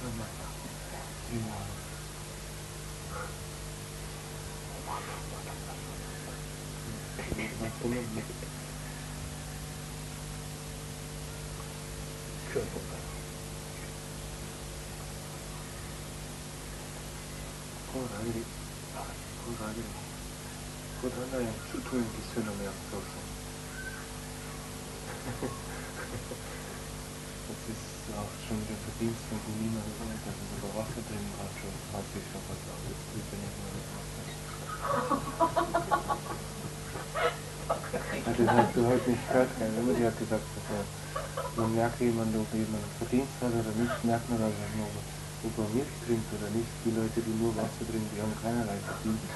Kudana yang suatu yang disuruh melakukan. Das ist auch schon der Verdienst von Nina, dass es überwacht drin hat, schon hat sich schon was anderes übernehmen lassen. Also das hast du heute nicht gehört, immer die hat gesagt, dass man merkt, wie man Verdienst hat oder nicht, merkt man, dass man ob man Milch trinkt oder nicht. Die Leute, die nur Wasser trinken, die haben keinerlei Verdienst.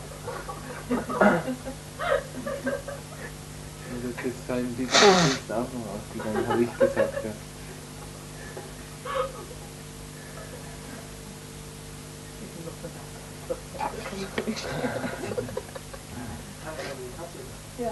Also das ist sein Verdienst auch noch ausgegangen, habe ich gesagt, ja. Ja.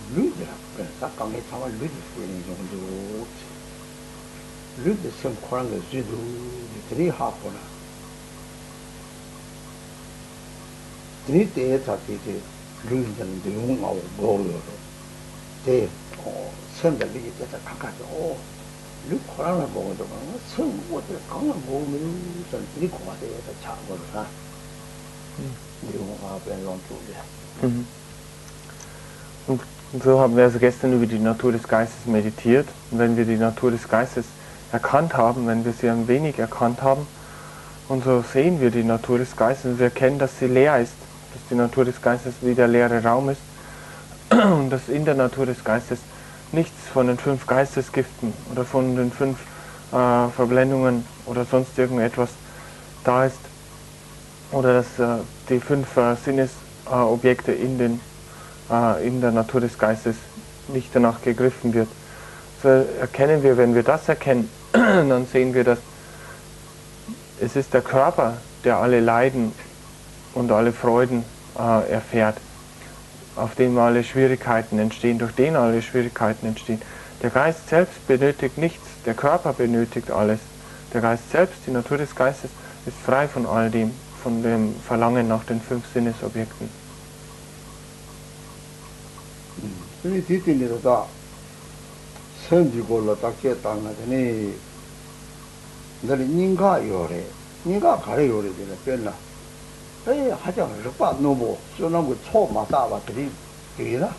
루드라 그래서 강에 타와 루드 소리 정도 루드 좀 그런 거 주도 들이 하거나 들이 때 자기들 루드는 내용하고 뭐로 대 선들이 때다 가까죠 루 코로나 보고도 성 뭐들 강을 보면 좀 들이 고가 돼서 자고라 내용하고 변론 쪽에 Und so haben wir also gestern über die Natur des Geistes meditiert. Und wenn wir die Natur des Geistes erkannt haben, wenn wir sie ein wenig erkannt haben, und so sehen wir die Natur des Geistes und wir erkennen, dass sie leer ist, dass die Natur des Geistes wie der leere Raum ist und dass in der Natur des Geistes nichts von den 5 Geistesgiften oder von den 5 Verblendungen oder sonst irgendetwas da ist oder dass die 5 Sinnesobjekte in der Natur des Geistes nicht danach gegriffen wird. So erkennen wir, wenn wir das erkennen, dann sehen wir, dass es ist der Körper, der alle Leiden und alle Freuden erfährt, auf dem alle Schwierigkeiten entstehen, durch den alle Schwierigkeiten entstehen. Der Geist selbst benötigt nichts, der Körper benötigt alles. Der Geist selbst, die Natur des Geistes, ist frei von all dem, von dem Verlangen nach den 5 Sinnesobjekten. 이 뒤뒤로다 선지골로 딱게 땅나더니 너는 인가 요래 인가 가래 요래 되는 변나 에 하자 르빠 노모 쇼나고 초마다와 들이 되나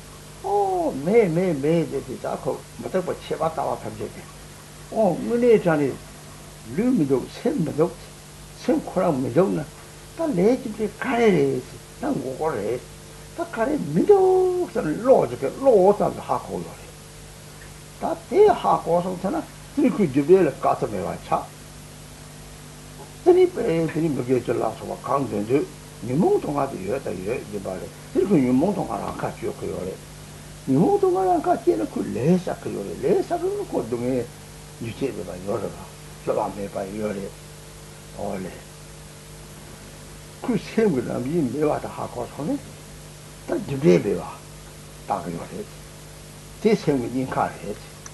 매매매 되지 자고 못해 뭐 쳐봤다와 감지게 문에 자니 류미도 샘도 샘코랑 미도나 다 내집에 가래래 난 고고래 다 가래 미도선 로즈게 로선 하고 요래 다 대하고서는 그 집에 가서 매와 차 드니 먹여 줄라서 강전주 유몽동아도 여다 여 말에 그 유몽동아랑 같이 요래 유몽동아랑 같이 그 레사 그 요래 레사를 고동에 유체에 봐 요래가 저밤에 봐 요래 올래 그 세물은 이 매와다 하고서는 다 집에 매와 딱 요래 제 세물이 가래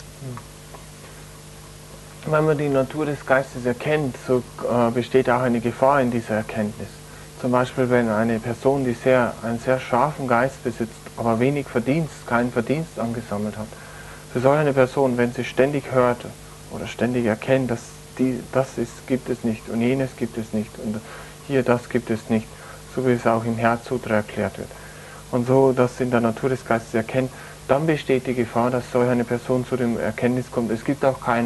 Wenn man die Natur des Geistes erkennt, so besteht auch eine Gefahr in dieser Erkenntnis. Zum Beispiel, wenn eine Person, die einen sehr scharfen Geist besitzt, aber wenig Verdienst, keinen Verdienst angesammelt hat, für solch eine Person, wenn sie ständig hört oder ständig erkennt, dass gibt es nicht und jenes gibt es nicht und hier das gibt es nicht, so wie es auch im Herzsutra erklärt wird, und so das in der Natur des Geistes erkennt, dann besteht die Gefahr, dass solch eine Person zu dem Erkenntnis kommt. Es gibt auch kein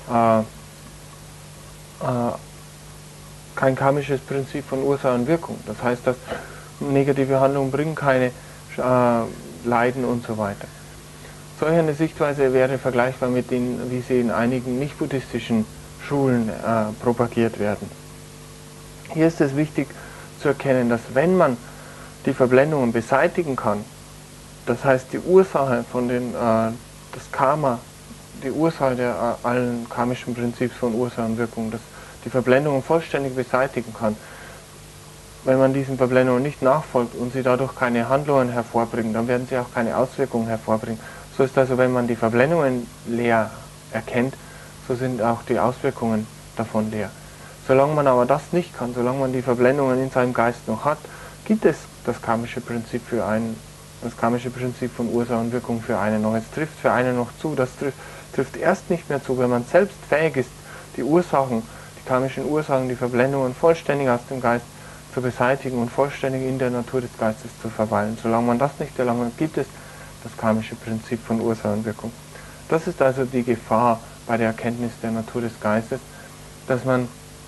karmisches Prinzip von Ursache und Wirkung. Das heißt, dass negative Handlungen bringen keine Leiden und so weiter. Solch eine Sichtweise wäre vergleichbar mit denen, wie sie in einigen nicht-buddhistischen Schulen propagiert werden. Hier ist es wichtig zu erkennen, dass wenn man die Verblendungen beseitigen kann, das heißt die Ursache von das Karma, die Ursache der allen karmischen Prinzips von Ursache und Wirkung, dass die Verblendungen vollständig beseitigen kann. Wenn man diesen Verblendungen nicht nachfolgt und sie dadurch keine Handlungen hervorbringen, dann werden sie auch keine Auswirkungen hervorbringen. So ist also, wenn man die Verblendungen leer erkennt, so sind auch die Auswirkungen davon leer. Solange man aber das nicht kann, solange man die Verblendungen in seinem Geist noch hat, gibt es das karmische Prinzip von Ursache und Wirkung für einen noch. Es trifft für einen noch zu, das trifft erst nicht mehr zu, wenn man selbst fähig ist, die Ursachen, die karmischen Ursachen, die Verblendungen vollständig aus dem Geist zu beseitigen und vollständig in der Natur des Geistes zu verweilen. Solange man das nicht erlangt, gibt es das karmische Prinzip von Ursache und Wirkung. Das ist also die Gefahr bei der Erkenntnis der Natur des Geistes, dass man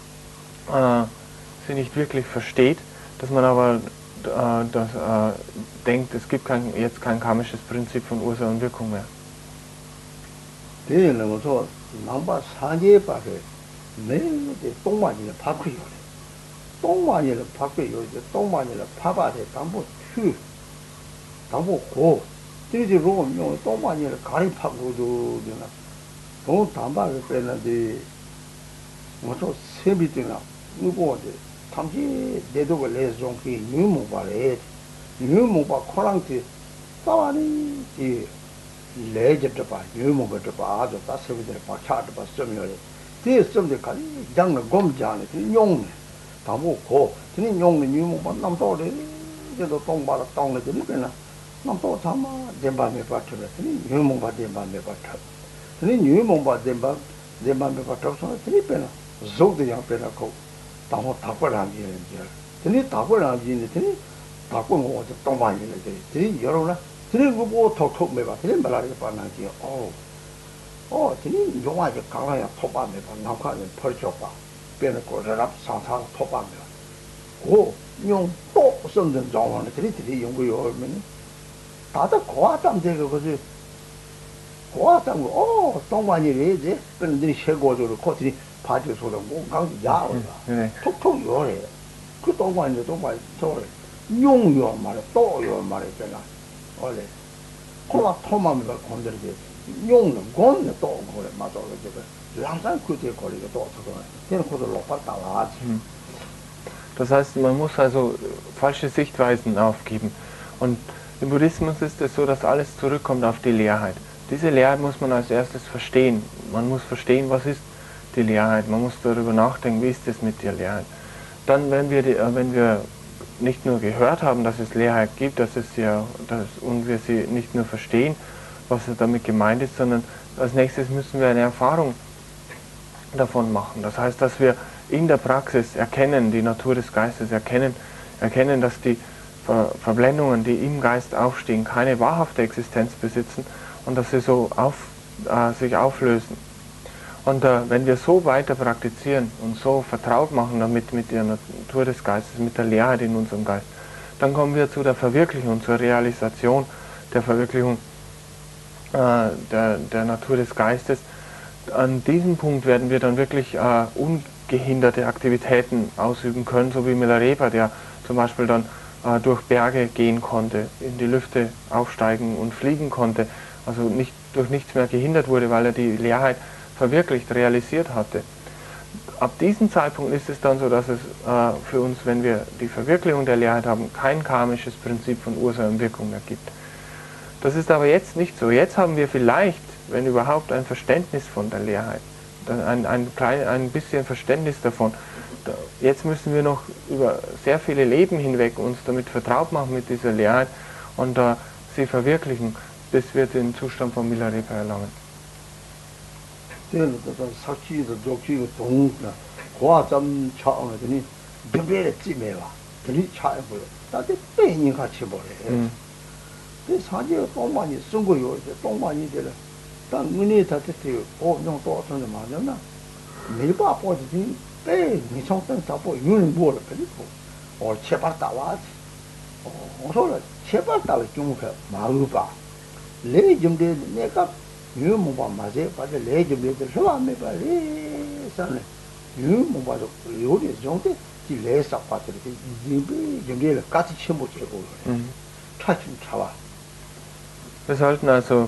sie nicht wirklich versteht, dass man aber denkt, es gibt jetzt kein karmisches Prinzip von Ursache und Wirkung mehr. tam지 내도가 레종기 뉴모바래 뉴모바 코랑티 따와니 이 레제트바 뉴모버트바 아주 따스비들 박차트바 쓰면요 뒤에서도 가리 장을 검자네 용네 다보고 드니 용네 뉴모바 남도래 이제도 동바라 동네 되니까 남도 참아 젬바메 바트래 드니 뉴모바 젬바메 바트 드니 뉴모바 젬바메 바트서 드니 빼나 조도 양빼라고 다모 다벌한지 드니 다벌한지 드니 다고 뭐 동바니네 드니 여러나 드니 그거 톡톡 매봐 드니 말하기 빠나지 드니 용화지 강화야 토바메 봐 남카는 펄쳐봐 빼는 거라랍 상상 토바메 고용또 선전 정원에 드니 연구요면 다들 고아담 되고 그지 고아담 동반이래지 그런들이 최고적으로 코들이 파주소도 뭔가 야오라 톡톡 요래 그 동반이 동반 저래 용요 말에 또요 말에 있잖아 원래 코마 토마미가 건드리지 용는 건네 또 그래 맞아 그게 항상 그때 거리가 또 저거 걔는 코도 높았다 와지. Das heißt, man muss also falsche Sichtweisen aufgeben. Und im Buddhismus ist es so, dass alles zurückkommt auf die Leerheit. Diese Leerheit muss man als erstes verstehen. Man muss verstehen, was ist die Leerheit. Man muss darüber nachdenken, wie ist es mit der Leerheit. Dann, wenn wir nicht nur gehört haben, dass es Leerheit gibt, und wir sie nicht nur verstehen, was damit gemeint ist, sondern als nächstes müssen wir eine Erfahrung davon machen. Das heißt, dass wir in der Praxis erkennen, die Natur des Geistes erkennen, dass die Verblendungen, die im Geist aufstehen, keine wahrhafte Existenz besitzen und dass sie so sich auflösen. Und wenn wir so weiter praktizieren und so vertraut machen damit mit der Natur des Geistes, mit der Leerheit in unserem Geist, dann kommen wir zu der Verwirklichung, zur Realisation der Verwirklichung der Natur des Geistes. An diesem Punkt werden wir dann wirklich ungehinderte Aktivitäten ausüben können, so wie Milarepa, der zum Beispiel dann durch Berge gehen konnte, in die Lüfte aufsteigen und fliegen konnte, also durch nichts mehr gehindert wurde, weil er die Leerheit verwirklicht, realisiert hatte. Ab diesem Zeitpunkt ist es dann so, dass es für uns, wenn wir die Verwirklichung der Leerheit haben, kein karmisches Prinzip von Ursache und Wirkung mehr gibt. Das ist aber jetzt nicht so. Jetzt haben wir vielleicht, wenn überhaupt, ein Verständnis von der Leerheit, ein bisschen Verständnis davon. Jetzt müssen wir noch über sehr viele Leben hinweg uns damit vertraut machen mit dieser Leerheit und sie verwirklichen, bis wir den Zustand von Milarepa erlangen. Wir sollten also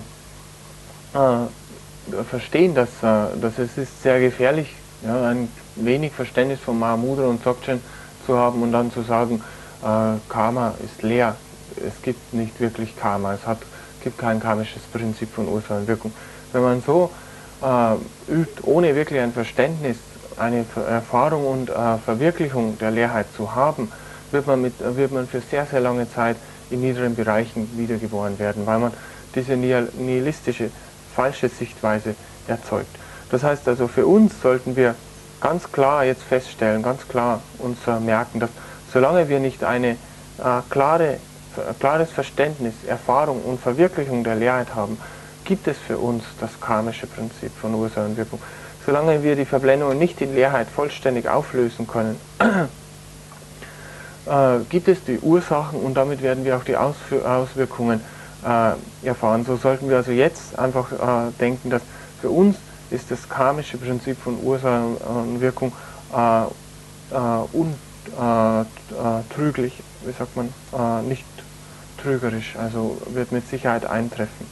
verstehen, dass es ist sehr gefährlich, ja, ein wenig Verständnis von Mahamudra und Dzogchen zu haben und dann zu sagen, Karma ist leer. Es gibt nicht wirklich Karma, gibt kein karmisches Prinzip von Ursache und Wirkung. Wenn man so übt, ohne wirklich ein Verständnis, eine Erfahrung und Verwirklichung der Leerheit zu haben, wird man für sehr, sehr lange Zeit in niederen Bereichen wiedergeboren werden, weil man diese nihilistische, falsche Sichtweise erzeugt. Das heißt also, für uns sollten wir ganz klar jetzt feststellen, ganz klar uns merken, dass solange wir nicht ein klares Verständnis, Erfahrung und Verwirklichung der Leerheit haben, gibt es für uns das karmische Prinzip von Ursache und Wirkung. Solange wir die Verblendungen nicht in Leerheit vollständig auflösen können, gibt es die Ursachen und damit werden wir auch die Auswirkungen erfahren. So sollten wir also jetzt einfach denken, dass für uns ist das karmische Prinzip von Ursache und Wirkung untrüglich, wie sagt man, nicht trügerisch, also wird mit Sicherheit eintreffen.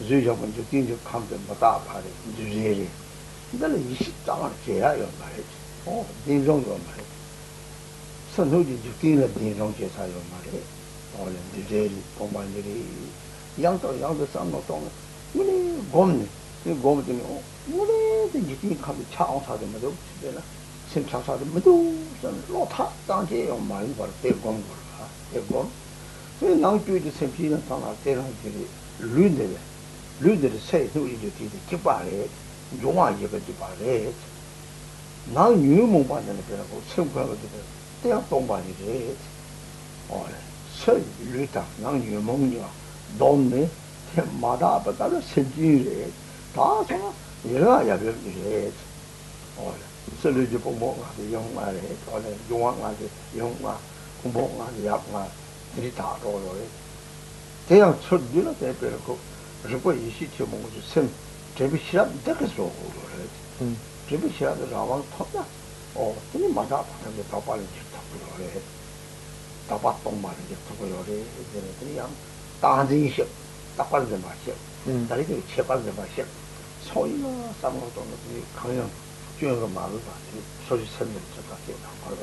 주의자분 주딘 감도 못다 파래 주제리 근데 이 시장을 제야요 말이지 인종도 말이지 선호지 주딘의 인종 제사요 말이지 원래 주제리 동반들이 양도 쌍노동 우리 곰네 이 곰들이 우리 주딘 감도 차옹사도 뭐도 집에나 심차사도 뭐도 로타 당제요 말이 바로 대곰 거라 대곰 그 나우주의 sem피는 상나 대랑들이 류들이 새 누이죠 뒤에 기발에 용화이가 기발에 나 유몽 받는 데라고 생각하고 대학 동반이지 새 류다 나 유몽이야 돈네 마다 아빠가 생기래 다 생각 얘가 야별이래 설류지 공부하고 영화에 용화하고 영화 공부하고 약화 들이 다 돌아요. 대양 철들은 대표고 그리고 이 시체 뭔가 좀 제비 시합 되겠어 그래. 제비 시합도 라왕 탔다. 근데 맞아 하는 게더 빨리 짓고 그래. 더 바쁜 말이 짓고 그래. 그냥 다한지식 딱 빠른 맛이야. 다리도 제발 맛이야. 소리나 싸는 것도 강연 주요가 말을 봐. 소리 설명 좀 같이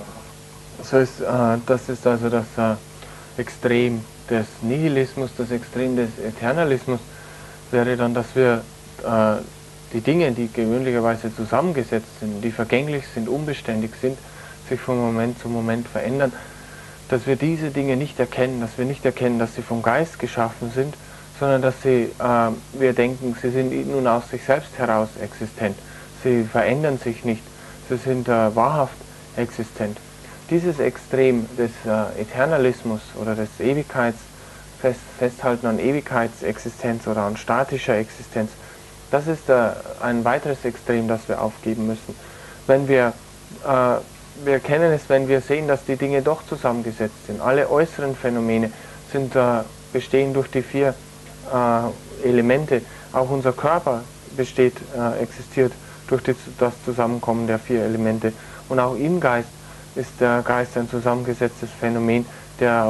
나와봐. Das ist also das Extrem des Nihilismus, das Extrem des Eternalismus wäre dann, dass wir die Dinge, die gewöhnlicherweise zusammengesetzt sind, die vergänglich sind, unbeständig sind, sich von Moment zu Moment verändern, dass wir diese Dinge nicht erkennen, dass wir nicht erkennen, dass sie vom Geist geschaffen sind, sondern dass wir denken, sie sind nun aus sich selbst heraus existent. Sie verändern sich nicht, sie sind wahrhaft existent. Dieses Extrem des Eternalismus oder des Festhalten an Ewigkeitsexistenz oder an statischer Existenz, das ist ein weiteres Extrem, das wir aufgeben müssen. Wenn wir kennen es, wenn wir sehen, dass die Dinge doch zusammengesetzt sind. Alle äußeren Phänomene bestehen durch die 4 Elemente. Auch unser Körper existiert durch das Zusammenkommen der 4 Elemente. Und auch im Geist ist der Geist ein zusammengesetztes Phänomen, der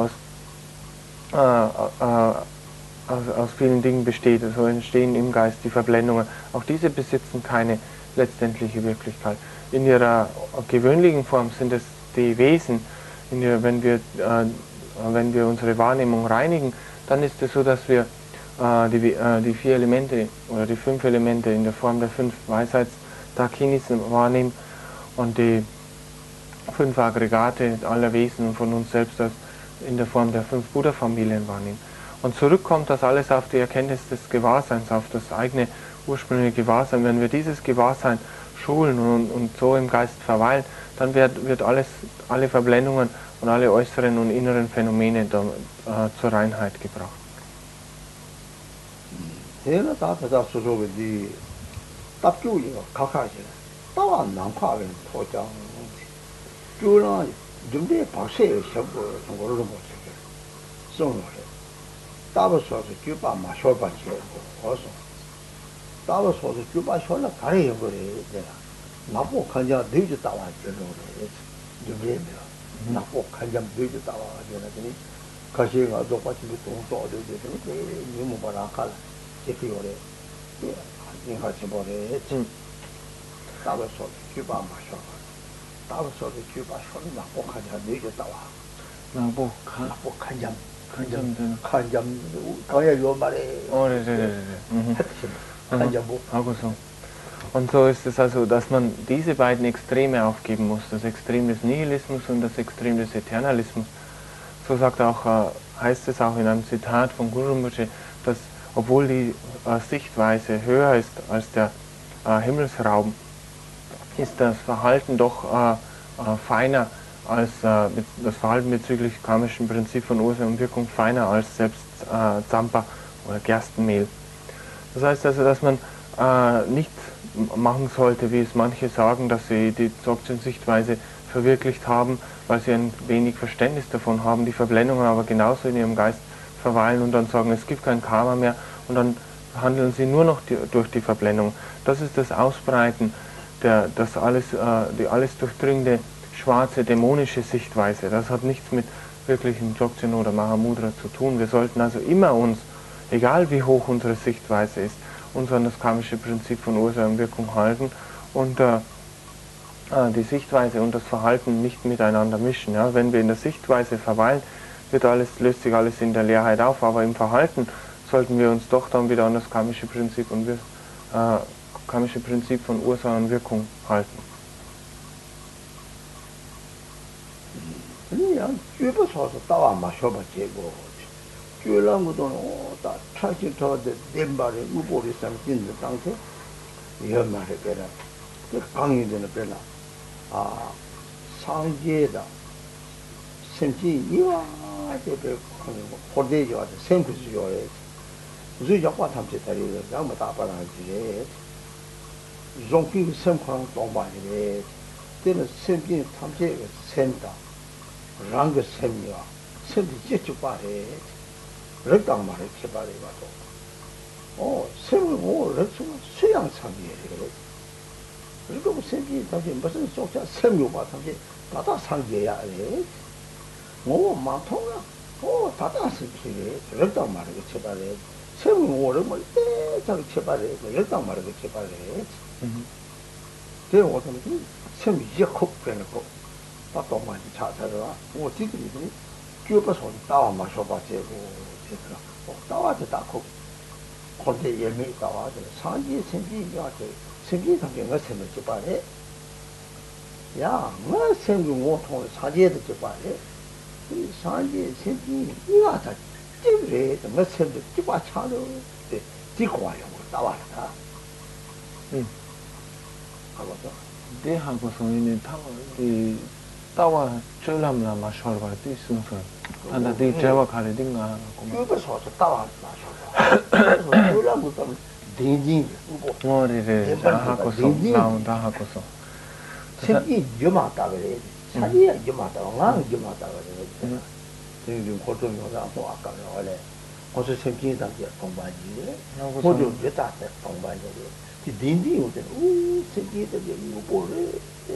aus vielen Dingen besteht. So entstehen im Geist die Verblendungen. Auch diese besitzen keine letztendliche Wirklichkeit. In ihrer gewöhnlichen Form sind es die Wesen. Wenn wir unsere Wahrnehmung reinigen, dann ist es so, dass wir die 4 Elemente oder die 5 Elemente in der Form der 5 Weisheits-Dakinis wahrnehmen und die 5 Aggregate aller Wesen von uns selbst in der Form der 5 Buddha-Familien wahrnehmen. Und zurückkommt das alles auf die Erkenntnis des Gewahrseins, auf das eigene ursprüngliche Gewahrsein. Wenn wir dieses Gewahrsein schulen und so im Geist verweilen, dann wird alle Verblendungen und alle äußeren und inneren Phänomene zur Reinheit gebracht. 주로 준비 박세의 셔고 정보를 못해. 송로래. 따버서서 주바 마셔봐지. 어서. 따버서서 주바 셔나 가려요 그래. 내가. 나보 간자 늦어 따와 저러래. 준비해요. 나보 간자 늦어 따와 저러더니 가시가 똑같이 또 어디서 너무 뭐라 할. 제피오래. 예. 같이 보래. 따버서서 주바 마셔. 따로서 주바 소리 나고 가자 늦었다 와. 나고 간잠 간잠 가야 요 말에. Und so ist es also, dass man diese beiden Extreme aufgeben muss, das Extrem des Nihilismus und das Extrem des Eternalismus. So heißt es auch in einem Zitat von Guru Rinpoche, dass obwohl die Sichtweise höher ist als der Himmelsraum, ist das Verhalten doch feiner als das Verhalten bezüglich karmischen Prinzip von Ursache und Wirkung feiner als selbst Zampa oder Gerstenmehl. Das heißt also, dass man nicht machen sollte, wie es manche sagen, dass sie die Dzogchen-Sichtweise verwirklicht haben, weil sie ein wenig Verständnis davon haben, die Verblendungen aber genauso in ihrem Geist verweilen und dann sagen, es gibt kein Karma mehr und dann handeln sie nur noch durch die Verblendung. Das ist das Ausbreiten die alles durchdringende, schwarze, dämonische Sichtweise. Das hat nichts mit wirklichem Dzogchen oder Mahamudra zu tun. Wir sollten also immer uns egal wie hoch unsere Sichtweise ist, uns an das karmische Prinzip von Ursache und Wirkung halten und die Sichtweise und das Verhalten nicht miteinander mischen. Ja? Wenn wir in der Sichtweise verweilen, löst sich alles in der Leerheit auf, aber im Verhalten sollten wir uns doch dann wieder an das karmische Prinzip von Ursache und Wirkung halten. Ja, übersauce Dauer mal schon mal Jego. Julangudono, da Chachito de Dembari, Ubori Samkin the Tanke, Yamahera, the Kangi de Bella, Sanjeda, Semji, you are for day you are the same as your age. Zujapatam Tari, Yamatapara, Zonki Semkang Tombai, then a Semji Tamse Senta, Ranga Semia, Semji Jitupare. 렉당 말에 개발해 봐도 세물 뭐 렉수가 수양상이에요. 그리고 생기 다시 무슨 속자 sem요바 다시 다다 상계야 해. 마통아 다다 상계래. 렉당 말에 개발해. 세물 뭐를 뭐 자기 개발해. 렉당 말에 개발해. 그 어떤 셈이 이제 컵되는 거. 다도 많이 찾아라. 어디들이 교과서 따와 마셔 봐제고 따와도 따고 건대 예매 따와도 산지 생기야도 생기 담게 거 셈을 줘봐래 야 뭐 생기 못 통해 사지에도 줘봐래 이 산지 생기 이와다 찌그래 뭐 셈도 찌봐 차로 찌고와요 따와다 하고서 네 하고서 이제 따와 줄람라 마셔봐 있으면서 anda di Jawa kali di nga 그거 소소 따와 마셔봐 줄람부터 딩딩 뭐리래 하고서 나온다 하고서 생기 유마다 그래 사리야 유마다 나 유마다 그래 지금 고통이라 또 아까 원래 거기서 생기 단계 공부하지 모두 됐다 공부하지 이 딩딩 오때 생기도 이거 보래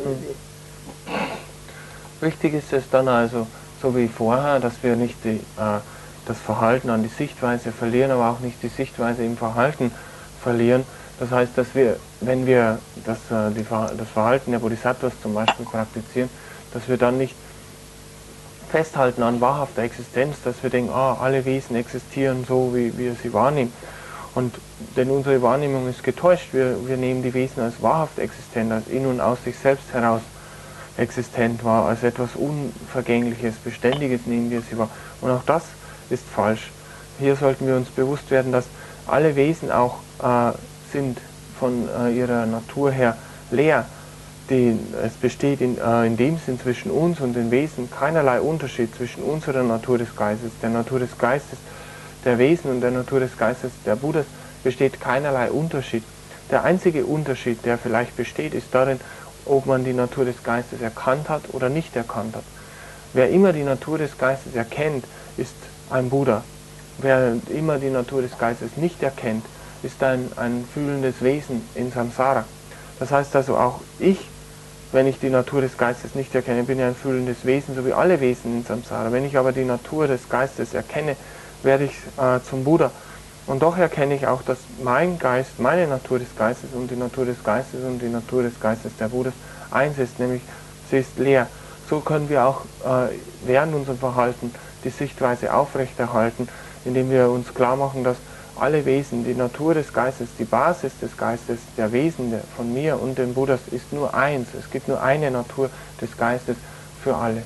Wichtig ist es dann also, so wie vorher, dass wir nicht das Verhalten an die Sichtweise verlieren, aber auch nicht die Sichtweise im Verhalten verlieren. Das heißt, dass wir, wenn wir das Verhalten der Bodhisattvas zum Beispiel praktizieren, dass wir dann nicht festhalten an wahrhafter Existenz, dass wir denken, alle Wesen existieren so, wie wir sie wahrnehmen. Denn unsere Wahrnehmung ist getäuscht. Wir nehmen die Wesen als wahrhaft existent, als in und aus sich selbst heraus existent war, als etwas Unvergängliches, Beständiges nehmen wir sie wahr. Und auch das ist falsch. Hier sollten wir uns bewusst werden, dass alle Wesen auch sind von ihrer Natur her leer. Es besteht in dem Sinn zwischen uns und den Wesen keinerlei Unterschied zwischen unserer Natur des Geistes, der Natur des Geistes der Wesen und der Natur des Geistes der Buddhas besteht keinerlei Unterschied. Der einzige Unterschied, der vielleicht besteht, ist darin, ob man die Natur des Geistes erkannt hat oder nicht erkannt hat. Wer immer die Natur des Geistes erkennt, ist ein Buddha. Wer immer die Natur des Geistes nicht erkennt, ist ein fühlendes Wesen in Samsara. Das heißt also auch ich, wenn ich die Natur des Geistes nicht erkenne, bin ja ein fühlendes Wesen, so wie alle Wesen in Samsara. Wenn ich aber die Natur des Geistes erkenne, werde ich zum Buddha. Und doch erkenne ich auch, dass mein Geist, meine Natur des Geistes und die Natur des Geistes und die Natur des Geistes der Buddhas eins ist, nämlich sie ist leer. So können wir auch während unserem Verhalten die Sichtweise aufrechterhalten, indem wir uns klar machen, dass alle Wesen, die Natur des Geistes, die Basis des Geistes, der Wesen von mir und den Buddhas ist nur eins. Es gibt nur eine Natur des Geistes für alle.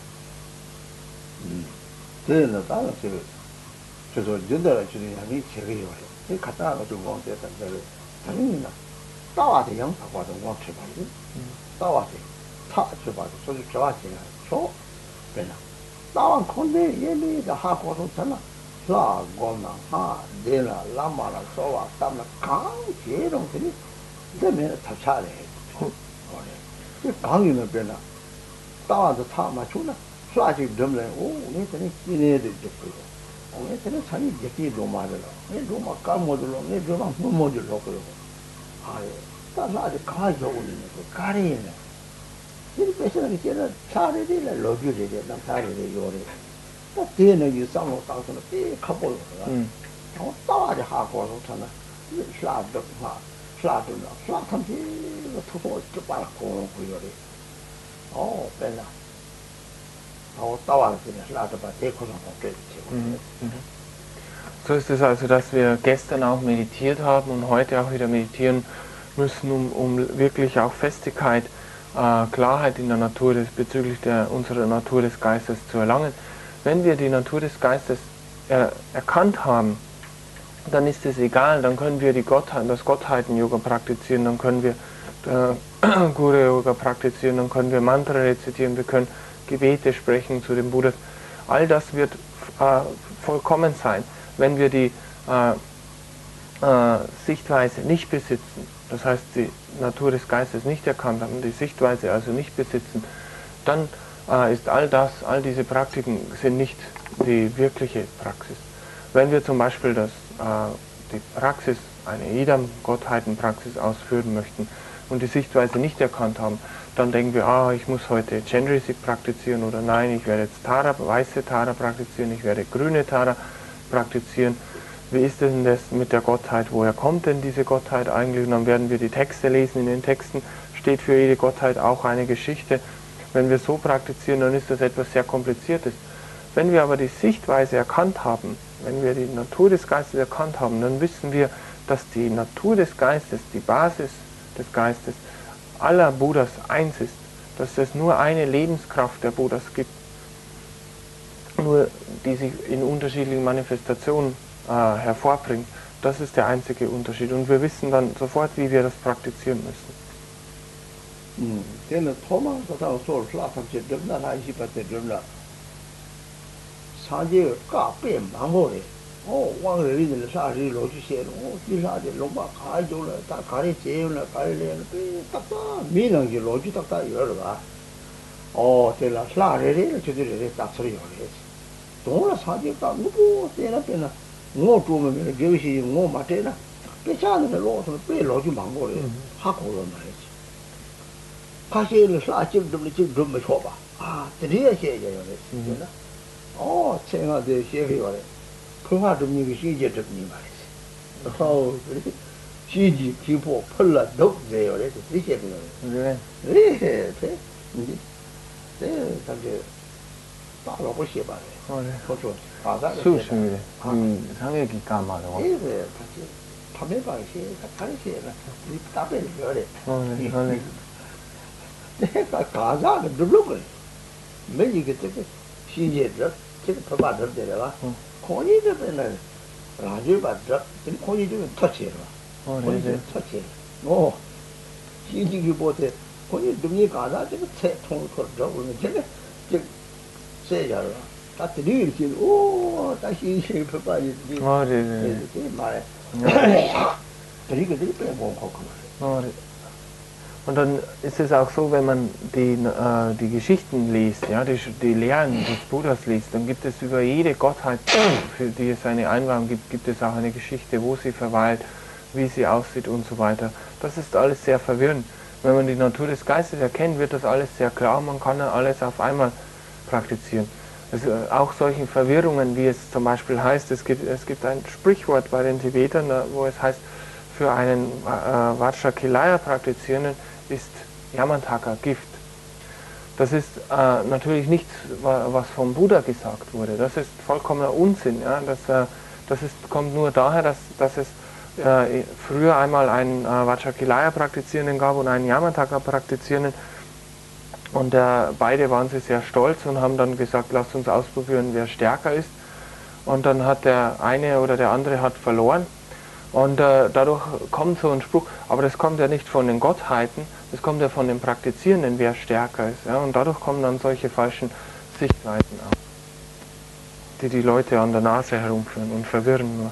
그래서 전달을 주는 양이 제일 어려워. 이 갖다가 좀 원대다. 당연히 따와대 영사과도 원체 봐요. 따와대 타쳐 봐도 소리 좋아지나. 저 배나. 따와 건데 얘네가 하고도 잖아. 라 고나 하 데라 라마라 소와 담나 강 제롱들이 되면 답차래. 그 강이는 배나. 따와도 타 맞추나. 쏴지 넘래. 내 전에 기내도 있고. 오늘 산이 얘기 로마를 내 로마 까모들로 내 로마 뭐뭐들로 그러고 따라서 가져 오는 거 가리네 이 배선이 제가 차례를 로비를 남 차례를 요래 또 뒤에는 이 상호 상서는 삐 가보고 어 따와지 하고 저는 슬라드 마 슬라드나 슬라탐지 투고 ጭባ고 그거래 benna auch dauernd Slade bei Dekos So ist es also, dass wir gestern auch meditiert haben und heute auch wieder meditieren müssen, um wirklich auch Festigkeit, Klarheit in der Natur bezüglich unserer Natur des Geistes zu erlangen. Wenn wir die Natur des Geistes erkannt haben, dann ist es egal, dann können wir das Gottheiten-Yoga praktizieren, dann können wir Guru-Yoga praktizieren, dann können wir Mantra rezitieren, wir können Gebete sprechen zu den Buddhas. All das wird vollkommen sein, wenn wir die Sichtweise nicht besitzen, das heißt die Natur des Geistes nicht erkannt haben, die Sichtweise also nicht besitzen, dann ist all diese Praktiken sind nicht die wirkliche Praxis. Wenn wir zum Beispiel die Praxis, eine Idam-Gottheiten-Praxis ausführen möchten und die Sichtweise nicht erkannt haben, dann denken wir, ich muss heute Chandrisik praktizieren oder nein, ich werde jetzt weiße Tara praktizieren, ich werde grüne Tara praktizieren. Wie ist denn das mit der Gottheit? Woher kommt denn diese Gottheit eigentlich? Und dann werden wir die Texte lesen. In den Texten steht für jede Gottheit auch eine Geschichte. Wenn wir so praktizieren, dann ist das etwas sehr Kompliziertes. Wenn wir aber die Sichtweise erkannt haben, wenn wir die Natur des Geistes erkannt haben, dann wissen wir, dass die Natur des Geistes, die Basis des Geistes aller Buddhas eins ist, dass es nur eine Lebenskraft der Buddhas gibt, nur die sich in unterschiedlichen Manifestationen hervorbringt. Das ist der einzige Unterschied und wir wissen dann sofort, wie wir das praktizieren müssen. Und dann ist es auch so, wenn man die Geschichten liest, ja, die Lehren des Buddhas liest, dann gibt es über jede Gottheit, für die es eine Einweihung gibt, gibt es auch eine Geschichte, wo sie verweilt, wie sie aussieht und so weiter. Das ist alles sehr verwirrend. Wenn man die Natur des Geistes erkennt, wird das alles sehr klar, man kann dann alles auf einmal praktizieren. Also auch solchen Verwirrungen, wie es zum Beispiel heißt, es gibt ein Sprichwort bei den Tibetern, wo es heißt, für einen Vajracilaya-Praktizierenden ist Yamantaka Gift. Das ist natürlich nichts, was vom Buddha gesagt wurde. Das ist vollkommener Unsinn. Ja? Kommt nur daher, dass es früher einmal einen Vajracilaya-Praktizierenden gab und einen Yamantaka-Praktizierenden. Und beide waren sie sehr stolz und haben dann gesagt, lasst uns ausprobieren, wer stärker ist. Und dann hat der eine oder der andere hat verloren. Und dadurch kommt so ein Spruch, aber das kommt ja nicht von den Gottheiten, das kommt ja von den Praktizierenden, wer stärker ist. Ja? Und dadurch kommen dann solche falschen Sichtweisen auf, die Leute an der Nase herumführen und verwirren nur.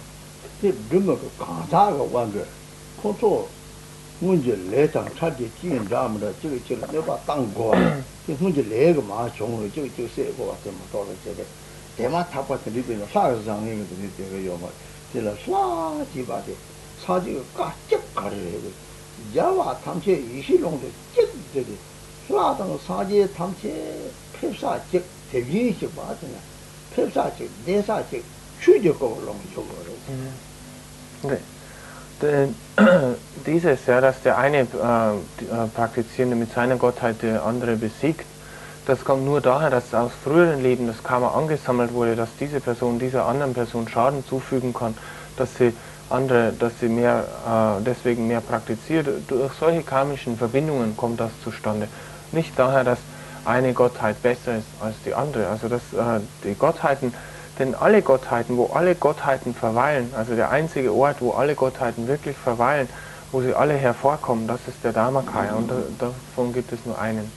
Okay. Dieses, ja, dass der eine Praktizierende mit seiner Gottheit der andere besiegt, das kommt nur daher, dass aus früheren Leben das Karma angesammelt wurde, dass diese Person dieser anderen Person Schaden zufügen kann, dass sie deswegen mehr praktiziert. Durch solche karmischen Verbindungen kommt das zustande. Nicht daher, dass eine Gottheit besser ist als die andere. Also dass die Gottheiten, denn alle Gottheiten, wo alle Gottheiten verweilen, also der einzige Ort, wo alle Gottheiten wirklich verweilen, wo sie alle hervorkommen, das ist der Dharmakaya, und davon gibt es nur einen.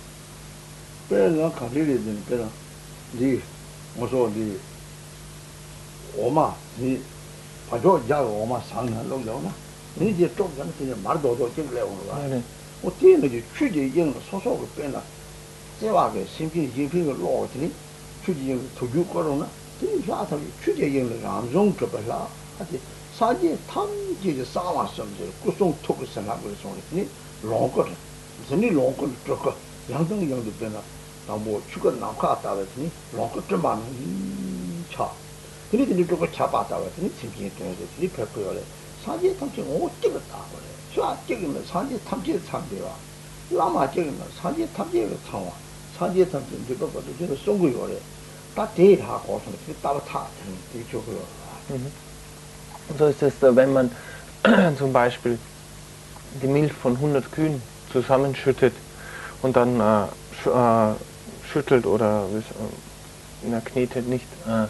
So ist es, wenn man zum Beispiel die Milch von 100 Kühen zusammenschüttet und dann schüttelt oder knetet nicht.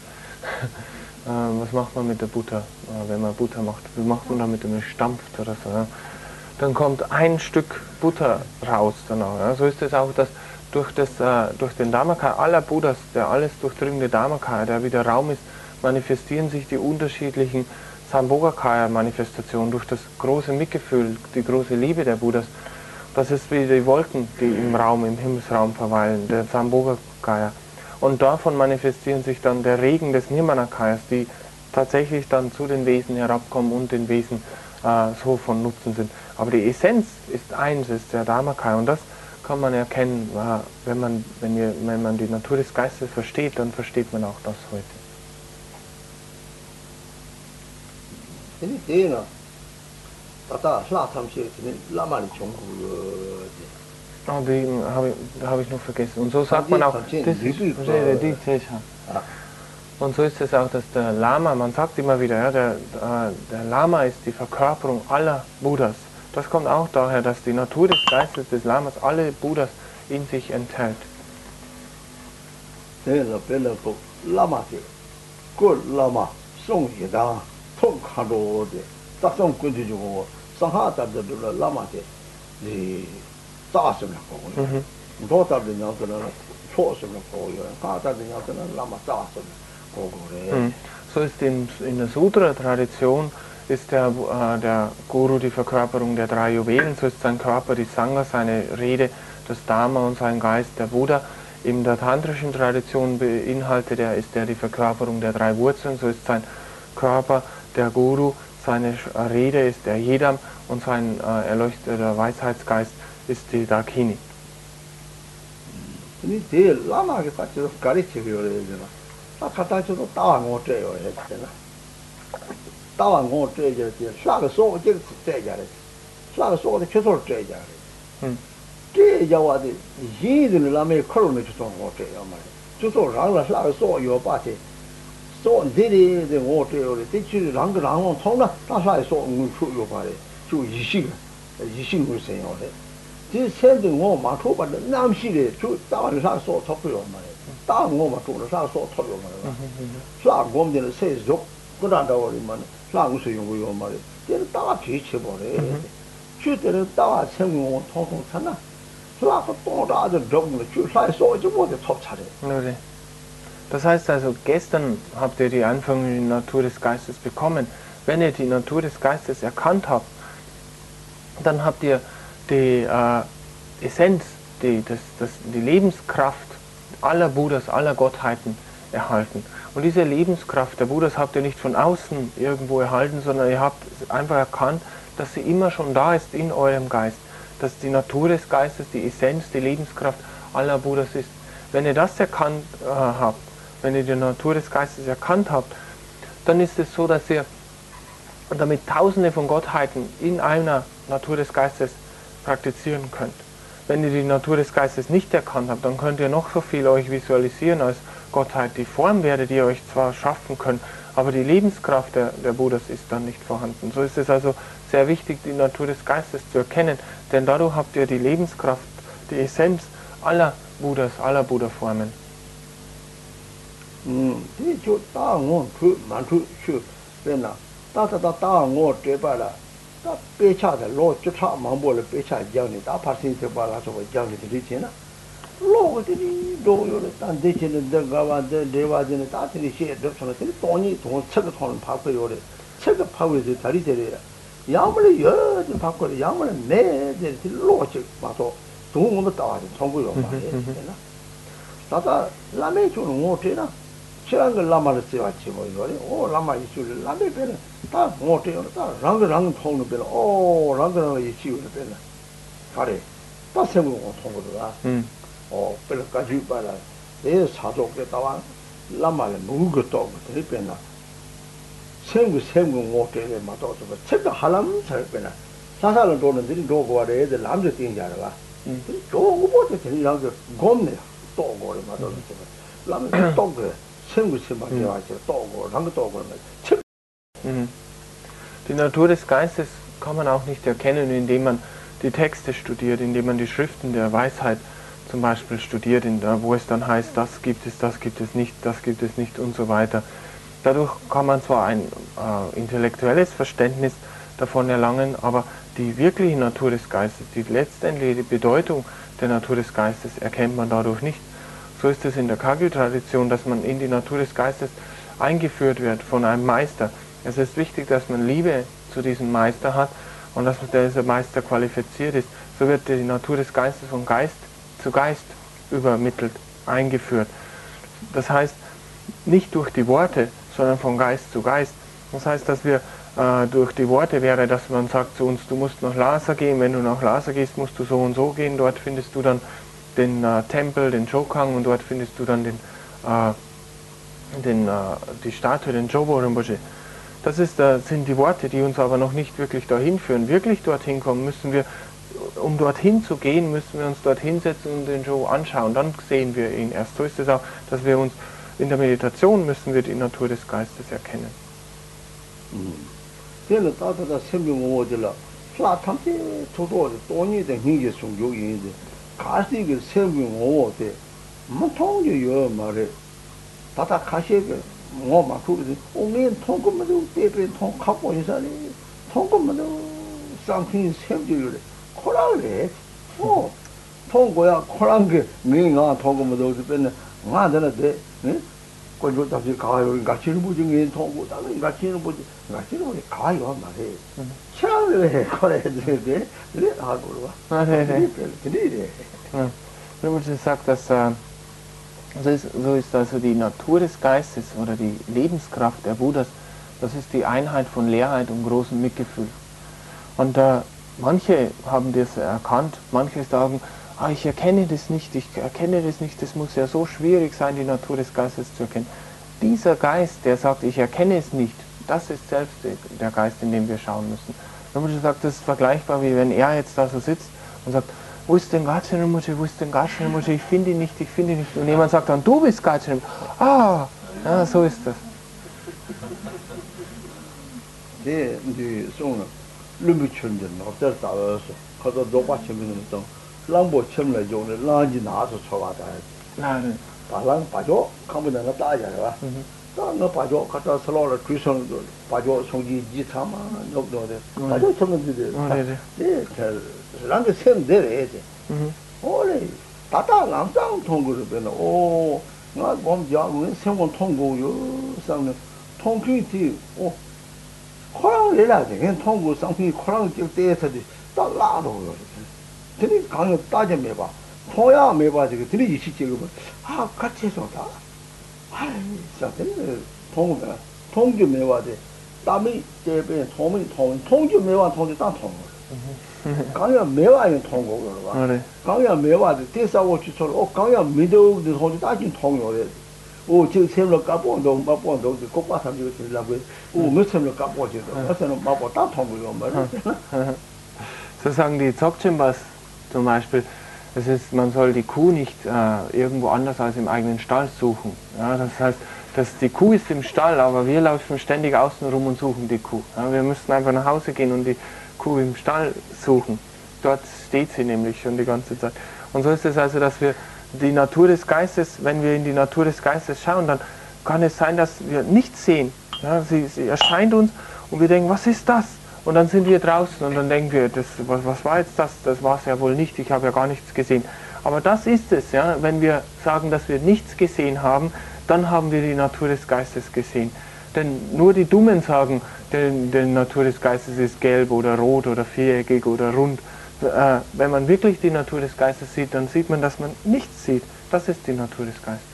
Was macht man mit der Butter, wenn man Butter macht? Was macht man damit, wenn man stampft oder so? Ja? Dann kommt ein Stück Butter raus danach. Ja? So ist es auch, dass durch den Dharmakaya aller Buddhas, der alles durchdringende Dharmakaya, der wie der Raum ist, manifestieren sich die unterschiedlichen Sambhogakaya-Manifestationen durch das große Mitgefühl, die große Liebe der Buddhas. Das ist wie die Wolken, die im Himmelsraum verweilen, der Sambhogakaya. Und davon manifestieren sich dann der Regen des Nirmanakayas, die tatsächlich dann zu den Wesen herabkommen und den Wesen so von Nutzen sind. Aber die Essenz ist eins, ist der Dharmakaya, und das kann man erkennen, wenn man die Natur des Geistes versteht, dann versteht man auch das heute. Oh, da habe ich noch vergessen. Und so sagt man auch, und so ist es auch, dass der Lama, man sagt immer wieder, ja, der Lama ist die Verkörperung aller Buddhas. Das kommt auch daher, dass die Natur des Geistes des Lamas alle Buddhas in sich enthält. So ist in der Sutra-Tradition ist der Guru die Verkörperung der 3 Juwelen, so ist sein Körper die Sangha, seine Rede, das Dharma und sein Geist der Buddha. In der tantrischen Tradition ist er die Verkörperung der 3 Wurzeln, so ist sein Körper der Guru, seine Rede ist der Yedam und sein erleuchteter Weisheitsgeist ist die Dakini. Das heißt also, gestern habt ihr die Einführung in die Natur des Geistes bekommen. Wenn ihr die Natur des Geistes erkannt habt, dann habt ihr die Essenz, die Lebenskraft aller Buddhas, aller Gottheiten erhalten. Und diese Lebenskraft der Buddhas habt ihr nicht von außen irgendwo erhalten, sondern ihr habt einfach erkannt, dass sie immer schon da ist in eurem Geist. Dass die Natur des Geistes, die Essenz, die Lebenskraft aller Buddhas ist. Wenn ihr das erkannt habt, wenn ihr die Natur des Geistes erkannt habt, dann ist es so, dass ihr damit tausende von Gottheiten in einer Natur des Geistes praktizieren könnt. Wenn ihr die Natur des Geistes nicht erkannt habt, dann könnt ihr noch so viel euch visualisieren als Gottheit. Die Form werdet ihr euch zwar schaffen können, aber die Lebenskraft der Buddhas ist dann nicht vorhanden. So ist es also sehr wichtig, die Natur des Geistes zu erkennen, denn dadurch habt ihr die Lebenskraft, die Essenz aller Buddhas, aller Buddha-Formen. Chiranga lama sewa chivo yore, oh lama ishu lama pena, ta ngote yore, ta rang tong pena, oh rang ishi yore pena, kare, ta semu ngo tong da, oh pena kaji pala, sajo ke tawa lama le mugu to te pena, semu ngote le ma to so, cheka halam sa pena, sasa lo do ne do go re de lam de tin ja ba, do go bo te ni yang gom ne to go re ma to so, lam to go Die Natur des Geistes kann man auch nicht erkennen, indem man die Texte studiert, indem man die Schriften der Weisheit zum Beispiel studiert, wo es dann heißt, das gibt es nicht und so weiter. Dadurch kann man zwar ein intellektuelles Verständnis davon erlangen, aber die wirkliche Natur des Geistes, die letztendliche Bedeutung der Natur des Geistes erkennt man dadurch nicht. So ist es in der Kagyu-Tradition, dass man in die Natur des Geistes eingeführt wird von einem Meister. Es ist wichtig, dass man Liebe zu diesem Meister hat und dass dieser Meister qualifiziert ist. So wird die Natur des Geistes von Geist zu Geist übermittelt, eingeführt. Das heißt, nicht durch die Worte, sondern von Geist zu Geist. Das heißt, dass wir durch die Worte wäre, dass man sagt zu uns, du musst nach Lhasa gehen, wenn du nach Lhasa gehst, musst du so und so gehen, dort findest du dann den Tempel, den Chokang, und dort findest du dann die Statue, den Jobo Rinpoche. Das sind die Worte, die uns aber noch nicht wirklich dahin führen. Wirklich dorthin kommen müssen wir, um dorthin zu gehen, müssen wir uns dort hinsetzen und den Jobo anschauen. Dann sehen wir ihn erst. So ist es auch, dass wir uns in der Meditation müssen wir die Natur des Geistes erkennen. 가시게 세우고 오데 뭐통도 요 말에 다다 가시게 뭐막 그러지 오면 통금도 때에 통 갖고 있어니 통금도 상品세우지를 코라래 통고야 코란게 내가 통금도 어디는 나한테 네 거기 다시 가요 같이는 보증이 통고 다른 같이는 보지 가요 말해 처음에 그래 그래 하고 와 Rinpoche sagt, dass so ist also die Natur des Geistes oder die Lebenskraft der Buddhas, das ist die Einheit von Leerheit und großem Mitgefühl. Und manche haben das erkannt, manche sagen, ich erkenne das nicht, das muss ja so schwierig sein, die Natur des Geistes zu erkennen. Dieser Geist, der sagt, ich erkenne es nicht, das ist selbst der Geist, in dem wir schauen müssen. Rinpoche sagt, das ist vergleichbar, wie wenn er jetzt da so sitzt und sagt, wo ist denn Gachen Rinpoche, ich finde ihn nicht. Und jemand sagt dann, du bist Gachen Rinpoche. Ja, so ist das. Die Sonne, Lümmelchunde, noch der Dauer, hat er doch was mit dem Lambo Chimle Jone, Langi Nase Chawata. Balang Pajo, kommen dann da ja, wa? Da Pajo, Kata Salora, Christian, Pajo, Songi, Jitama, no, Pajo Chimle, lange Sem there, Ole, Tata Lamsang Tongu, oh, not one young, someone Tongo, you, some Tongi, oh, Korang realizing, Tongo, something Korang there, the lot of it. 강을 따져매봐. 통야 매봐 지금 들이 시치고 같이 해서다. 진짜 되네. 통주 매와데. 땀이 대변 통주 매와 통주 다 통. 강야 매와는 통고 그러봐. 강야 매와데 대사고 주처럼 강야 미도도 통주 따진 통요래. 오, 지금 샘로 까본도 마본도 고파 삼지고 들라고. 오, 몇 샘로 까보지도. 어서는 마보 다 통고요, 말이야. So sagen die Dzogchenpas zum Beispiel, man soll die Kuh nicht irgendwo anders als im eigenen Stall suchen. Ja, das heißt, die Kuh ist im Stall, aber wir laufen ständig außen rum und suchen die Kuh. Ja, wir müssen einfach nach Hause gehen und die Kuh im Stall suchen. Dort steht sie nämlich schon die ganze Zeit. Und so ist es also, dass wir die Natur des Geistes, wenn wir in die Natur des Geistes schauen, dann kann es sein, dass wir nichts sehen. Ja, sie erscheint uns und wir denken, was ist das? Und dann sind wir draußen und dann denken wir, was war jetzt das? Das war es ja wohl nicht, ich habe ja gar nichts gesehen. Aber das ist es, ja? Wenn wir sagen, dass wir nichts gesehen haben, dann haben wir die Natur des Geistes gesehen. Denn nur die Dummen sagen, die Natur des Geistes ist gelb oder rot oder viereckig oder rund. Wenn man wirklich die Natur des Geistes sieht, dann sieht man, dass man nichts sieht. Das ist die Natur des Geistes.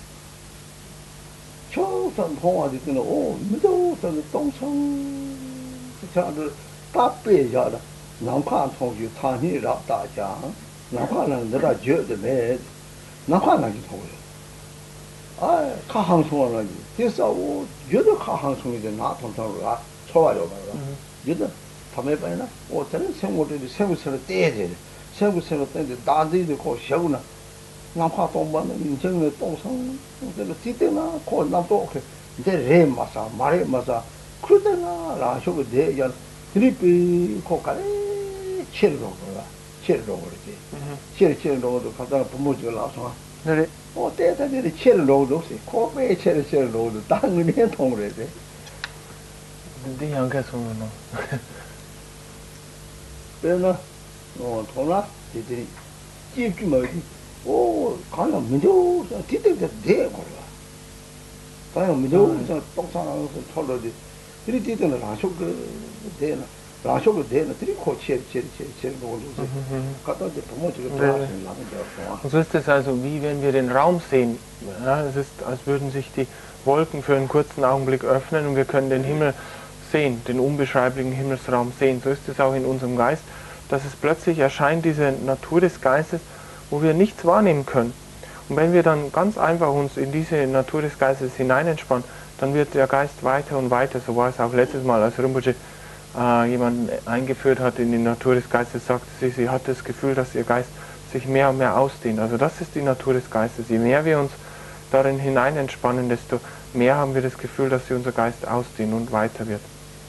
Und so ist es also, wie wenn wir den Raum sehen. Ja, es ist, als würden sich die Wolken für einen kurzen Augenblick öffnen und wir können den Himmel sehen, den unbeschreiblichen Himmelsraum sehen. So ist es auch in unserem Geist, dass es plötzlich erscheint, diese Natur des Geistes, wo wir nichts wahrnehmen können. Und wenn wir dann ganz einfach uns in diese Natur des Geistes hineinentspannen, dann wird der Geist weiter und weiter. So war es auch letztes Mal, als Rinpoche jemanden eingeführt hat in die Natur des Geistes, sagte sie hat das Gefühl, dass ihr Geist sich mehr und mehr ausdehnt. Also das ist die Natur des Geistes. Je mehr wir uns darin hineinentspannen, desto mehr haben wir das Gefühl, dass sich unser Geist ausdehnt und weiter wird.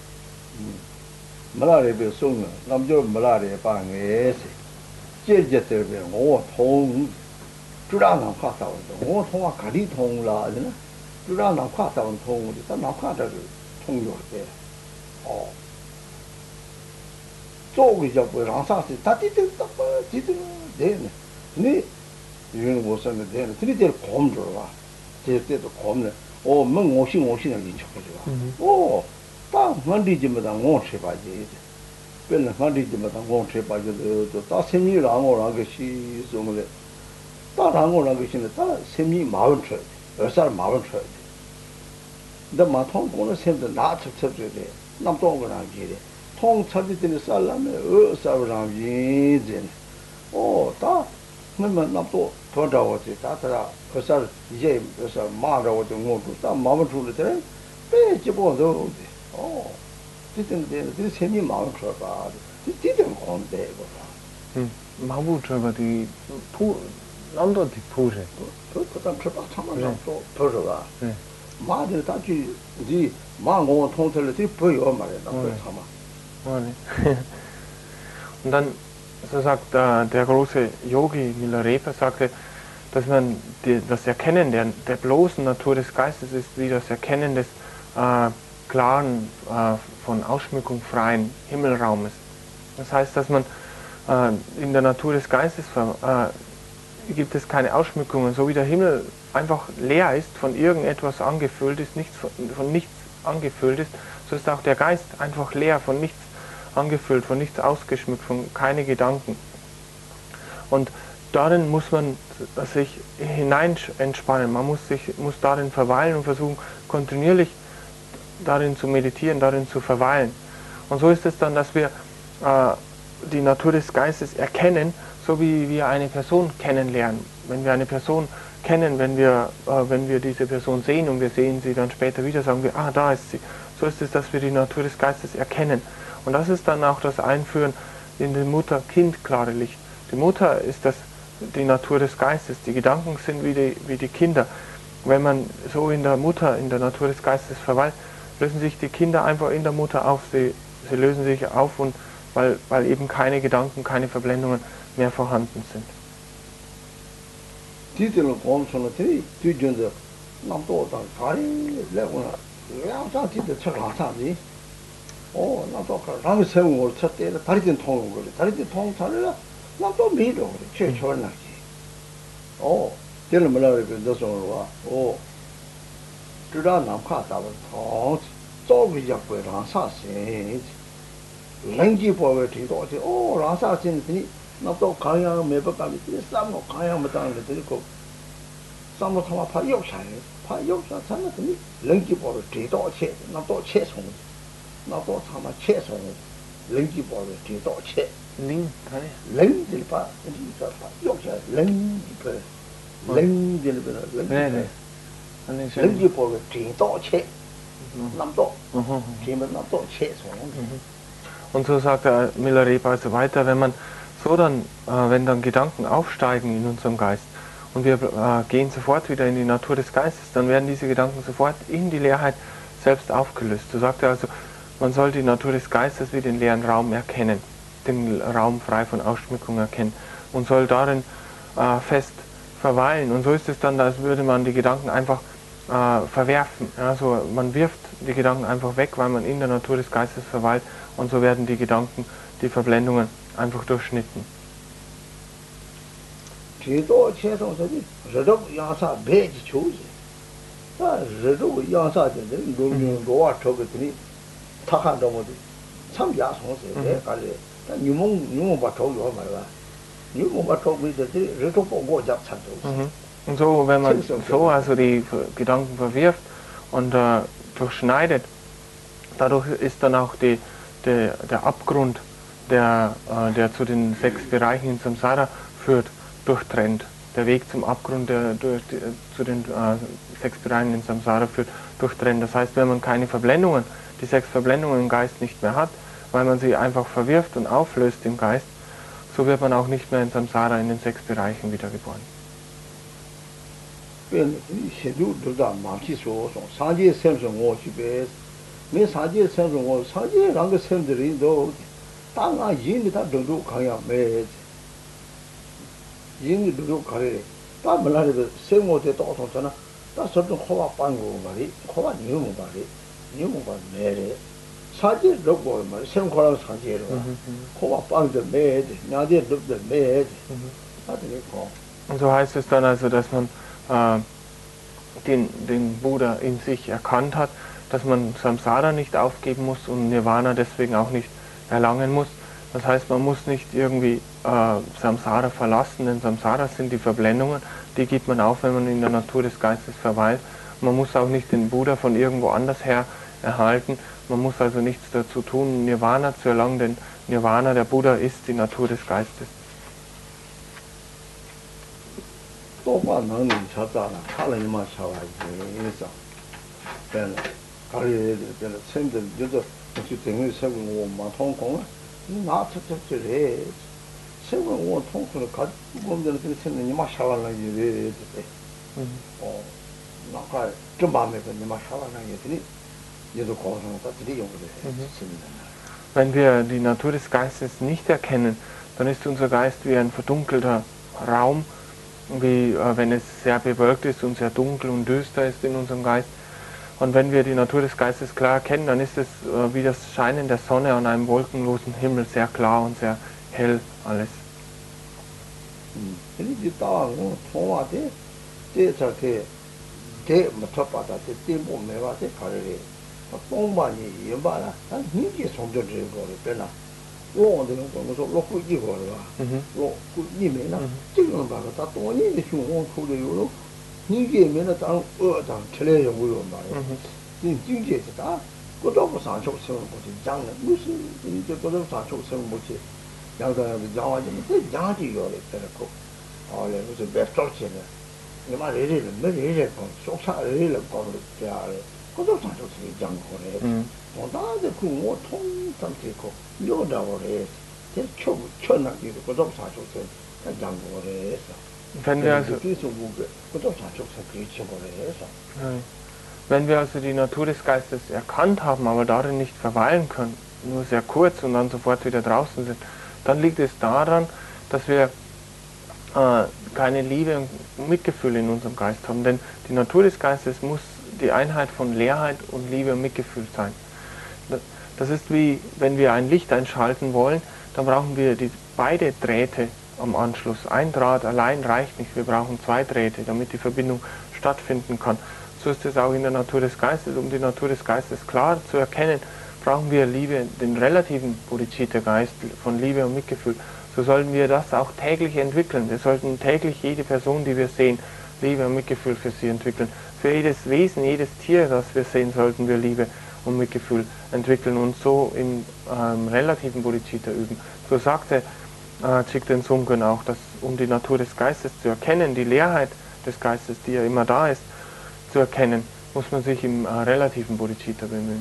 Mabutrava di namdo di pure. Und dann, so sagt der große Yogi Milarepa, sagte, dass man das Erkennen der bloßen Natur des Geistes ist wie das Erkennen des klaren, von Ausschmückung freien Himmelraumes. Das heißt, dass man in der Natur des Geistes gibt es keine Ausschmückungen, so wie der Himmel einfach leer ist, von irgendetwas angefüllt ist, von nichts angefüllt ist, so ist auch der Geist einfach leer, von nichts angefüllt, von nichts ausgeschmückt, von keine Gedanken. Und darin muss man sich hinein entspannen, man muss darin verweilen und versuchen, kontinuierlich darin zu meditieren, darin zu verweilen. Und so ist es dann, dass wir die Natur des Geistes erkennen, so wie wir eine Person kennenlernen. Wenn wir eine Person kennen, wenn wir diese Person sehen und wir sehen sie dann später wieder, sagen wir, ah, da ist sie. So ist es, dass wir die Natur des Geistes erkennen. Und das ist dann auch das Einführen in den Mutter-Kind-klare Licht. Die Mutter ist die Natur des Geistes, die Gedanken sind wie die Kinder. Wenn man so in der Mutter, in der Natur des Geistes verweilt, lösen sich die Kinder einfach in der Mutter auf. Sie lösen sich auf, und weil eben keine Gedanken, keine Verblendungen mehr vorhanden sind. Lengi power ti do ti oh rasa sin ni na to kaya me ba ka ti sam no kaya ma ta ni ko sam no thama pha yok sha san na ni lengi power ti do che na to che song na to thama che song lengi power ti do che Ling, len di pa ni ta pa yok sha len di pa len di pa lengi power ti do che nam to ti ma na to che song. Und so sagt der Milarepa also weiter, wenn dann Gedanken aufsteigen in unserem Geist und wir gehen sofort wieder in die Natur des Geistes, dann werden diese Gedanken sofort in die Leerheit selbst aufgelöst. So sagt er also, man soll die Natur des Geistes wie den leeren Raum erkennen, den Raum frei von Ausschmückung erkennen und soll darin fest verweilen. Und so ist es dann, als würde man die Gedanken einfach verwerfen. Also man wirft die Gedanken einfach weg, weil man in der Natur des Geistes verweilt, und so werden die Gedanken, die Verblendungen einfach durchschnitten. Und so, wenn man so also die Gedanken verwirft und durchschneidet, dadurch ist dann auch der Abgrund, der zu den 6 Bereichen in Samsara führt, durchtrennt. Der Weg zum Abgrund, der zu den 6 Bereichen in Samsara führt, durchtrennt. Das heißt, wenn man keine Verblendungen, die 6 Verblendungen im Geist nicht mehr hat, weil man sie einfach verwirft und auflöst im Geist, so wird man auch nicht mehr in Samsara in den 6 Bereichen wiedergeboren. Und so heißt es dann also, dass man den Buddha in sich erkannt hat, dass man Samsara nicht aufgeben muss und Nirvana deswegen auch nicht erlangen muss. Das heißt, man muss nicht irgendwie Samsara verlassen, denn Samsara sind die Verblendungen, die gibt man auf, wenn man in der Natur des Geistes verweilt. Man muss auch nicht den Buddha von irgendwo anders her erhalten, man muss also nichts dazu tun, Nirvana zu erlangen, denn Nirvana, der Buddha, ist die Natur des Geistes. Wenn wir die Natur des Geistes nicht erkennen, dann ist unser Geist wie ein verdunkelter Raum, wie wenn es sehr bewölkt ist und sehr dunkel und düster ist in unserem Geist. Und wenn wir die Natur des Geistes klar erkennen, dann ist es wie das Scheinen der Sonne an einem wolkenlosen Himmel, sehr klar und sehr hell alles. 이마 레레는 레레 거 속사 레레 거를 때아래 그것도 사실 장고래 뭐다데 그뭐 통상티고 요다고래 제 초나기도 그것도 사실 장고래 Wenn wir also, wenn wir also die Natur des Geistes erkannt haben, aber darin nicht verweilen können, nur sehr kurz und dann sofort wieder draußen sind, dann liegt es daran, dass wir keine Liebe und Mitgefühl in unserem Geist haben. Denn die Natur des Geistes muss die Einheit von Leerheit und Liebe und Mitgefühl sein. Das ist wie, wenn wir ein Licht einschalten wollen, dann brauchen wir beide Drähte am Anschluss. Ein Draht allein reicht nicht, wir brauchen 2 Drähte, damit die Verbindung stattfinden kann. So ist es auch in der Natur des Geistes. Um die Natur des Geistes klar zu erkennen, brauchen wir Liebe, den relativen Bodhicitta-Geist von Liebe und Mitgefühl. So sollten wir das auch täglich entwickeln. Wir sollten täglich jede Person, die wir sehen, Liebe und Mitgefühl für sie entwickeln. Für jedes Wesen, jedes Tier, das wir sehen, sollten wir Liebe und Mitgefühl entwickeln und so im relativen Bodhicitta üben. So sagte Jigten Sumgön auch, dass um die Natur des Geistes zu erkennen, die Leerheit des Geistes, die ja immer da ist, zu erkennen, muss man sich im relativen Bodhicitta bemühen.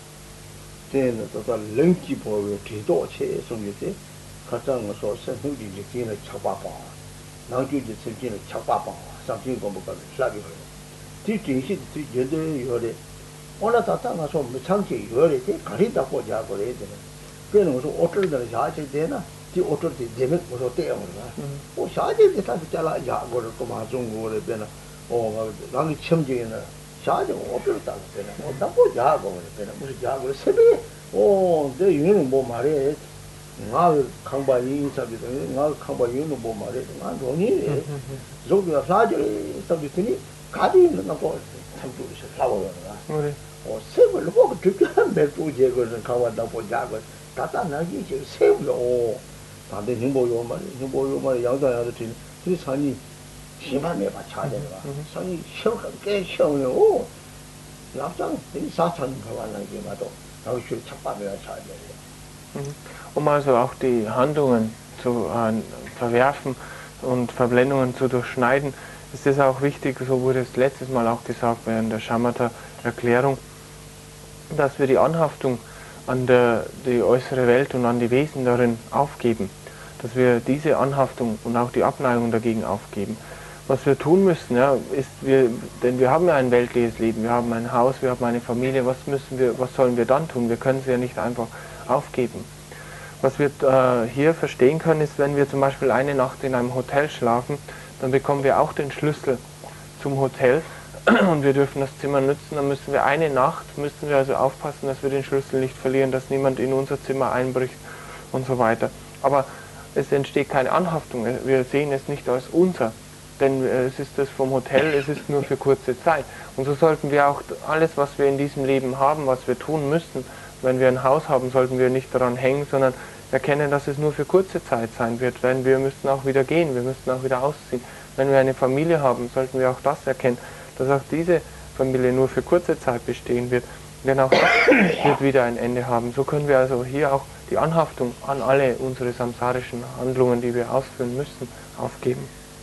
지 오토티 데메 뭐서 때요 오 샤제데 다시 잘라 야고를 또 마중고를 배나 오 나기 첨지에는 샤제 오토르다 배나 뭐 나고 야고를 배나 무슨 야고를 세배 오내 유는 뭐 말해 나 강바이 인사비도 나 강바이는 뭐 말해 나 돈이 저기가 샤제 서비스니 가디 있는 거 참고서 사고요 그래. 오 세벌 뭐 그렇게 한 매도 제거는 강바다 보자고 다다 나기 제 세우요 다들 행보요 말이 양자야도 진 산이 심하게 받쳐야 산이 시원하게 시원해요. 납장 사천 가만한 게 봐도 나우실 착밥이라 쳐야 돼. Also auch die Handlungen zu verwerfen und Verblendungen zu durchschneiden, ist es auch wichtig, so wurde es letztes Mal auch gesagt während der Shamatha-Erklärung, dass wir die Anhaftung an die äußere Welt und an die Wesen darin aufgeben. Dass wir diese Anhaftung und auch die Abneigung dagegen aufgeben. Was wir tun müssen, ja, ist, denn wir haben ja ein weltliches Leben, wir haben ein Haus, wir haben eine Familie, was sollen wir dann tun? Wir können sie ja nicht einfach aufgeben. Was wir hier verstehen können, ist, wenn wir zum Beispiel eine Nacht in einem Hotel schlafen, dann bekommen wir auch den Schlüssel zum Hotel und wir dürfen das Zimmer nutzen, dann müssen wir eine Nacht, also aufpassen, dass wir den Schlüssel nicht verlieren, dass niemand in unser Zimmer einbricht und so weiter. Aber es entsteht keine Anhaftung, wir sehen es nicht als unser, denn es ist das vom Hotel, es ist nur für kurze Zeit. Und so sollten wir auch alles, was wir in diesem Leben haben, was wir tun müssen, wenn wir ein Haus haben, sollten wir nicht daran hängen, sondern erkennen, dass es nur für kurze Zeit sein wird, denn wir müssen auch wieder gehen, wir müssen auch wieder ausziehen. Wenn wir eine Familie haben, sollten wir auch das erkennen, dass auch diese Familie nur für kurze Zeit bestehen wird, denn auch das wird wieder ein Ende haben. So können wir also hier auch die Anhaftung an alle unsere samsarischen Handlungen, die wir ausführen müssen, aufgeben.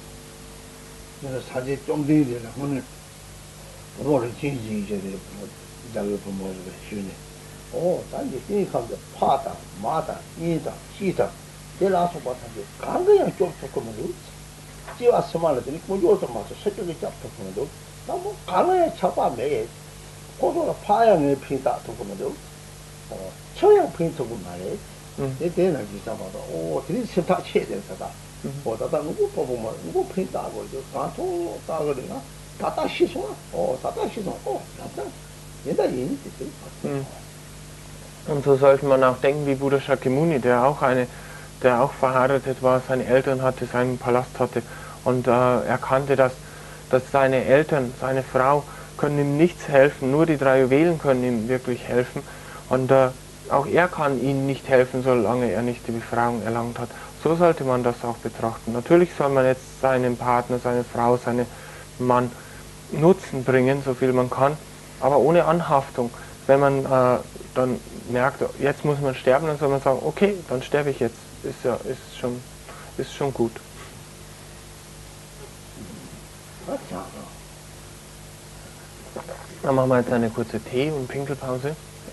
고소가 파양에 피다 도구는요. 청양 페인트고 말이에요. 내 대나 기사마다 오, 드리 세탁 쳐야 된다. 보다다 누구 보면 누구 페인트하고 이제 다통 따거리나 다다 시소. 다다 시소. 나다. 얘다 얘는 있어. Und so sollte man auch denken wie Buddha Shakyamuni, der auch verheiratet war, seine Eltern hatte, seinen Palast hatte und erkannte, dass seine Eltern, seine Frau können ihm nichts helfen, nur die 3 Juwelen können ihm wirklich helfen und auch er kann ihnen nicht helfen, solange er nicht die Befreiung erlangt hat. So sollte man das auch betrachten. Natürlich soll man jetzt seinem Partner, seine Frau, seinen Mann Nutzen bringen, so viel man kann, aber ohne Anhaftung. Wenn man dann merkt, jetzt muss man sterben, dann soll man sagen, okay, dann sterbe ich jetzt, ist schon gut. Dann machen wir jetzt eine kurze Tee- und Pinkelpause.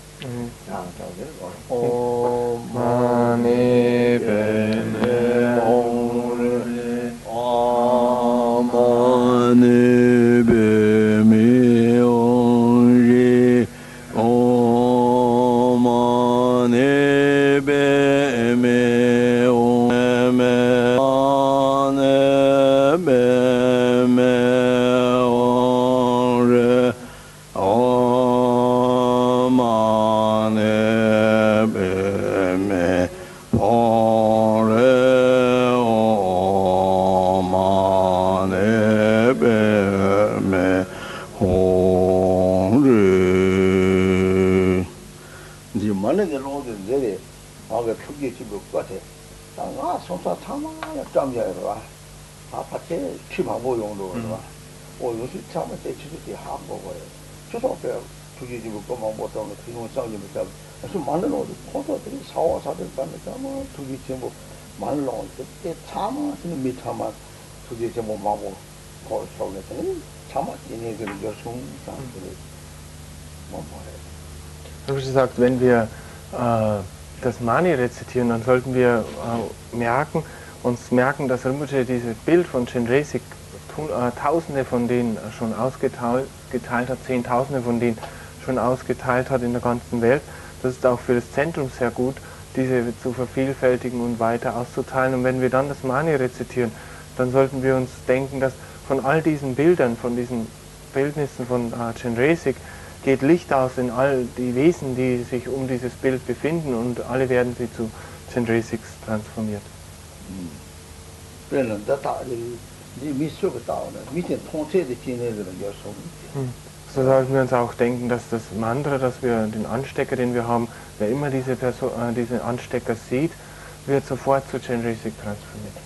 Mane bene ore, Mane bene ore, mane bene ore, mane bene ore, mane bene ore, mane bene ore. 이제 만약에 로드 내리 아가 크게 집을 것 같아. 나 손사 타마야 짬자야. 아파트 취방보 용도로. 요새 참아 대치도 한국어에. 저도요. 크게 집을 거만 못 하면 그거 싸우지 못하고. 그래서 많은 로드 포도들이 사와사들 받는다. 뭐 크게 집뭐 많은 로드 그때 참아 지금 미타만 크게 집뭐 마고 거 속에서는 참아 얘네들 여성 사람들이 뭐 뭐래. Ich habe gesagt, wenn wir das Mani rezitieren, dann sollten wir uns merken, dass Rinpoche dieses Bild von Chenrezig Tausende von denen schon ausgeteilt hat, Zehntausende von denen schon ausgeteilt hat in der ganzen Welt. Das ist auch für das Zentrum sehr gut, diese zu vervielfältigen und weiter auszuteilen. Und wenn wir dann das Mani rezitieren, dann sollten wir uns denken, dass von all diesen Bildern, von diesen Bildnissen von Chenrezig, geht Licht aus in all die Wesen, die sich um dieses Bild befinden, und alle werden sie zu Chenrezigs transformiert. So sollten wir uns auch denken, dass das Mantra, dass wir den Anstecker, den wir haben, wer immer diesen Anstecker sieht, wird sofort zu Chenrezig transformiert.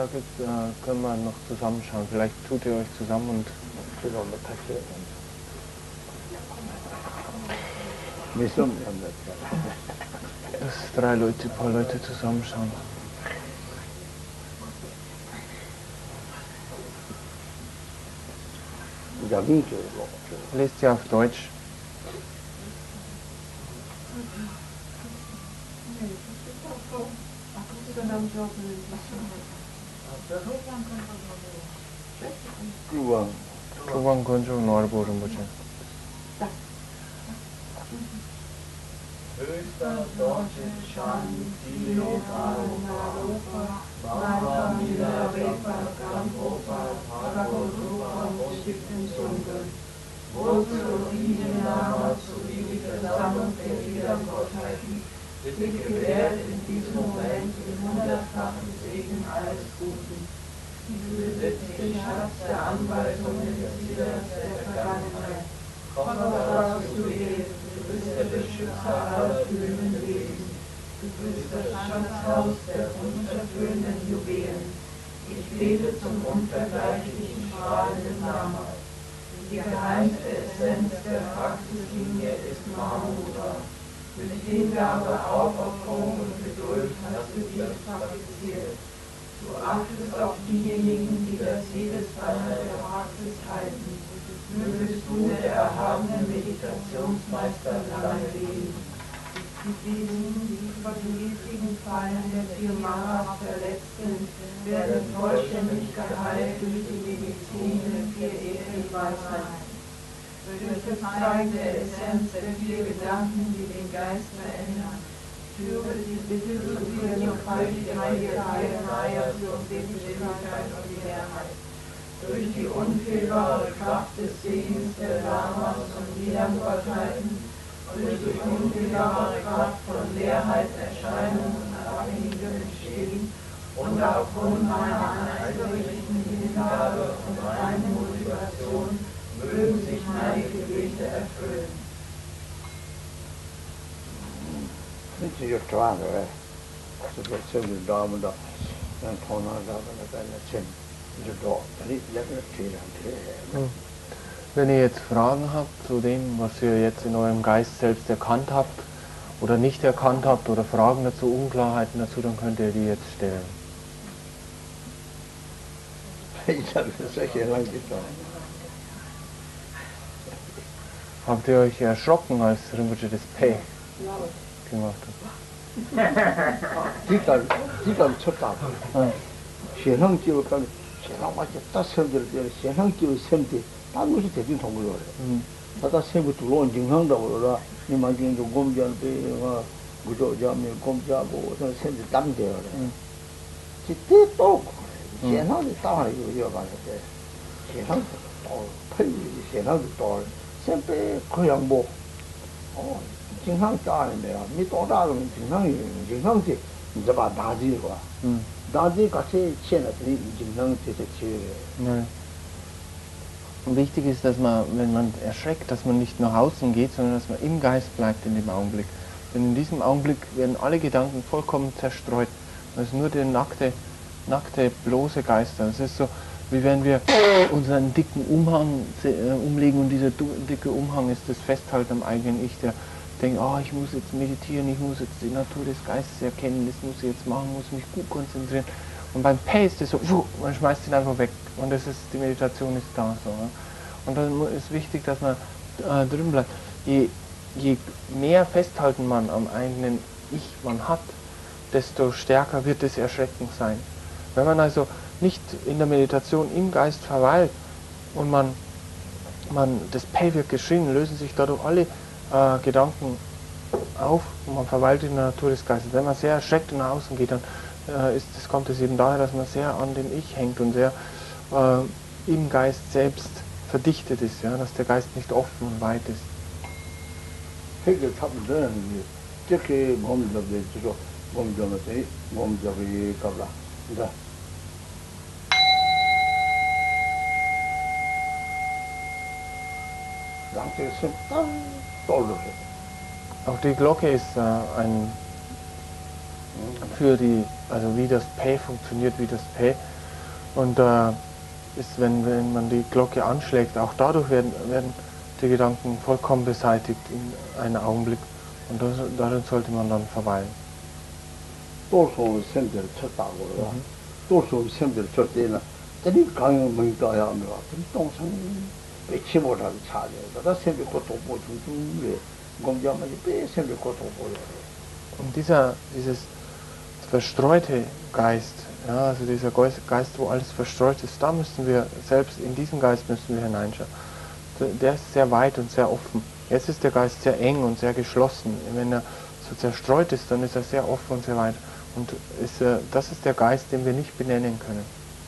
da können wir noch zusammenschauen. Vielleicht tut ihr euch zusammen und dass drei Leute, ein paar Leute zusammenschauen. Lest ja auf Deutsch. Kuvan konjo norborum boche. Höchster Deutsche Shanti Lokarupa Bhava Mila Repa Kampopa Bhagavarupa Stiften Sungal. Wozu diene Nama zu die Versammlung der Wiedergottheiten, bitte gewährt in diesem Moment den 100-fachen Segen alles Guten. Du besitzt den Schatz der Anweisungen des Wieders der Vergangenheit. Kostbar bist du ewig. Du bist der Beschützer aller fühlenden Wesen. Du bist das Schatzhaus der unverfüllenden Juwelen. Ich bete zum unvergleichlichen strahlenden Nama. Die geheimste Essenz der Praxislinie ist Mahamudra. Mit Hingabe, Aufopferung und Geduld hast du dies praktiziert. Du achtest auf diejenigen, die das Siegesbanner der Praxis halten. Mögest du, der erhabene Meditationsmeister, lange leben. Mit diesen, die von den giftigen Fallen der 4 Maras verletzt sind, werden vollständig geheilt durch die Medizin der 4 edlen Weisheiten. Durch das Zeigen der Essenz der 4 Gedanken, die den Geist verändern, führe die Bitte zu Königreich der Maya zur Seligkeit und die Mehrheit. Durch die unfehlbare Kraft des Segens der Lamas und Wiedergottheiten, durch die unfehlbare Kraft von Leerheit, Erscheinung und abhängigem Entstehen und aufgrund meiner einheitlichen Hingabe und reinen Motivation mögen sich meine Gebete erfüllen. Since you're trying to so that's so the dom and Tona and Wenn ihr jetzt Fragen habt zu dem, was ihr jetzt in eurem Geist selbst erkannt habt oder nicht erkannt habt oder Fragen dazu, Unklarheiten dazu, dann könnt ihr die jetzt stellen. Ich habe das echt lang getan. Habt ihr euch erschrocken, als Rinpoche das P gemacht hat? Die kann 쳤다. 현황지로 가면 현황밖에 딱 세우들 때 현황지로 세운데 딴 곳이 대중 통보를 그래. 다다 세부 들어온 증상다고 그러라. 이 만진 좀 곰자는 배가 무조자면 곰자고 저 세운데 땀돼요 그래. 그때 또 현황이 따라 이거 가는데 현황 또 펄이 현황이 또 sempre 그냥 뭐 증상 따는데요. 미도다는 증상이 이제 봐 나지고. Nein. Wichtig ist, dass man, wenn man erschreckt, dass man nicht nach außen geht, sondern dass man im Geist bleibt in dem Augenblick. Denn in diesem Augenblick werden alle Gedanken vollkommen zerstreut. Das ist nur der nackte, bloße Geister. Das ist so, wie wenn wir unseren dicken Umhang umlegen und dieser dicke Umhang ist das Festhalten am eigenen Ich, der denkt, ich muss jetzt meditieren, ich muss jetzt die Natur des Geistes erkennen, das muss ich jetzt machen, muss mich gut konzentrieren. Und beim P ist das so, man schmeißt ihn einfach weg und das ist, die Meditation ist da so. Und dann ist wichtig, dass man drin bleibt. Je mehr Festhalten man am eigenen Ich man hat, desto stärker wird das Erschrecken sein. Wenn man also nicht in der Meditation im Geist verweilt und das P wird geschrien, lösen sich dadurch alle Gedanken auf und man verweilt in der Natur des Geistes. Wenn man sehr erschreckt und nach außen geht, dann kommt es eben daher, dass man sehr an dem Ich hängt und sehr im Geist selbst verdichtet ist, ja, dass der Geist nicht offen und weit ist. Auch die Glocke ist für die, also wie das P funktioniert, wie das P Und ist, wenn man die Glocke anschlägt, auch dadurch werden die Gedanken vollkommen beseitigt in einem Augenblick. Und darin sollte man dann verweilen. 도수 샘들 쳤다고 그래요. 도수 샘들 쳤대나 저리 강연 문가야 하면 동상 배치보라고 차려. 다 샘들 고통 보중중에 공자만이 배 샘들 고통 보여. Und dieses verstreute Geist, ja, also dieser Geist, wo alles verstreut ist, da müssen wir, selbst in diesen Geist müssen wir hineinschauen. Der ist sehr weit und sehr offen. Jetzt ist der Geist sehr eng und sehr geschlossen. Wenn er so zerstreut ist, dann ist er sehr offen und sehr weit. Und das ist der Geist, den wir nicht benennen können.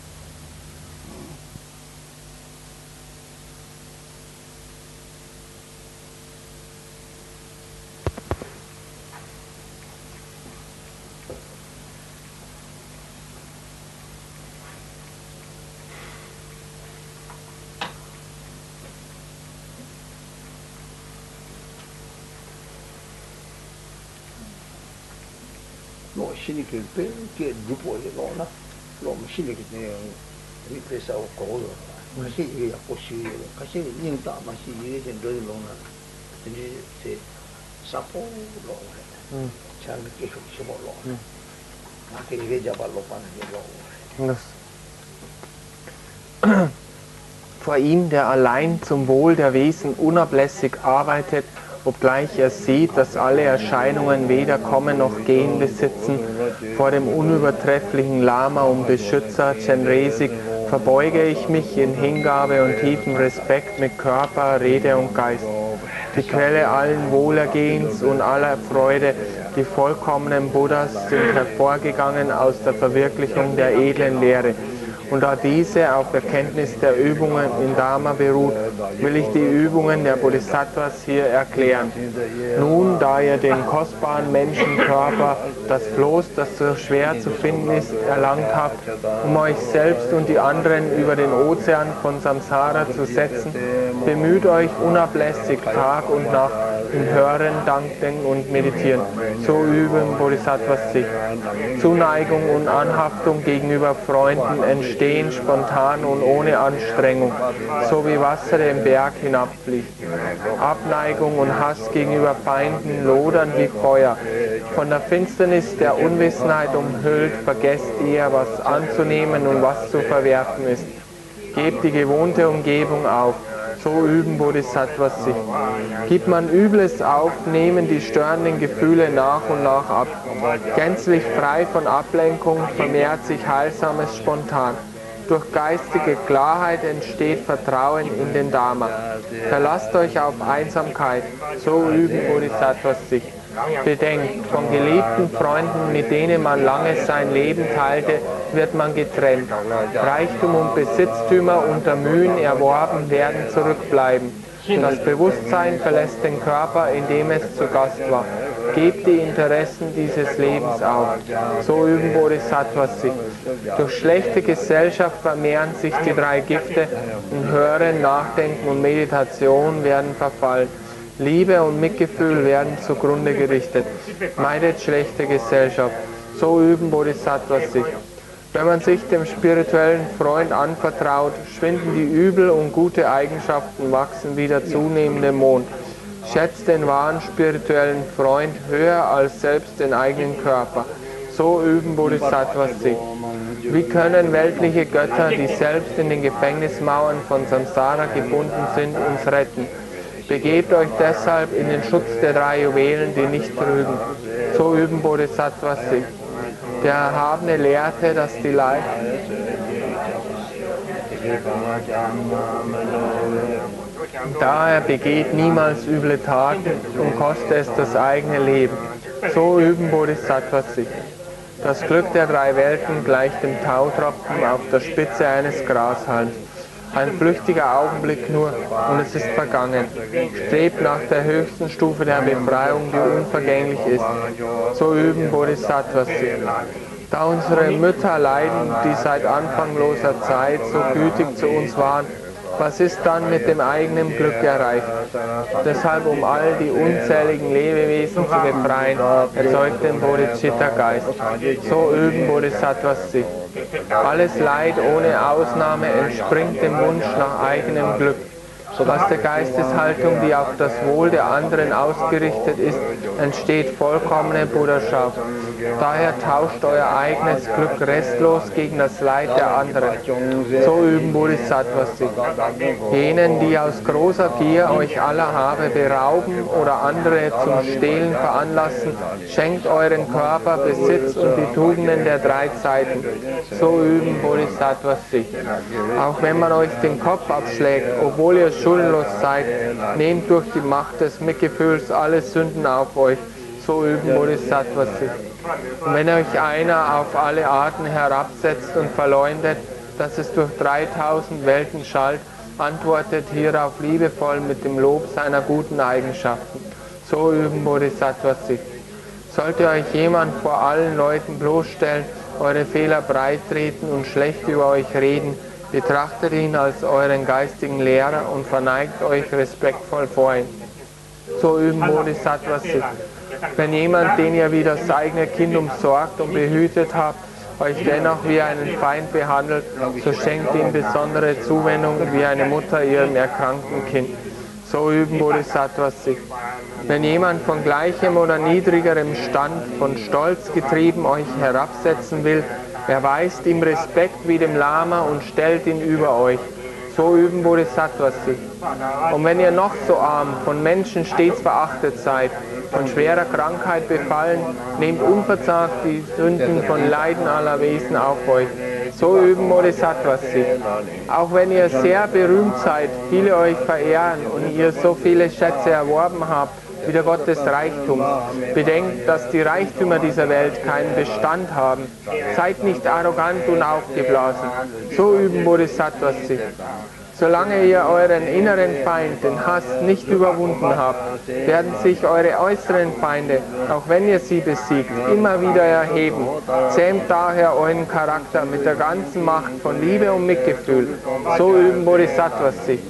로 신이길 빼게 누보에 놓나 로 신이기 때문에 리프레서 고고요 맛이 이게 약고시 같이 인다 맛이 이게 좀 더 놓나 이제 제 사포로 잘 계속 씹어로 아게 이게 잡아로 빠는 게 Vor ihm, der allein zum Wohl der Wesen unablässig arbeitet, obgleich er sieht, dass alle Erscheinungen weder Kommen noch Gehen besitzen, vor dem unübertrefflichen Lama und Beschützer Chenrezig verbeuge ich mich in Hingabe und tiefem Respekt mit Körper, Rede und Geist. Die Quelle allen Wohlergehens und aller Freude, die vollkommenen Buddhas sind hervorgegangen aus der Verwirklichung der edlen Lehre. Und da diese auf Erkenntnis der Übungen in Dharma beruht, will ich die Übungen der Bodhisattvas hier erklären. Nun, da ihr den kostbaren Menschenkörper, das Floß, das so schwer zu finden ist, erlangt habt, um euch selbst und die anderen über den Ozean von Samsara zu setzen, bemüht euch unablässig Tag und Nacht im Hören, Danken und Meditieren. So üben Bodhisattvas sich. Zuneigung und Anhaftung gegenüber Freunden entstehen spontan und ohne Anstrengung, so wie Wasser den Berg hinabfließt. Abneigung und Hass gegenüber Feinden lodern wie Feuer. Von der Finsternis der Unwissenheit umhüllt, vergesst ihr, was anzunehmen und was zu verwerfen ist. Gebt die gewohnte Umgebung auf. So üben Bodhisattvas sich. Gibt man Übles auf, nehmen die störenden Gefühle nach und nach ab. Gänzlich frei von Ablenkung vermehrt sich Heilsames spontan. Durch geistige Klarheit entsteht Vertrauen in den Dharma. Verlasst euch auf Einsamkeit. So üben Bodhisattvas sich. Bedenkt, von geliebten Freunden, mit denen man lange sein Leben teilte, wird man getrennt. Reichtum und Besitztümer unter Mühen erworben werden zurückbleiben. Das Bewusstsein verlässt den Körper, in dem es zu Gast war. Gebt die Interessen dieses Lebens auf. So üben Bodhisattvas sich. Durch schlechte Gesellschaft vermehren sich die drei Gifte und Hören, Nachdenken und Meditation werden verfallen. Liebe und Mitgefühl werden zugrunde gerichtet. Meidet schlechte Gesellschaft. So üben Bodhisattvas sich. Wenn man sich dem spirituellen Freund anvertraut, schwinden die Übel und gute Eigenschaften wachsen wie der zunehmende Mond. Schätzt den wahren spirituellen Freund höher als selbst den eigenen Körper. So üben Bodhisattvas sich. Wie können weltliche Götter, die selbst in den Gefängnismauern von Samsara gebunden sind, uns retten? Begebt euch deshalb in den Schutz der drei Juwelen, die nicht trügen. So üben Bodhisattvas sich. Der Erhabene lehrte, dass die Leid da er begeht niemals üble Taten und kostet es das eigene Leben. So üben Bodhisattvas sich. Das Glück der drei Welten gleicht dem Tautropfen auf der Spitze eines Grashalms. Ein flüchtiger Augenblick nur und es ist vergangen. Strebt nach der höchsten Stufe der Befreiung, die unvergänglich ist. So üben Bodhisattvas sich. Da unsere Mütter leiden, die seit anfangloser Zeit so gütig zu uns waren, was ist dann mit dem eigenen Glück erreicht? Deshalb, um all die unzähligen Lebewesen zu befreien, erzeugt den Bodhicitta-Geist. So üben Bodhisattvas sich. Alles Leid ohne Ausnahme entspringt dem Wunsch nach eigenem Glück. Aus der Geisteshaltung, die auf das Wohl der anderen ausgerichtet ist, entsteht vollkommene Buddhaschaft. Daher tauscht euer eigenes Glück restlos gegen das Leid der anderen. So üben Bodhisattvas sich. Jenen, die aus großer Gier euch aller Habe berauben oder andere zum Stehlen veranlassen, schenkt euren Körper, Besitz und die Tugenden der drei Zeiten. So üben Bodhisattvas sich. Auch wenn man euch den Kopf abschlägt, obwohl ihr schuldenlos seid, nehmt durch die Macht des Mitgefühls alle Sünden auf euch. So üben Bodhisattvas sich. Und wenn euch einer auf alle Arten herabsetzt und verleumdet, dass es durch 3000 Welten schallt, antwortet hierauf liebevoll mit dem Lob seiner guten Eigenschaften. So üben Bodhisattvas sich. Sollte euch jemand vor allen Leuten bloßstellen, eure Fehler breittreten und schlecht über euch reden, betrachtet ihn als euren geistigen Lehrer und verneigt euch respektvoll vor ihm. So üben Bodhisattvas sich. Wenn jemand, den ihr wie das eigene Kind umsorgt und behütet habt, euch dennoch wie einen Feind behandelt, so schenkt ihm besondere Zuwendung wie eine Mutter ihrem erkrankten Kind. So üben Bodhisattvas sich. Wenn jemand von gleichem oder niedrigerem Stand, von Stolz getrieben, euch herabsetzen will, erweist ihm Respekt wie dem Lama und stellt ihn über euch. So üben Bodhisattvas sich. Und wenn ihr noch so arm, von Menschen stets verachtet seid, von schwerer Krankheit befallen, nehmt unverzagt die Sünden von Leiden aller Wesen auf euch. So üben Bodhisattvas sich. Auch wenn ihr sehr berühmt seid, viele euch verehren und ihr so viele Schätze erworben habt, wie der Gott des Reichtums. Bedenkt, dass die Reichtümer dieser Welt keinen Bestand haben. Seid nicht arrogant und aufgeblasen. So üben Bodhisattvas sich. Solange ihr euren inneren Feind, den Hass, nicht überwunden habt, werden sich eure äußeren Feinde, auch wenn ihr sie besiegt, immer wieder erheben. Zähmt daher euren Charakter mit der ganzen Macht von Liebe und Mitgefühl. So üben Bodhisattvas sich.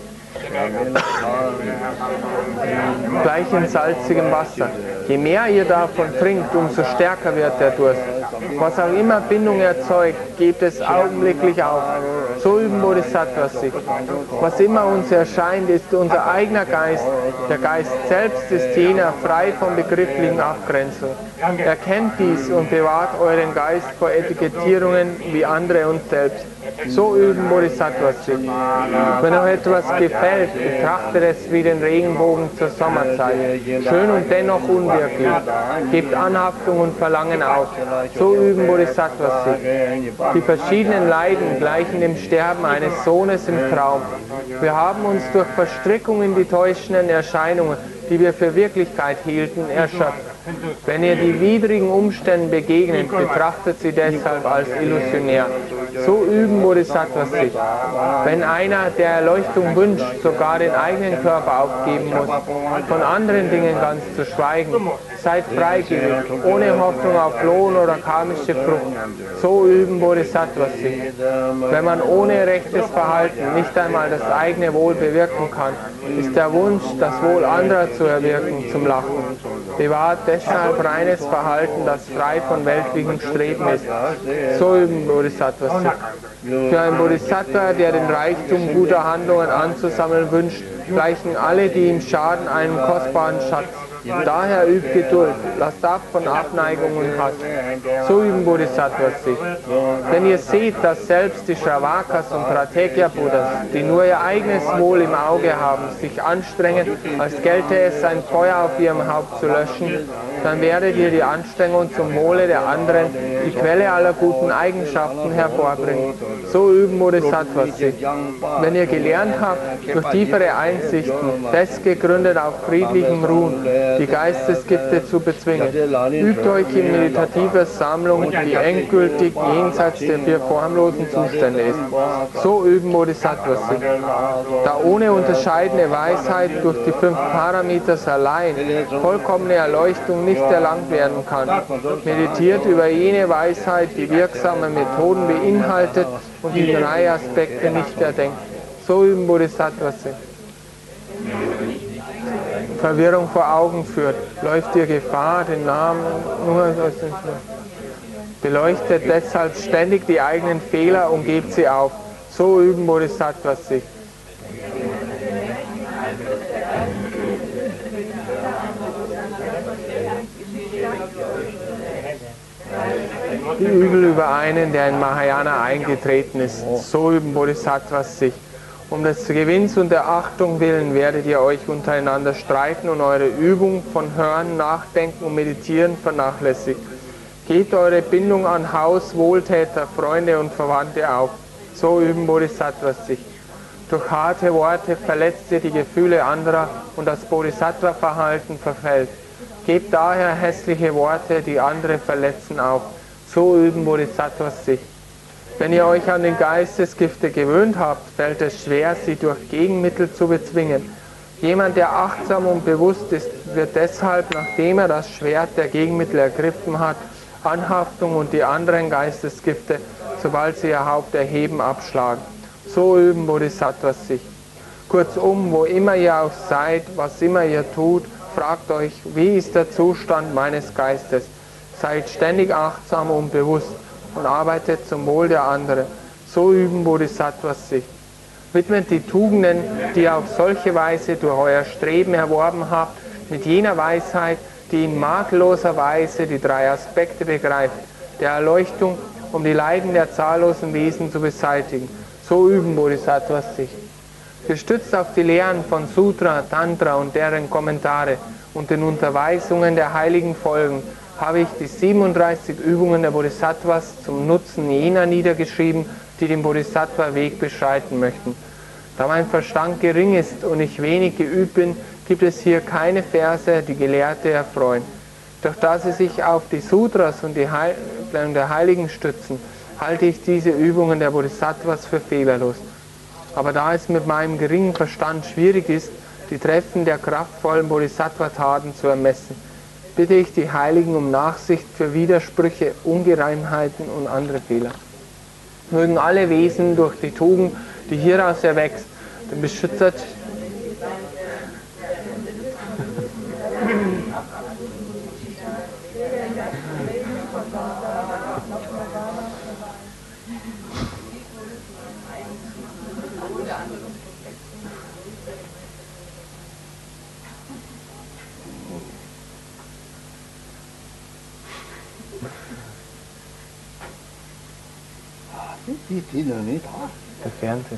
Gleich in salzigem Wasser. Je mehr ihr davon trinkt, umso stärker wird der Durst. Was auch immer Bindung erzeugt, gebt es augenblicklich auf. So üben Bodhisattvas sich. Was immer uns erscheint, ist unser eigener Geist. Der Geist selbst ist jener frei von begrifflichen Abgrenzungen. Erkennt dies und bewahrt euren Geist vor Etikettierungen wie andere uns selbst. So üben Bodhisattvas sich. Wenn euch etwas gefällt, betrachtet es wie den Regenbogen zur Sommerzeit. Schön und dennoch unwirklich. Gebt Anhaftung und Verlangen auf. So üben Bodhisattvas sich. Die verschiedenen Leiden gleichen dem Sterben eines Sohnes im Traum. Wir haben uns durch Verstrickung in die täuschenden Erscheinungen, die wir für Wirklichkeit hielten, erschöpft. Wenn ihr die widrigen Umständen begegnet, betrachtet sie deshalb als illusionär. So üben Bodhisattvas sich. Wenn einer, der Erleuchtung wünscht, sogar den eigenen Körper aufgeben muss, von anderen Dingen ganz zu schweigen, seid freigebig, ohne Hoffnung auf Lohn oder karmische Frucht. So üben Bodhisattvas sich. Wenn man ohne rechtes Verhalten nicht einmal das eigene Wohl bewirken kann, ist der Wunsch, das Wohl anderer zu erwirken, zum Lachen. Bewahrt deshalb reines Verhalten, das frei von weltlichem Streben ist. So üben Bodhisattvas sich. Für einen Bodhisattva, der den Reichtum guter Handlungen anzusammeln wünscht, gleichen alle, die ihm schaden, einen kostbaren Schatz. Daher übt Geduld, lasst ab von Abneigung und Hass. So üben Bodhisattvas sich. Wenn ihr seht, dass selbst die Shravakas und Pratyeka-Buddhas, die nur ihr eigenes Wohl im Auge haben, sich anstrengen, als gelte es, ein Feuer auf ihrem Haupt zu löschen, dann werdet ihr die Anstrengung zum Wohle der anderen, die Quelle aller guten Eigenschaften, hervorbringen. So üben Bodhisattvas sich. Wenn ihr gelernt habt, durch tiefere Einsichten, fest gegründet auf friedlichem Ruhen, die Geistesgifte zu bezwingen, übt euch in meditativer Sammlung, die endgültig jenseits der 4 formlosen Zustände ist. So üben Bodhisattvas sich. Da ohne unterscheidende Weisheit durch die 5 Paramitas allein vollkommene Erleuchtung nicht erlangt werden kann, meditiert über jene Weisheit, die wirksame Methoden beinhaltet und die 3 Aspekte nicht erdenkt. So üben Bodhisattvas sich. Verwirrung vor Augen führt, läuft dir Gefahr, den Namen nur beleuchtet deshalb ständig die eigenen Fehler und gebt sie auf. So üben Bodhisattvas sich. Die Übel über einen, der in Mahayana eingetreten ist. So üben Bodhisattvas sich. Um des Gewinns und der Achtung willen werdet ihr euch untereinander streiten und eure Übung von Hören, Nachdenken und Meditieren vernachlässigt. Gebt eure Bindung an Haus, Wohltäter, Freunde und Verwandte auf. So üben Bodhisattvas sich. Durch harte Worte verletzt ihr die Gefühle anderer und das Bodhisattva-Verhalten verfällt. Gebt daher hässliche Worte, die andere verletzen, auf. So üben Bodhisattvas sich. Wenn ihr euch an den Geistesgifte gewöhnt habt, fällt es schwer, sie durch Gegenmittel zu bezwingen. Jemand, der achtsam und bewusst ist, wird deshalb, nachdem er das Schwert der Gegenmittel ergriffen hat, Anhaftung und die anderen Geistesgifte, sobald sie ihr Haupt erheben, abschlagen. So üben Bodhisattvas sich. Kurzum, wo immer ihr auch seid, was immer ihr tut, fragt euch, wie ist der Zustand meines Geistes? Seid ständig achtsam und bewusst und arbeitet zum Wohl der anderen. So üben Bodhisattvas sich. Widmet die Tugenden, die ihr auf solche Weise durch euer Streben erworben habt, mit jener Weisheit, die in makelloser Weise die drei Aspekte begreift, der Erleuchtung, um die Leiden der zahllosen Wesen zu beseitigen. So üben Bodhisattvas sich. Gestützt auf die Lehren von Sutra, Tantra und deren Kommentare und den Unterweisungen der heiligen Folgen habe ich die 37 Übungen der Bodhisattvas zum Nutzen jener niedergeschrieben, die den Bodhisattva-Weg beschreiten möchten. Da mein Verstand gering ist und ich wenig geübt bin, gibt es hier keine Verse, die Gelehrte erfreuen. Doch da sie sich auf die Sutras und die Heilung der Heiligen stützen, halte ich diese Übungen der Bodhisattvas für fehlerlos. Aber da es mit meinem geringen Verstand schwierig ist, die Treffen der kraftvollen Bodhisattva-Taten zu ermessen, bitte ich die Heiligen um Nachsicht für Widersprüche, Ungereimheiten und andere Fehler. Mögen alle Wesen durch die Tugend, die hieraus erwächst, den Beschützer der Fernseher.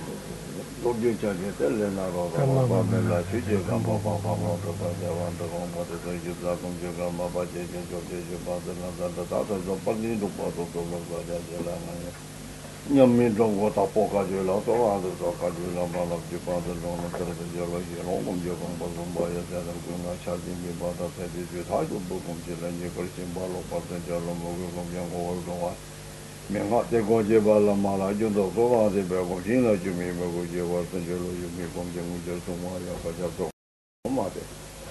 Mengat te goje bala mala jundo ko wa de be ko jin la ju mi me ko je wa san je lo yu mi kom je mu je so ma ya ka ja so ma de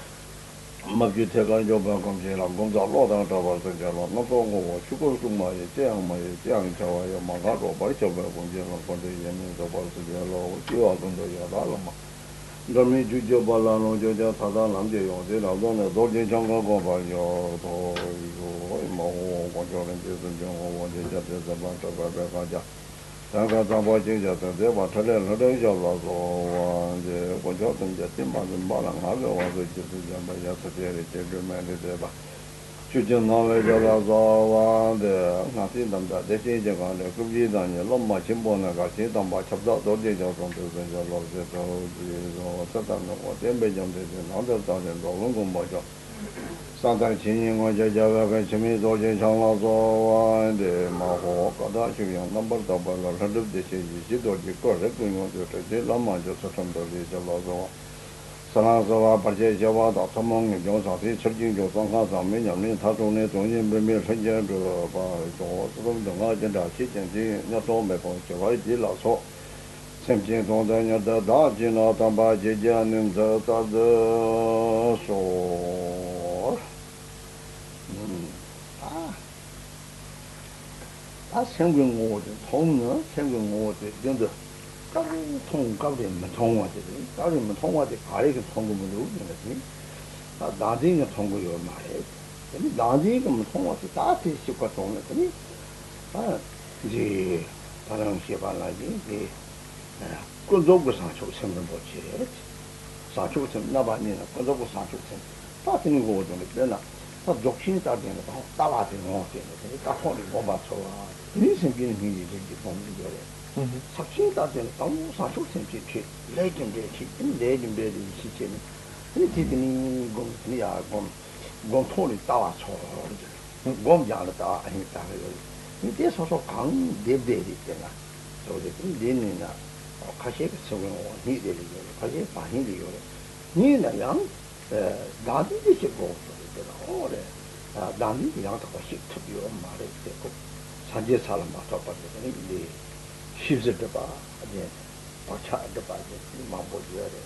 ma ju te ga jo ba kom je la gong za lo da da ba san je lo no so ngo wo chu ko su ma ye je yang ma ye je yang cha wa ya ma ga ro ba che ba kom je lo ko de ye mi do ba san je lo ji wa don do ya da lo ma Dami jujo bala no joja tada namje yo de la do ne do je jang go ba yo to yo mo go jo len je sun jong wo je ja de za ba ta ba ba ka ja ta ga ta ba je ja de ba ta le lo de jo lo so wa je go jo tun ja tin ba den ba la nga ge wa ge je su ja ba ya sa de je de me de ba chu jin na le jo la so wa de na tin dam da de je je ga le ku ji da ni lo ma chin bo na ga chi dam ba chap da do je jo song de sen jo lo je to ji ro sa da no wa de be jam de na da da de lo long gong ba jo sa da chin yin wa ja ja wa ga chi mi do je chang la so wa de ma ho ka da chu yang nam ba da ba la la de je ji do ji ko re ku yo de de la ma jo sa tam do je jo lo so Sanasawa Parche Java da Tamang Yong Sa Ti Chirjing Jo Sang Kha Sa Me Nyam Ni Tha Zhong Ne Zhong Yin Be Me Chen Jian Zhe Ba Zhong Zhong Dong A Jian Da Qi Jian Ji Nya Zhong Me Gong Ji Wai Ji La So Sem Jing Zhong Da Nya Da Da Ji Na Tam Ba Ji Jian Ning Zhe Da Zhe So 다 생긴 거지. 통은 생긴 거지. 근데 가리면 통화지. 가리면 통화지 가리가 통고면 오는 거지. 나중에 통고요 말이에요. 근데 나중에 뭐 통화지 다 뒤집고 통하더니 이제 다른 시발라지 이제 꾼도고 상초 생는 거지. 상초 생 나바니나 꾼도고 상초 생. 다 되는 거거든요. 그러나 다 욕심이 다 되는 거 따라하는 거 되는 거. 다 혼이 못 맞춰. 이 생기는 게 이제 보는 거래. 삭신이 다 되는 거 상초 생지 레전드 레전드 시스템. 근데 뒤니 공이야 공 톤이 따라쳐. 공 양다 아니다. 이제 소소 강 대대리 있잖아. 저기 내는나 가시 성공 니들이 가시 많이 되요. 니는 양 나한테 지고 그러더라. 오래 나한테 양도 가시 특이요 말을 듣고 산제 사람 맞아 봤더니 이제 쉽지도 봐. 이제 박차도 봐. 막 보여야 돼.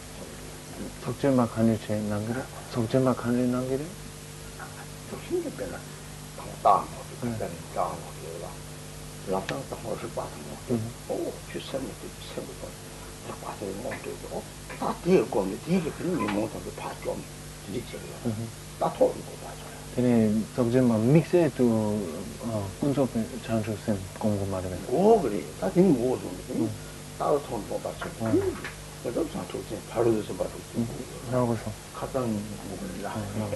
속죄막 하늘체 남기래? 속죄막 하늘 남기래? 조심히 빼라. 다 그다음에 다 먹어라. 라상 다 허스 빠서 오, 주선이 세고 다 빠서 먹고 다 되고 되게 그런 모습도 봐줘. 진짜요. 다 토리고 봐줘요. 근데 속죄막 믹스에도 군속 장수쌤 공부 말하면 오 그래. 다 되는 모습. 따로 돈 뽑아줘. 그래서 장수쌤 바로 돼서 봐도 나오고서 가장 먹으라.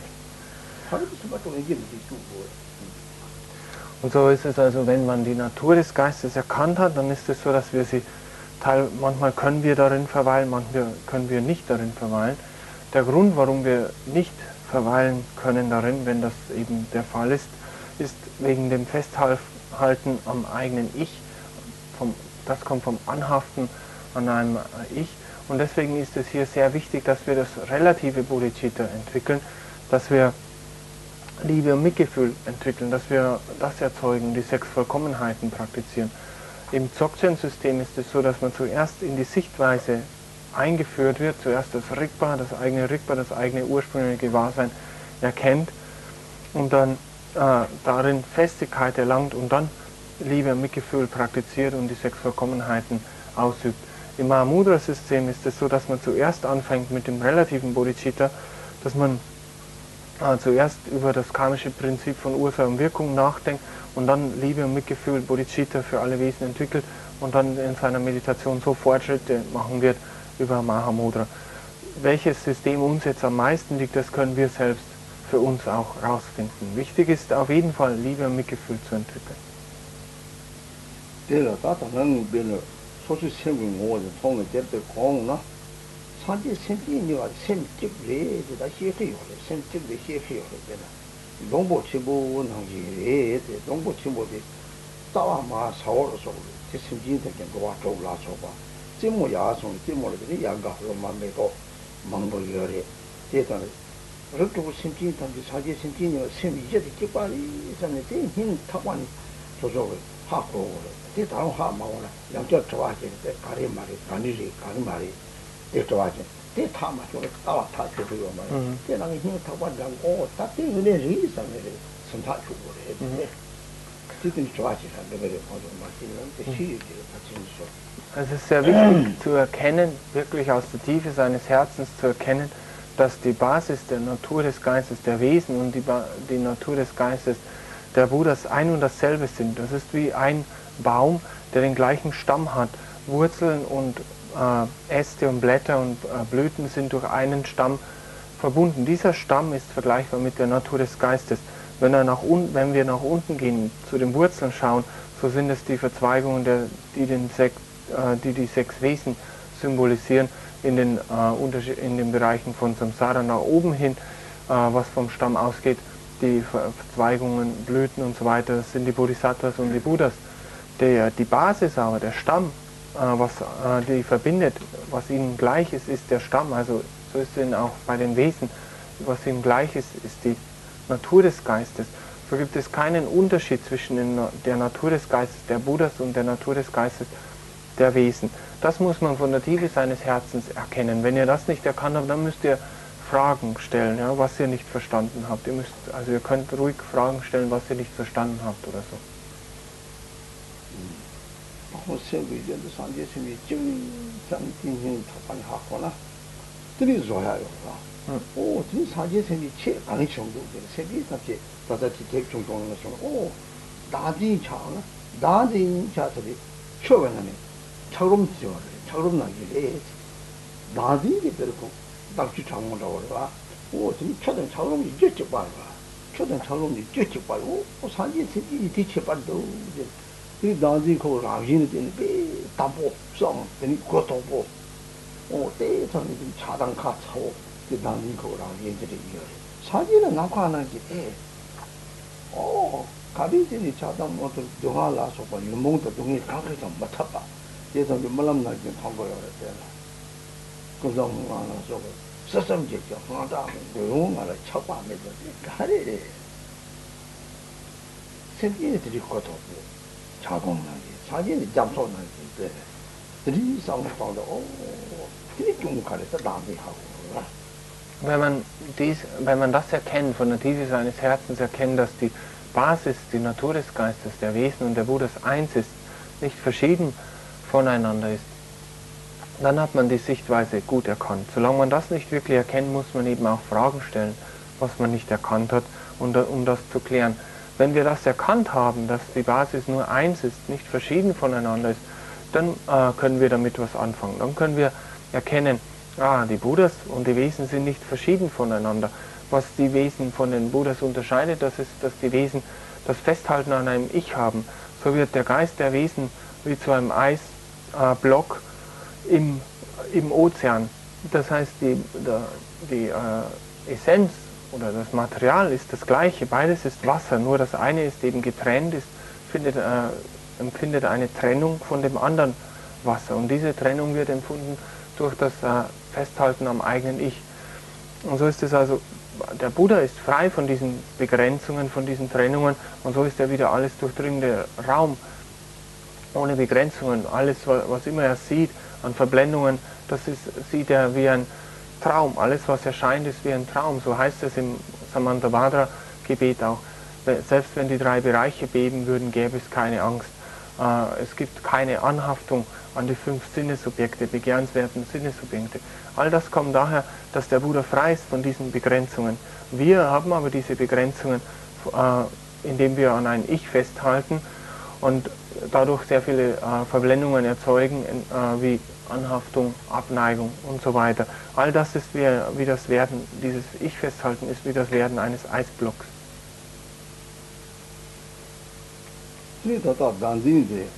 바로 돼서 봐도 이게 무슨 뭐 Und so ist es also, wenn man die Natur des Geistes erkannt hat, dann ist es so, dass wir sie manchmal können wir darin verweilen, manchmal können wir nicht darin verweilen. Der Grund, warum wir nicht verweilen können darin, wenn das eben der Fall ist wegen dem Festhalten am eigenen Ich. Das kommt vom Anhaften an einem Ich. Und deswegen ist es hier sehr wichtig, dass wir das relative Bodhicitta entwickeln, dass wir Liebe und Mitgefühl entwickeln, dass wir das erzeugen, die 6 Vollkommenheiten praktizieren. Im Dzogchen-System ist es so, dass man zuerst in die Sichtweise eingeführt wird, zuerst das Rigpa, das eigene ursprüngliche Gewahrsein erkennt und dann darin Festigkeit erlangt und dann Liebe und Mitgefühl praktiziert und die 6 Vollkommenheiten ausübt. Im Mahamudra-System ist es so, dass man zuerst anfängt mit dem relativen Bodhicitta, dass man zuerst über das karmische Prinzip von Ursache und Wirkung nachdenkt und dann Liebe und Mitgefühl, Bodhicitta für alle Wesen entwickelt und dann in seiner Meditation so Fortschritte machen wird über Mahamudra. Welches System uns jetzt am meisten liegt, das können wir selbst für uns auch rausfinden. Wichtig ist auf jeden Fall Liebe und Mitgefühl zu entwickeln. 산지 생기니와 샘집래 다 시해요. 샘집래 시해요. 농보 치부는 하지. 농보 치부데 따와마 사월서 지심진데 와 돌아서 봐. 지모야송 지모를 양가로 만매고 망보여래. 대단해. 그렇게 심진 단지 사지 심진이와 샘 이제도 기빨이 전에 힘 타관이 조조를 하고 그래. 대단 하마오라. 양쪽 좋아하게 가리 말이 가리 말이 대도와지. 대타마 저게 따와 타 되고요 말이야. 대나게 힘 타관장고 딱히 은혜 리상에 선타 주고 그래. 그때는 좋아지는 거를 보고 맞지는 시리즈 같이 있어. Es ist sehr wichtig zu erkennen, wirklich aus der Tiefe seines Herzens zu erkennen, dass die Basis der Natur des Geistes, der Wesen und die Natur des Geistes der Buddhas ein und dasselbe sind. Das ist wie ein Baum, der den gleichen Stamm hat. Wurzeln und Äste und Blätter und Blüten sind durch einen Stamm verbunden. Dieser Stamm ist vergleichbar mit der Natur des Geistes. Wenn wir nach unten gehen, zu den Wurzeln schauen, so sind es die Verzweigungen, die die 6 Wesen symbolisieren in den Bereichen von Samsara nach oben hin, was vom Stamm ausgeht. Die Verzweigungen, Blüten und so weiter, das sind die Bodhisattvas und die Buddhas. Die Basis aber, der Stamm, was die verbindet, was ihnen gleich ist, ist der Stamm. Also so ist es auch bei den Wesen. Was ihnen gleich ist, ist die Natur des Geistes. So gibt es keinen Unterschied zwischen der Natur des Geistes der Buddhas und der Natur des Geistes der Wesen. Das muss man von der Tiefe seines Herzens erkennen. Wenn ihr das nicht erkannt habt, dann müsst ihr Fragen stellen, ja, was ihr nicht verstanden habt. Ihr könnt ruhig Fragen stellen, was ihr nicht verstanden habt oder so. 생기전도 산제심이 짱짱진신 탑반 하거나 들이 줘야요. 오, 들 산제심이 제 강의 정도 세비 같이 다다지 대충 도는 것은 오, 나디 차나 나디 차들이 초반에 차그럼 지어래. 차그럼 나기래. 나디게 들고 낙지 장문라고 그래봐. 오, 지금 초등 차그럼 이제 쭉 봐봐. 초등 차그럼 이제 쭉 봐봐. 오, 산제심이 대체 봐도 이 나디 그 라기는 되는데 담보 성 되니 고도보 대전에 좀 차단 가차고 그 나디 그 라기들이 이거 사진은 나타나는 게 가비진이 차단 모두 영화라서 봐 유몽도 동이 강하게 좀 맡아봐 그래서 좀 말람나게 한 거예요 그랬잖아 그래서 하나서 서섬지죠 하다 영화를 쳐봐 하면서 가리래 생기들이 고도보 자동나게 사진이 잡소나게 들이 상황도 들이 좀 가려서 남이하고 Wenn man das erkennt, von der Tiefe seines Herzens erkennt, dass die Basis, die Natur des Geistes, der Wesen und der Buddhas eins ist, nicht verschieden voneinander ist, dann hat man die Sichtweise gut erkannt. Solange man das nicht wirklich erkennt, muss man eben auch Fragen stellen, was man nicht erkannt hat, um das zu klären. Wenn wir das erkannt haben, dass die Basis nur eins ist, nicht verschieden voneinander ist, dann können wir damit was anfangen. Dann können wir erkennen, die Buddhas und die Wesen sind nicht verschieden voneinander. Was die Wesen von den Buddhas unterscheidet, das ist, dass die Wesen das Festhalten an einem Ich haben. So wird der Geist der Wesen wie zu einem Eisblock im Ozean. Das heißt, die Essenz oder das Material ist das gleiche, beides ist Wasser, nur das eine ist eben getrennt, empfindet eine Trennung von dem anderen Wasser und diese Trennung wird empfunden durch das Festhalten am eigenen Ich. Und so ist es also, der Buddha ist frei von diesen Begrenzungen, von diesen Trennungen und so ist er wieder alles durchdringender Raum, ohne Begrenzungen, alles was immer er sieht an Verblendungen, sieht er wie ein Traum, alles was erscheint ist wie ein Traum, so heißt es im Samantabhadra Gebet auch. Selbst wenn die 3 Bereiche beben würden, gäbe es keine Angst. Es gibt keine Anhaftung an die 5 Sinnesobjekte, begehrenswerten Sinnesobjekte. All das kommt daher, dass der Buddha frei ist von diesen Begrenzungen. Wir haben aber diese Begrenzungen, indem wir an ein Ich festhalten und dadurch sehr viele Verblendungen erzeugen, wie Anhaftung, Abneigung und so weiter. All das ist wie das Werden, dieses Ich-Festhalten ist wie das Werden eines Eisblocks. 그래서 단진데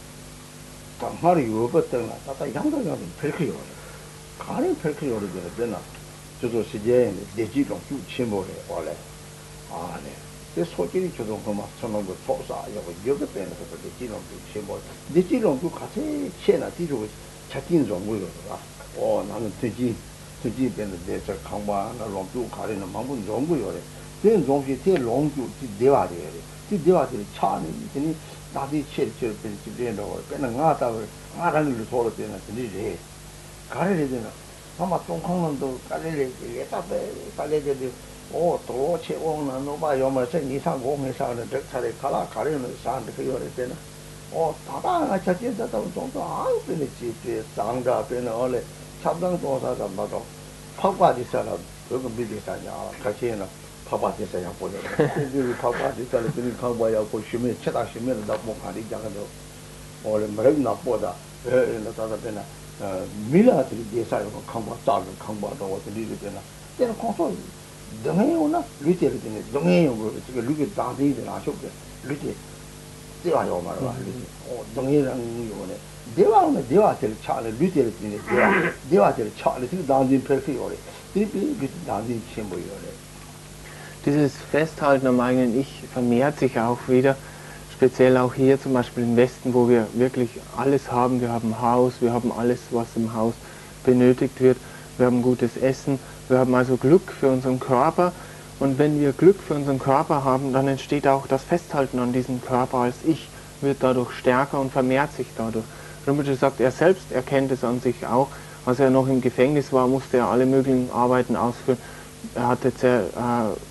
당하리 요것들은 다 양가가 별거요. 가는 별거요 되나. 저도 시제에 대지로 쭉 침몰해 원래. 네. 그 소질이 저도 그만 저놈도 소사 여기 때문에 그 대지로 쭉 침몰. 대지로 쭉 같이 채나 뒤로 찾긴 좀 거요라. 나는 대지 변의 대저 강바나 롱주 가리는 방문 좀 거요래. 그런 종시 대 롱주 대화 돼요. 이 대화들이 차는 되니 나도 체를 변지변도 변은 나라는 소로 되는 되니 가래를 되나 아마 동강론도 가래를 예다배 빨래들이 또 채오는 노바 요마서 이상 공회사는 덕차에 가래는 사는데 그거를 되나 다다가 자체다 정도 안 되는지 장자 변은 원래 참당 도사가 맞아 파과지 사람 그거 미리사냐 같이는 파파티서 양 보려. 그 파파티서를 그냥 가봐야 고 쉬면 최다 쉬면 나 목하리 장도 원래 말은 나보다 나타나 되나 밀라들이 대사요 강바 작은 강바도 어디를 되나 때는 콘솔 등해요나 루테를 되네 등해요 그 루게 다디들 아쇼게 루테 대화요 말아 등해라는 요네 대화를 차를 루테를 되네 대화를 차를 그 다디 perfekte 그 다디 쳔보요래 Dieses Festhalten am eigenen Ich vermehrt sich auch wieder, speziell auch hier zum Beispiel im Westen, wo wir wirklich alles haben. Wir haben Haus, wir haben alles, was im Haus benötigt wird. Wir haben gutes Essen, wir haben also Glück für unseren Körper. Und wenn wir Glück für unseren Körper haben, dann entsteht auch das Festhalten an diesem Körper als Ich, wird dadurch stärker und vermehrt sich dadurch. Rinpoche sagt, er selbst erkennt es an sich auch. Als er noch im Gefängnis war, musste er alle möglichen Arbeiten ausführen. Er hatte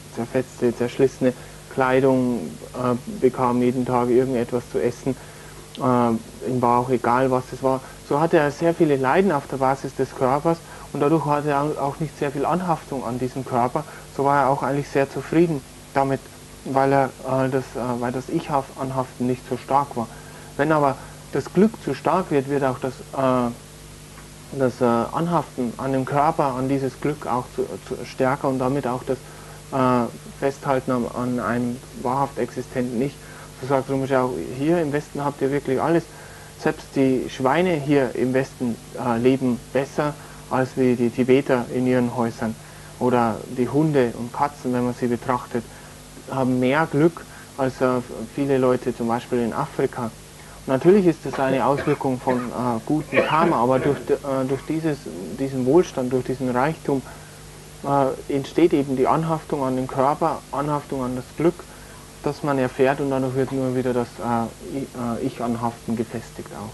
zerfetzte, zerschlissene Kleidung, bekam jeden Tag irgendetwas zu essen. ihm war auch egal, was es war. So hatte er sehr viele Leiden auf der Basis des Körpers und dadurch hatte er auch nicht sehr viel Anhaftung an diesem Körper. So war er auch eigentlich sehr zufrieden damit, weil das Ich-Anhaften nicht so stark war. Wenn aber das Glück zu stark wird, wird auch das Anhaften an dem Körper, an dieses Glück auch stärker und damit auch das Festhalten an einem wahrhaft existenten Ich. So sagt Rinpoche auch, hier im Westen habt ihr wirklich alles. Selbst die Schweine hier im Westen leben besser als wie die Tibeter in ihren Häusern. Oder die Hunde und Katzen, wenn man sie betrachtet, haben mehr Glück als viele Leute zum Beispiel in Afrika. Natürlich ist das eine Auswirkung von gutem Karma, aber durch diesen Wohlstand, durch diesen Reichtum entsteht eben die Anhaftung an den Körper, Anhaftung an das Glück, das man erfährt und dadurch wird nur wieder das Ich-Anhaften gefestigt auch.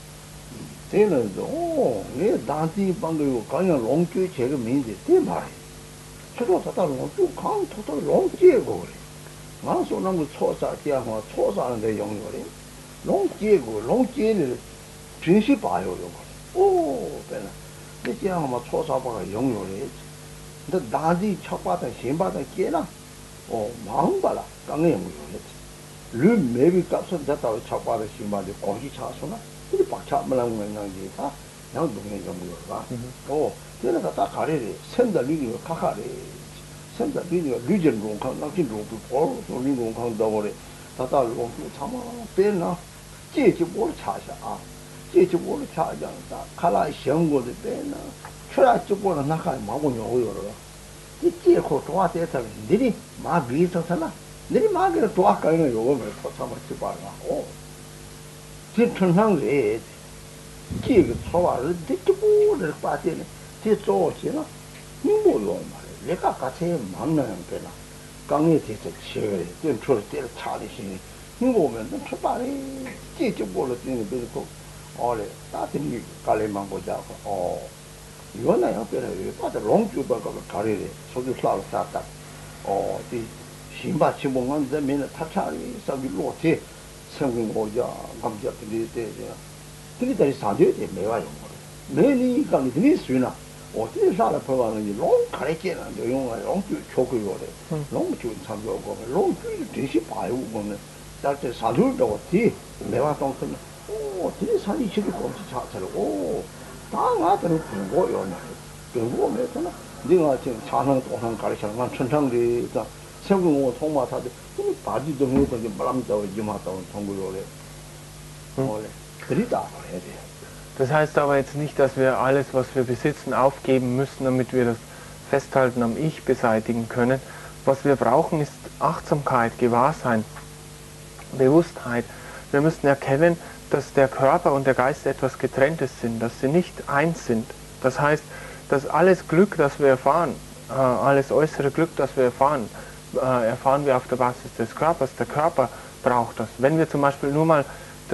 Das heißt aber jetzt nicht, dass wir alles, was wir besitzen, aufgeben müssen, damit wir das Festhalten am Ich beseitigen können. Was wir brauchen, ist Achtsamkeit, Gewahrsein, Bewusstheit. Wir müssen erkennen, dass der Körper und der Geist etwas Getrenntes sind, dass sie nicht eins sind. Das heißt, dass alles Glück, das wir erfahren, alles äußere Glück, das wir erfahren, erfahren wir auf der Basis des Körpers. Der Körper braucht das. Wenn wir zum Beispiel nur mal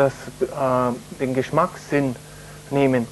den Geschmackssinn nehmen,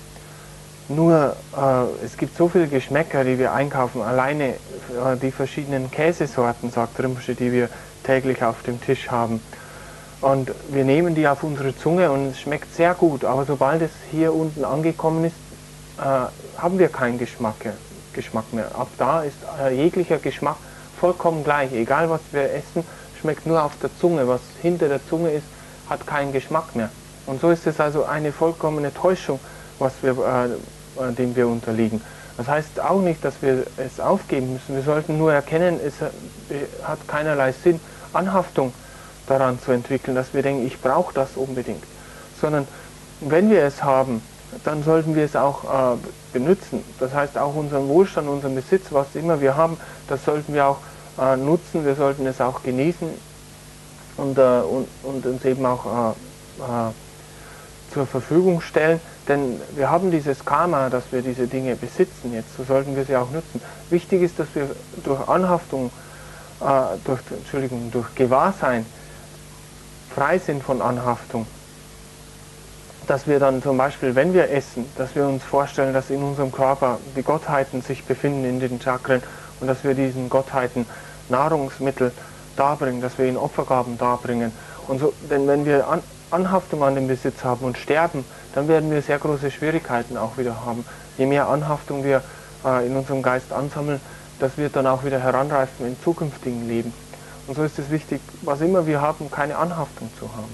es gibt so viele Geschmäcker, die wir einkaufen, alleine die verschiedenen Käsesorten, sagt Rinpoche, die wir täglich auf dem Tisch haben. Und wir nehmen die auf unsere Zunge und es schmeckt sehr gut, aber sobald es hier unten angekommen ist, haben wir keinen Geschmack mehr. Ab da ist jeglicher Geschmack vollkommen gleich. Egal was wir essen, schmeckt nur auf der Zunge. Was hinter der Zunge ist, hat keinen Geschmack mehr. Und so ist es also eine vollkommene Täuschung, dem wir unterliegen. Das heißt auch nicht, dass wir es aufgeben müssen. Wir sollten nur erkennen, es hat keinerlei Sinn, Anhaftung daran zu entwickeln, dass wir denken, ich brauche das unbedingt. Sondern wenn wir es haben, dann sollten wir es auch benutzen. Das heißt auch unseren Wohlstand, unseren Besitz, was immer wir haben, das sollten wir auch nutzen, wir sollten es auch genießen und uns eben auch zur Verfügung stellen, denn wir haben dieses Karma, dass wir diese Dinge besitzen jetzt, so sollten wir sie auch nutzen. Wichtig ist, dass wir durch Anhaftung, durch Gewahrsein frei sind von Anhaftung. Dass wir dann zum Beispiel, wenn wir essen, dass wir uns vorstellen, dass in unserem Körper die Gottheiten sich befinden in den Chakren und dass wir diesen Gottheiten Nahrungsmittel darbringen, dass wir ihnen Opfergaben darbringen. Und so, denn wenn wir Anhaftung an den Besitz haben und sterben, dann werden wir sehr große Schwierigkeiten auch wieder haben. Je mehr Anhaftung wir in unserem Geist ansammeln, das wird dann auch wieder heranreifen im zukünftigen Leben. Und so ist es wichtig, was immer wir haben, keine Anhaftung zu haben.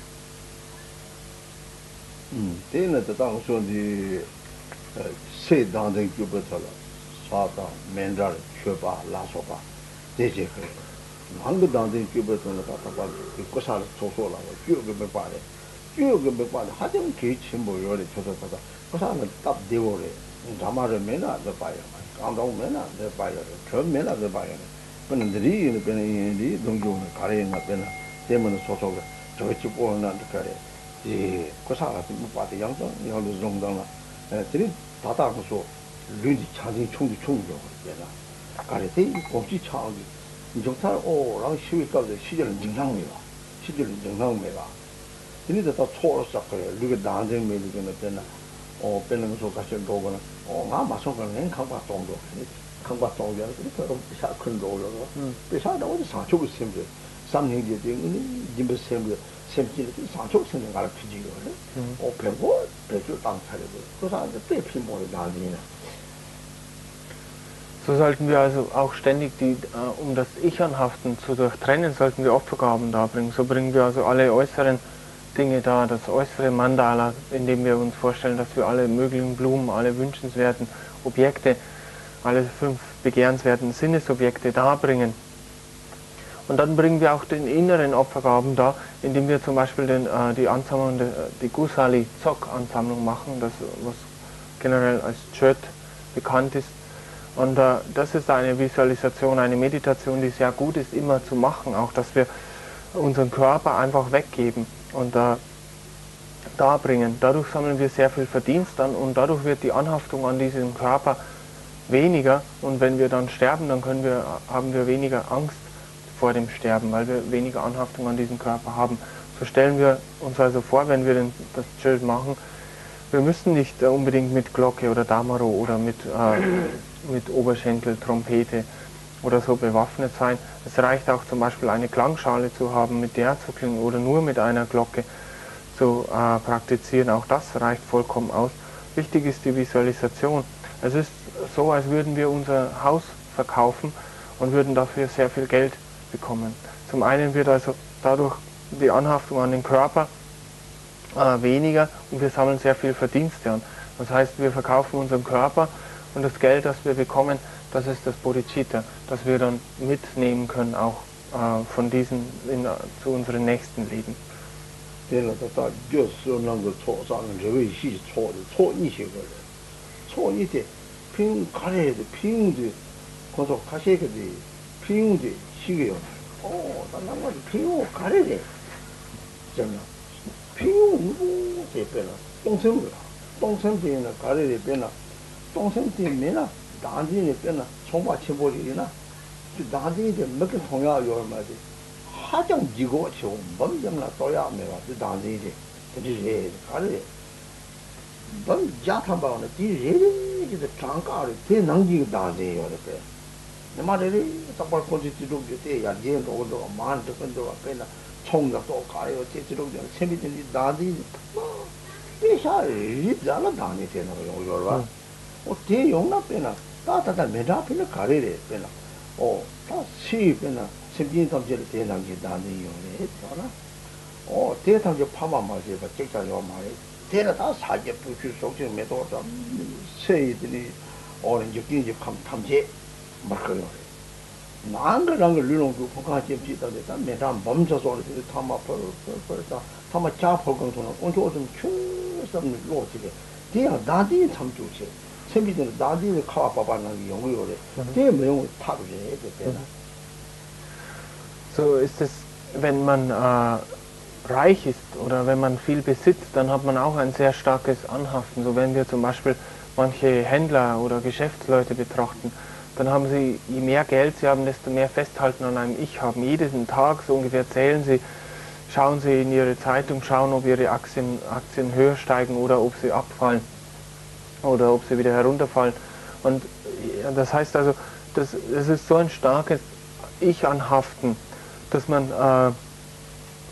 这呢，这当说的，谁当真就不得了，啥当面扎的缺疤拉手疤，这些可以。哪个当真就不得了，他把国啥的抽说了，我绝个没办的，绝个没办的，还真给钱不要的，抽他，国啥的打不掉的，他妈的没那这办呀，刚到没那这办呀，全没那这办呀，不能这里呢，不能里东西呢，家里那边呢，这么的说的，这个就不能这个的。国啥的没把的养生，要是用到了，这里大大不说，люди强劲冲就对了，家里这国际强的，你从他哦，然后学到的世界人经常没吧，世界人经常没吧，这里头到错了啥个，那个男人没那个那边呢，哦，别人说那些多个呢，哦，俺马上个人看把动作，看把动作，这个下困着了，别啥的我就上去不行不，3年的你不行不。甚至是上秋生的脾气了，我苹果这就当菜的，多少是最苹果的当地呢。 So sollten wir also auch ständig um das Ich-Anhaften zu durchtrennen, sollten wir Opfergaben darbringen. So bringen wir also alle äußeren Dinge dar, das äußere Mandala, indem wir uns vorstellen, dass wir alle möglichen Blumen, alle wünschenswerten Objekte, alle 5 begehrenswerten Sinnesobjekte darbringen. Und dann bringen wir auch den inneren Opfergaben dar, indem wir zum Beispiel die Ansammlung, die Gusali Zok Ansammlung machen, das was generell als Chöt bekannt ist. Und das ist eine Visualisation, eine Meditation, die sehr gut ist, immer zu machen, auch dass wir unseren Körper einfach weggeben und darbringen. Dadurch sammeln wir sehr viel Verdienst an und dadurch wird die Anhaftung an diesen Körper weniger und wenn wir dann sterben, dann haben wir weniger Angst vor dem Sterben, weil wir weniger Anhaftung an diesen Körper haben. So stellen wir uns also vor, wenn wir das Schild machen, wir müssen nicht unbedingt mit Glocke oder Damaro oder mit Oberschenkel, Trompete oder so bewaffnet sein. Es reicht auch zum Beispiel eine Klangschale zu haben, mit der zu klingen oder nur mit einer Glocke zu praktizieren. Auch das reicht vollkommen aus. Wichtig ist die Visualisation. Es ist so, als würden wir unser Haus verkaufen und würden dafür sehr viel Geld bekommen. Zum einen wird also dadurch die Anhaftung an den Körper weniger und wir sammeln sehr viel Verdienste an. Das heißt, wir verkaufen unseren Körper und das Geld, das wir bekommen, das ist das Bodhicitta, das wir dann mitnehmen können, auch von diesen zu unseren nächsten Leben. So ist es, wenn man reich ist oder wenn man viel besitzt, dann hat man auch ein sehr starkes Anhaften. So wenn wir zum Beispiel manche Händler oder Geschäftsleute betrachten, dann haben sie, je mehr Geld sie haben, desto mehr Festhalten an einem Ich haben. Jeden Tag so ungefähr zählen sie, schauen sie in ihre Zeitung, schauen, ob ihre Aktien höher steigen oder ob sie abfallen oder ob sie wieder herunterfallen. Und das heißt also, das ist so ein starkes Ich-Anhaften, dass man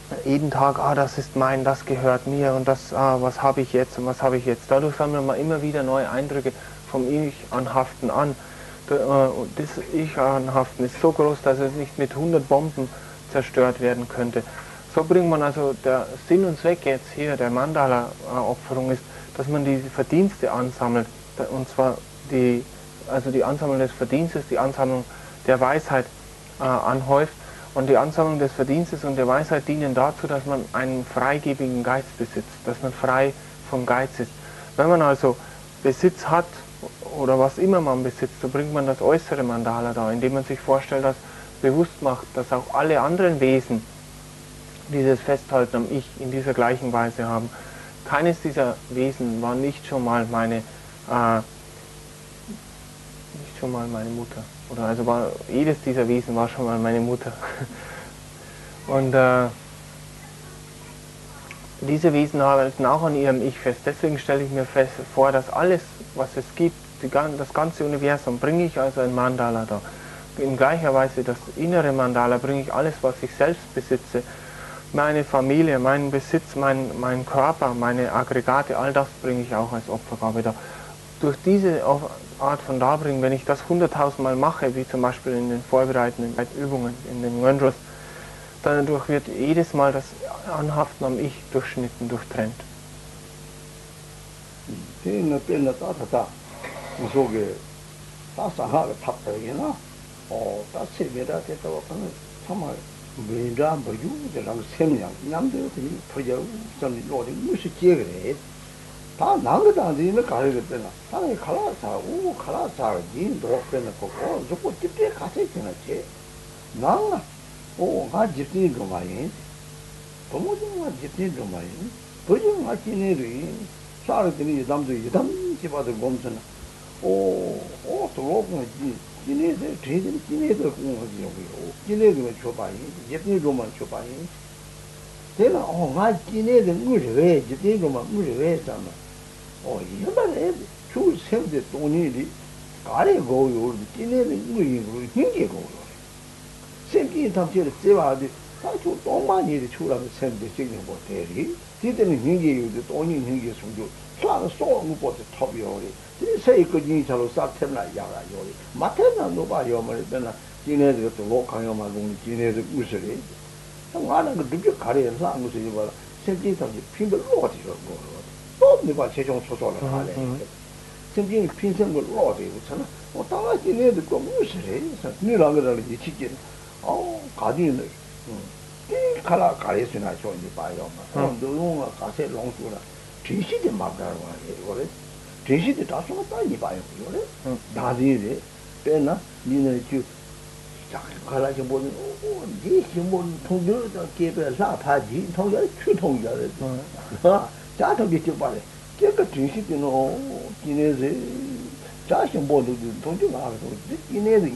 jeden Tag, das ist mein, das gehört mir und das, was habe ich jetzt und was habe ich jetzt. Dadurch sammeln wir immer wieder neue Eindrücke vom Ich-Anhaften an. Das Ich-Anhaften ist so groß, dass es nicht mit 100 Bomben zerstört werden könnte. So bringt man also, der Sinn und Zweck jetzt hier der Mandala-Opferung ist, dass man die Verdienste ansammelt, und zwar die Ansammlung des Verdienstes, die Ansammlung der Weisheit anhäuft. Und die Ansammlung des Verdienstes und der Weisheit dienen dazu, dass man einen freigebigen Geist besitzt, dass man frei vom Geiz ist. Wenn man also Besitz hat, oder was immer man besitzt, so bringt man das äußere Mandala da, indem man sich vorstellt, dass bewusst macht, dass auch alle anderen Wesen dieses Festhalten am Ich in dieser gleichen Weise haben. Keines dieser Wesen war nicht schon mal meine Mutter. Oder also jedes dieser Wesen war schon mal meine Mutter. Und diese Wesen halten auch an ihrem Ich fest. Deswegen stelle ich mir vor, dass alles, was es gibt, das ganze Universum, bringe ich also ein Mandala da. In gleicher Weise das innere Mandala bringe ich alles, was ich selbst besitze. Meine Familie, meinen Besitz, mein Körper, meine Aggregate, all das bringe ich auch als Opfergabe da. Durch diese Art von Darbringen, wenn ich das 100.000 Mal mache, wie zum Beispiel in den vorbereitenden Übungen, in den Ngondros, dadurch wird jedes Mal das Anhaften am Ich durchschnitten, durchtrennt. 다 난거다니는 가르거든. 아니 칼라사 우 칼라사 진 도페는 거고 저거 집에 가서 있잖아지. 나가 가 집이 좀 많이. 도모지가 집이 좀 많이. 버지 마치네리. 사르더니 담도 담 집어도 몸선. 들어오고 지네들 제대로 지네들 공부하지요. 지네들 줘봐요. 집이 좀만 줘봐요. 내가 가 지네들 무료해. 집이 좀만 무료해 잖아. 이번에 주 세대 돈이 가래 고요. 지네는 무이고 힘게 고요. 생기 담지를 제와도 아주 돈만이 주라고 생대 지금 뭐 대리. 지대는 힘게 요도 돈이 힘게 숨죠. 쏴서 쏘는 것도 탑이요리. 이 세이거니 저로 싹템나 야라 요리. 마태나 노바요 말이잖아. 지네들 또 로강요만 공 지네들 무슬이. 나는 그 늦게 가래서 안 무슨 거 생기 담지 핀도 로지요. 또 내가 최종 소소를 하래. 생긴 핀생을 로지 그렇잖아. 당연히 내도 그 무슬이. 니랑 그러는 이 치킨. 가디는 이 칼라 가래스나 좋은지 봐요. 너가 가세 롱수라. 진실이 막다고 하네. 진실이 다 쏘다 이 봐요. 그래? 나디네. 빼나? 니네 주 칼라 좀 보는 이 신문 통들도 개별 라파지 통절 추통절. 자통이 좀 봐래. 깨끗 진실이는 기내세 자신 보는 통주 나가서 기내세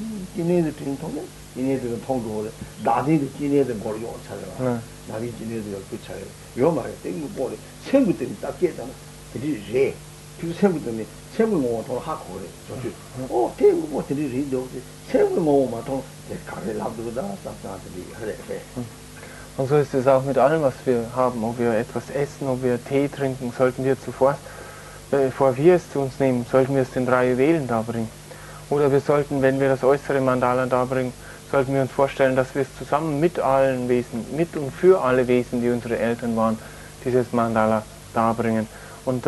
통절 이네들은 통도를 나디도 지네들 거를 찾아라. 나디 지네들 그 차례. 요 말에 땡기 보래. 생구들이 딱 깨잖아. 그리 그 생구들이 생구모 돈 하고 그래. 저기 땡기 뭐 들이 생구모만 돈 가게 납두다 싹싹들이 그래. Und so ist es auch mit allem, was wir haben. Ob wir etwas essen, ob wir Tee trinken, sollten wir zuvor, bevor wir es zu uns nehmen, sollten wir es den 3 Juwelen darbringen. Oder wir sollten, wenn wir das äußere Mandala darbringen, sollten wir uns vorstellen, dass wir es zusammen mit allen Wesen, mit und für alle Wesen, die unsere Eltern waren, dieses Mandala darbringen. Und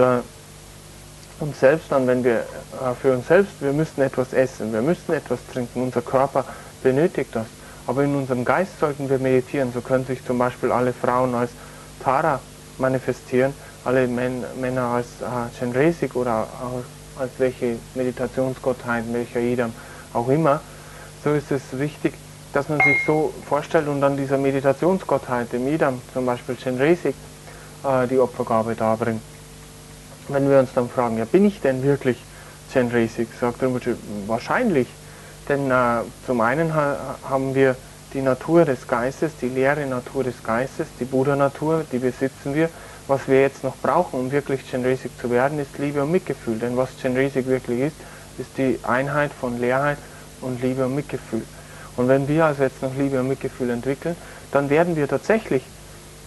uns selbst dann, wenn wir für uns selbst, wir müssen etwas essen, wir müssen etwas trinken, unser Körper benötigt das. Aber in unserem Geist sollten wir meditieren, so können sich zum Beispiel alle Frauen als Tara manifestieren, alle Männer als Chenresik oder als welche Meditationsgottheit, welcher Idam auch immer. So ist es wichtig, dass man sich so vorstellt und dann dieser Meditationsgottheit, dem Idam, zum Beispiel Chenresik, die Opfergabe darbringt. Wenn wir uns dann fragen, ja, bin ich denn wirklich Chenresik? Sagt Rinpoche, wahrscheinlich. Denn zum einen haben wir die Natur des Geistes, die leere Natur des Geistes, die Buddha-Natur, die besitzen wir. Was wir jetzt noch brauchen, um wirklich Chenresik zu werden, ist Liebe und Mitgefühl. Denn was Chenresik wirklich ist die Einheit von Leerheit und Liebe und Mitgefühl. Und wenn wir also jetzt noch Liebe und Mitgefühl entwickeln, dann werden wir tatsächlich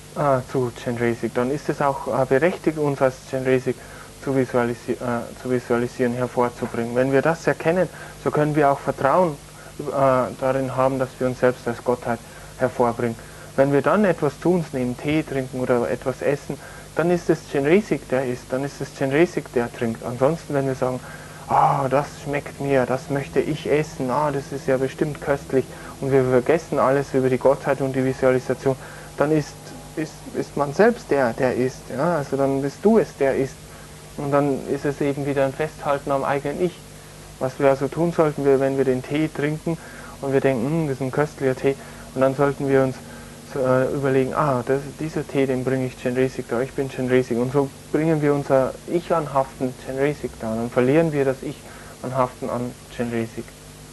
zu Chenresik, dann ist es auch berechtigt, uns als Chenresik zu visualisieren, hervorzubringen. Wenn wir das erkennen, so können wir auch Vertrauen darin haben, dass wir uns selbst als Gottheit hervorbringen. Wenn wir dann etwas tun, nehmen Tee trinken oder etwas essen, dann ist es Chenresik, der isst, dann ist es Chenresik, der trinkt. Ansonsten, wenn wir sagen, das schmeckt mir, das möchte ich essen, das ist ja bestimmt köstlich, und wir vergessen alles über die Gottheit und die Visualisation, dann ist man selbst der isst. Ja? Also dann bist du es, der isst. Und dann ist es eben wieder ein Festhalten am eigenen Ich. Was wir also tun sollten, wenn wir den Tee trinken und wir denken, das ist ein köstlicher Tee, und dann sollten wir uns überlegen, dieser Tee, den bringe ich Chenresik da, ich bin Chenresik. Und so bringen wir unser Ich anhaften Chenresik da. Dann verlieren wir das Ich anhaften an Chenresik.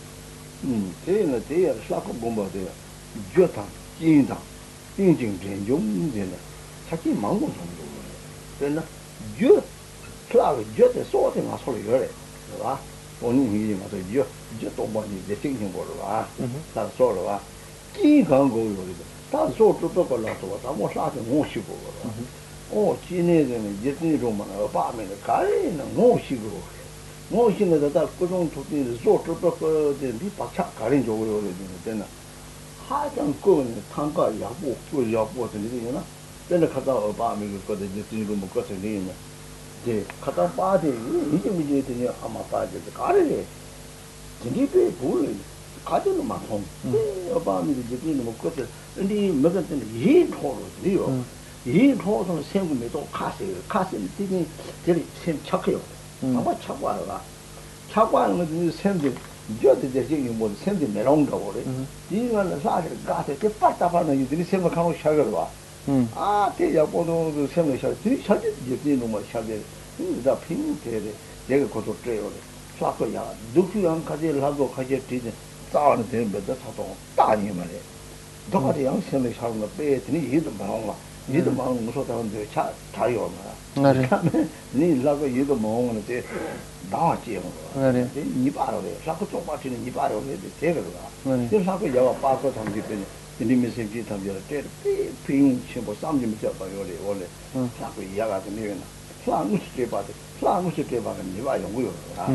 Der Schlafbomber, der Jötan, Jindang, Dingjing, Jung, den Taki Mango, denn Jö, Klage, Jö, der Sorte, was soll ich hören, wa? Und nie, also Jö, der Thinking wurde, das soll, wa? Die kann go, das so zu bekommen, da muss ich muss ich go. Chinesen, jetzt nicht rum, aber mit der Kai, muss ich go. muss ich的在各种土地做这个的你把钱搞定就会有的真的，还讲个人参加也不做也不是你的呢，真的看到200个的就进入么个城里呢，对，看到8的已经没觉得你阿妈8的搞的嘞，今天别不了，搞的那么红，200的就进入么个城，你没个真的一套了的哟，一套上3个没到卡死这里先吃开了。 아마 차과가 차과는 그 샘들 저도 되게 뭐 샘들 내려온다 그래 이거는 사실 가서 때 빠따빠는 이들이 생각하고 시작을 봐. 대야 보도 그 샘을 샤 사실 이제 너무 샤게 이다 핑계래 내가 고도 tre요. 사거야 누구랑 가지 하고 가지 뒤에 싸우는 되는 것도 사도 따니 말이야. 너가 양심을 사는 거 빼더니 얘도 많아. 얘도 많은 무서다는데 차 다요 말. 네. 니 라고 얘도 먹는 데 나왔지 뭐. 네. 니 바로래. 라고 좀 빠지는 니 바로래. 되거든. 네. 그 라고 여가 빠서 담기 때문에 이미세지 담겨를 때 핑 첨부 쌈좀 잡아요. 원래. 라고 이야가 되면 플랑우스 봐도 플랑우스 봐도 니 봐 용고요.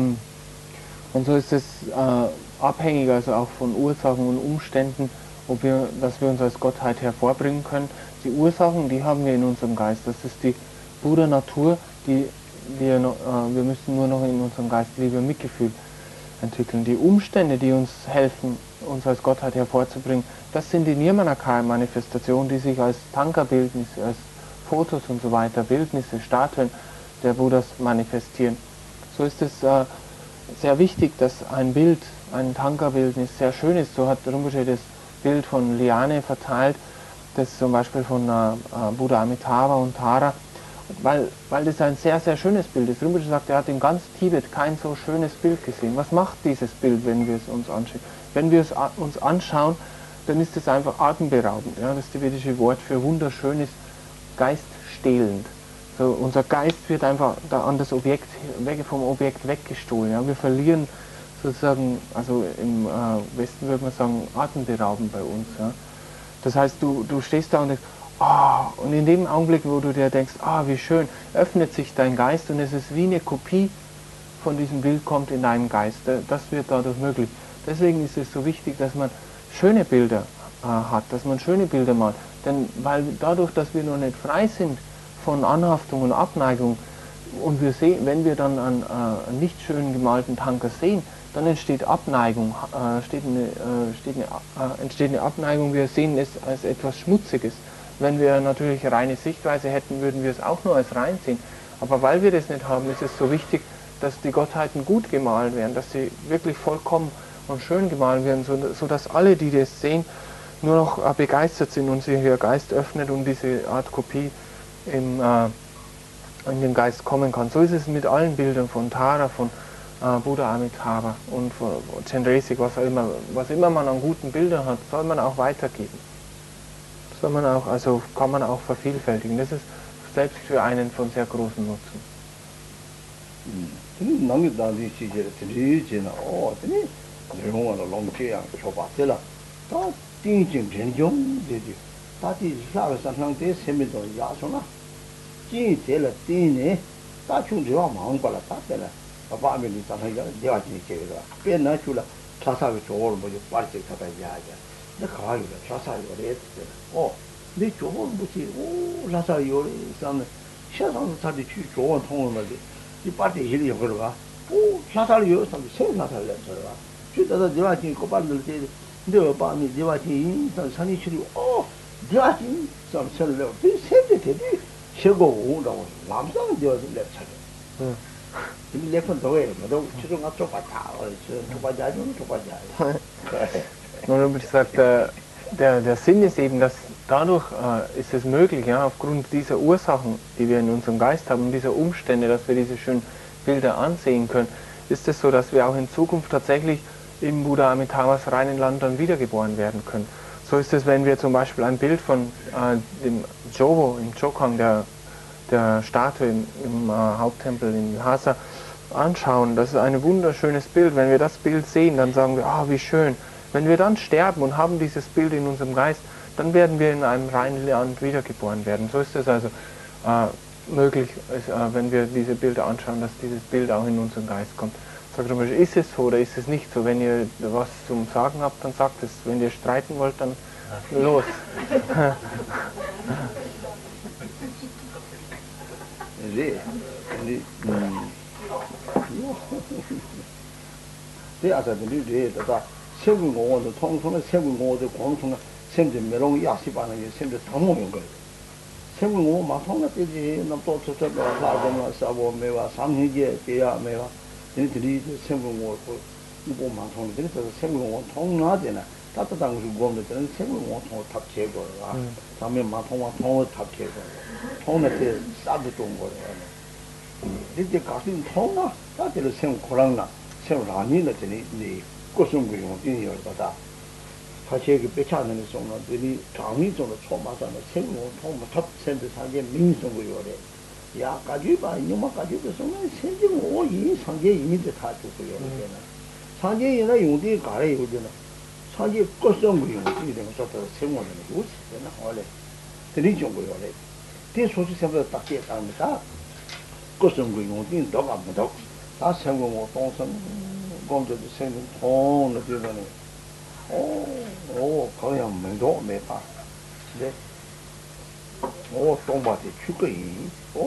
Und so ist es abhängig also auch von Ursachen und Umständen, dass wir uns als Gottheit hervorbringen können. Die Ursachen, die haben wir in unserem Geist. Das ist die pure Natur, wir müssen nur noch in unserem Geist Liebe und Mitgefühl entwickeln. Die Umstände, die uns helfen, uns als Gottheit hervorzubringen, das sind die Nirmanakaya-Manifestationen, die sich als Tanka-Bildnisse, als Fotos und so weiter, Bildnisse, Statuen der Buddhas manifestieren. So ist es sehr wichtig, dass ein Bild, ein Tanka-Bildnis sehr schön ist. So hat Rinpoche das Bild von Liane verteilt, das zum Beispiel von Buddha Amitabha und Tara, weil das ein sehr, sehr schönes Bild ist. Rinpoche sagt, er hat in ganz Tibet kein so schönes Bild gesehen. Was macht dieses Bild, wenn wir es uns anschauen? Wenn wir es uns anschauen, dann ist es einfach atemberaubend. Ja? Das tibetische Wort für wunderschön ist geiststehlend. So, unser Geist wird einfach an das Objekt, vom Objekt weggestohlen. Ja? Wir verlieren sozusagen, also im Westen würde man sagen, atemberaubend bei uns. Ja? Das heißt, du stehst da und denkst, und in dem Augenblick, wo du dir denkst, wie schön, öffnet sich dein Geist und es ist wie eine Kopie von diesem Bild kommt in deinen Geist. Das wird dadurch möglich. Deswegen ist es so wichtig, dass man schöne Bilder hat, dass man schöne Bilder malt. Denn weil dadurch, dass wir noch nicht frei sind von Anhaftung und Abneigung und wir sehen, wenn wir dann einen nicht schön gemalten Tanka sehen, dann entsteht Abneigung, entsteht eine Abneigung, wir sehen es als etwas Schmutziges. Wenn wir natürlich reine Sichtweise hätten, würden wir es auch nur als rein sehen. Aber weil wir das nicht haben, ist es so wichtig, dass die Gottheiten gut gemalt werden, dass sie wirklich vollkommen und schön gemalt werden, sodass alle, die das sehen, nur noch begeistert sind und sich ihr Geist öffnet und diese Art Kopie in den Geist kommen kann. So ist es mit allen Bildern von Tara, von Buddha Amitabha und von Chenresik, was immer man an guten Bildern hat, soll man auch weitergeben. Kann man auch vervielfältigen. Das ist selbst für einen von sehr großem Nutzen. 다시 샤가 상상대 세미도 야소나 진이들 띠네 다충지와 마음과라 다들 아빠면이 상상이가 내가지 제가 빼나 줄라 차사가 저걸 뭐지 빠르게 타다 야야 내 가와이가 차사가 그랬어 내 저걸 뭐지 라사 요리 상 샤상 사지 주 좋은 통을 말이 이 빠르게 일이 그러가 차사를 요 상 생사를 내서가 주다가 내가지 고발들 때 내 밤이 내가지 인상 산이 치료 내가지 좀 설레 그 세대 대비 최고 오라고 남상 되어서 랩차게 die leffen door, maar dan is het ook Nun habe ich gesagt, der Sinn ist eben, dass dadurch ist es möglich, ja, aufgrund dieser Ursachen, die wir in unserem Geist haben, dieser Umstände, dass wir diese schönen Bilder ansehen können, ist es so, dass wir auch in Zukunft tatsächlich im Buddha Amitabhas reinen Land dann wiedergeboren werden können. So ist es, wenn wir zum Beispiel ein Bild von dem Jovo im Chokang, der Statue im Haupttempel in Lhasa, anschauen. Das ist ein wunderschönes Bild. Wenn wir das Bild sehen, dann sagen wir, wie schön. Wenn wir dann sterben und haben dieses Bild in unserem Geist, dann werden wir in einem reinen Land wiedergeboren werden. So ist es also möglich, wenn wir diese Bilder anschauen, dass dieses Bild auch in unseren Geist kommt. Sagt Ramesh, ist es so oder ist es nicht so? Wenn ihr was zum Sagen habt, dann sagt es. Wenn ihr streiten wollt, dann los. 세군공원도 통통한 세군공원도 공통한 샘들 메롱 야시바는 게 샘들 당모인 거예요. 세군공원 마통나 때지 남도 저쪽 라고나 사보메와 삼희제 대야메와 얘들이 세군공원 이거 마통이 그래서 세군공원 통나되나 따뜻한 그 공원도 되는 세군공원 통 탑재거라. 다음에 마통와 통을 탑재거. 통을 때 싸도 좋은 거예요. 이제 가슴 통나 따뜻한 샘 고랑나 샘 라니는 되니 고성구용 인이었다. 사실 배차는 소나들이 장이 좀 초마사는 생고 통모 탑 센터 상계 민성구요래. 야 가지바 이마 가지고 소는 생진 오이 상계 이미지 다 주고요. 상계이나 용디 가래 요잖아. 상계 고성구용 인이 되는 것도 생원은 요시잖아. 원래 드리 정도요래. 대 소식 생각 딱 깨닫는다. 고성구용 인이 더 갑니다. 다 생고 동선 공주도 생긴 통을 들더니 그냥 명도 매파 근데 똥바지 죽거이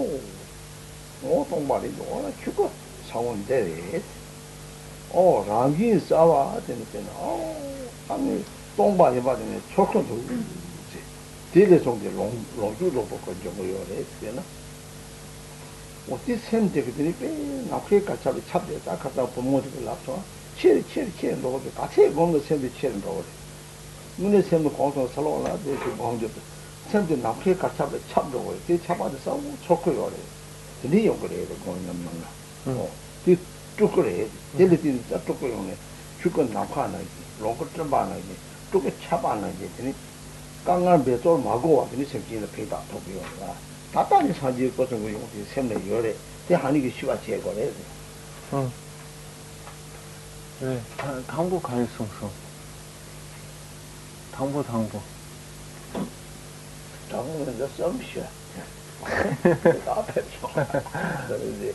똥바지 너나 죽거 사원대 랑긴 싸와 되는 아니 똥바지 받으면 초크도 되게 정도 롱주로 보고 좀 요래 되나 어디 샘되거든요. 나프에 같이 잡대 딱 갖다 부모들을 납서 치리 놓고 같이 공도 샘도 치리 놓고 눈에 샘도 공도 살아올라 되게 공도 샘도 나프에 같이 잡고 이 잡아서 싸우고 좋고요. 근데 요거래 공는 뭔가 이 뚝거래 델리딘 뚝거요네 죽건 나파나지 로고 좀 봐나지 뚝게 잡아나지 되니 강한 배도 마고 와 되니 생기는 배다 도비요. 다단히 사지 것은 거 용기 샘내 열에 대 하니기 쉬와 제거래. 네, 당부 가능성소. 당부. 당부는 저 썸쉬. 앞에 그래서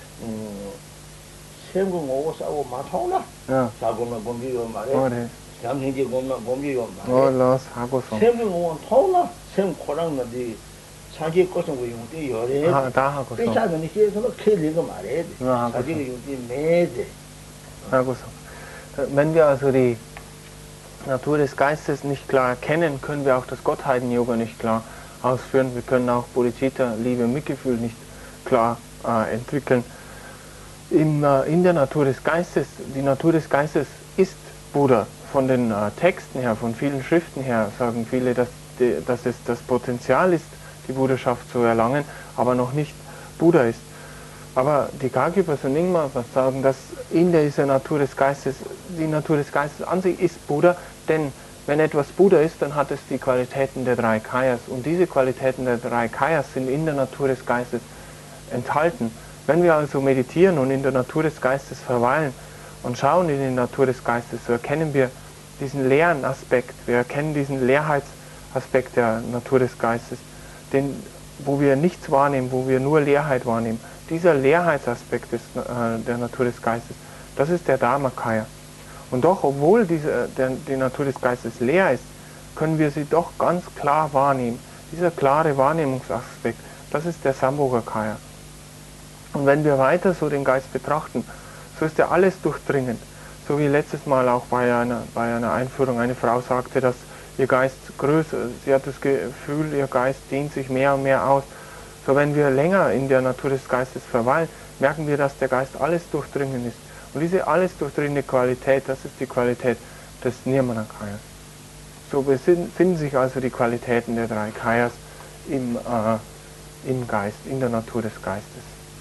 샘공 오고 싸고 마통나. 싸고는 공기요 말에. 잠행지 공기요 말에. 라스 하고서. 샘공 오고 통나. 샘 코랑나디 자기 것은 거 용대 열에 다 하고서 배차는 해서는 클리가 말해 자기가 용대 매대 hagoso. Wenn wir also die Natur des Geistes nicht klar erkennen, können wir auch das Gottheiten-Yoga nicht klar ausführen. Wir können auch Bodhicitta, Liebe und Mitgefühl nicht klar entwickeln. In der Natur des Geistes, die Natur des Geistes ist Buddha. Von den Texten her, von vielen Schriften her sagen viele, dass es das Potenzial ist, die Buddhaschaft zu erlangen, aber noch nicht Buddha ist. Aber die Kagyupas und Nyingmas sagen, dass in dieser Natur des Geistes, die Natur des Geistes an sich ist Buddha, denn wenn etwas Buddha ist, dann hat es die Qualitäten der drei Kayas und diese Qualitäten der drei Kayas sind in der Natur des Geistes enthalten. Wenn wir also meditieren und in der Natur des Geistes verweilen und schauen in die Natur des Geistes, so erkennen wir diesen leeren Aspekt, wir erkennen diesen Leerheitsaspekt Aspekt der Natur des Geistes, wo wir nichts wahrnehmen, wo wir nur Leerheit wahrnehmen. Dieser Leerheitsaspekt der Natur des Geistes, das ist der Dharmakaya. Und doch, obwohl die Natur des Geistes leer ist, können wir sie doch ganz klar wahrnehmen. Dieser klare Wahrnehmungsaspekt, das ist der Sambhogakaya. Und wenn wir weiter so den Geist betrachten, so ist er alles durchdringend. So wie letztes Mal auch bei einer Einführung eine Frau sagte, dass ihr Geist größer, sie hat das Gefühl, ihr Geist dehnt sich mehr und mehr aus. So wenn wir länger in der Natur des Geistes verweilen, merken wir, dass der Geist alles durchdringend ist. Und diese alles durchdringende Qualität, das ist die Qualität des Nirmanakayas. So befinden sich also die Qualitäten der drei Kayas im Geist, in der Natur des Geistes.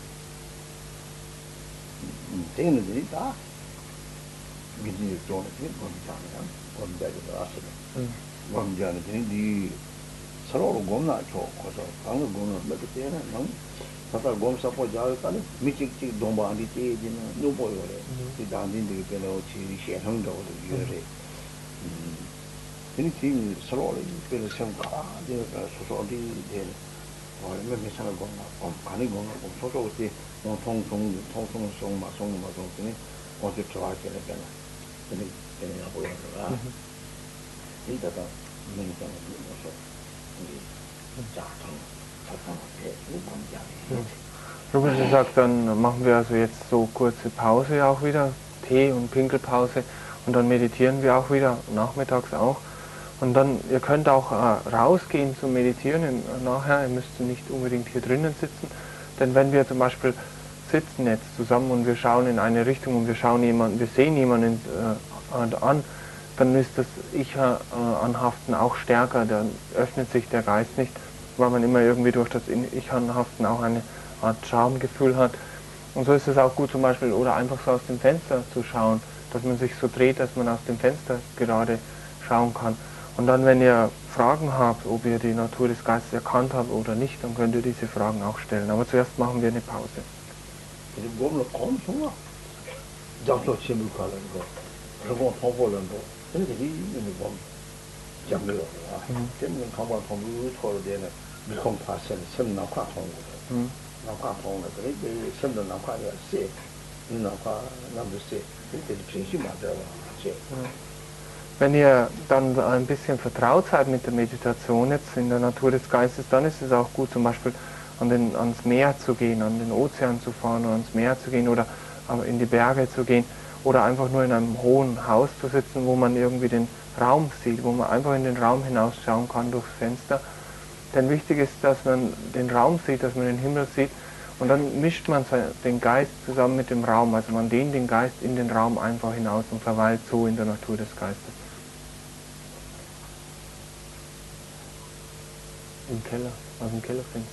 Robert sagt, dann machen wir also jetzt so kurze Pause auch wieder, Tee- und Pinkelpause, und dann meditieren wir auch wieder, nachmittags auch. Und dann, ihr könnt auch rausgehen zum Meditieren nachher, ihr müsst nicht unbedingt hier drinnen sitzen, denn wenn wir zum Beispiel sitzen jetzt zusammen und wir schauen in eine Richtung und wir sehen jemanden an, dann ist das Ich-Anhaften auch stärker, dann öffnet sich der Geist nicht, weil man immer irgendwie durch das Ich-Anhaften auch eine Art Schamgefühl hat. Und so ist es auch gut zum Beispiel, oder einfach so aus dem Fenster zu schauen, dass man sich so dreht, dass man aus dem Fenster gerade schauen kann. Und dann, wenn ihr Fragen habt, ob ihr die Natur des Geistes erkannt habt oder nicht, dann könnt ihr diese Fragen auch stellen. Aber zuerst machen wir eine Pause. Wenn ihr dann ein bisschen vertraut seid mit der Meditation jetzt in der Natur des Geistes, dann ist es auch gut, zum Beispiel ans Meer zu gehen, an den Ozean zu fahren oder ans Meer zu gehen oder in die Berge zu gehen oder einfach nur in einem hohen Haus zu sitzen, wo man irgendwie den Raum sieht, wo man einfach in den Raum hinausschauen kann durchs Fenster. Denn wichtig ist, dass man den Raum sieht, dass man den Himmel sieht, und dann mischt man den Geist zusammen mit dem Raum, also man dehnt den Geist in den Raum einfach hinaus und verweilt so in der Natur des Geistes. Im Keller, aus dem Kellerfenster.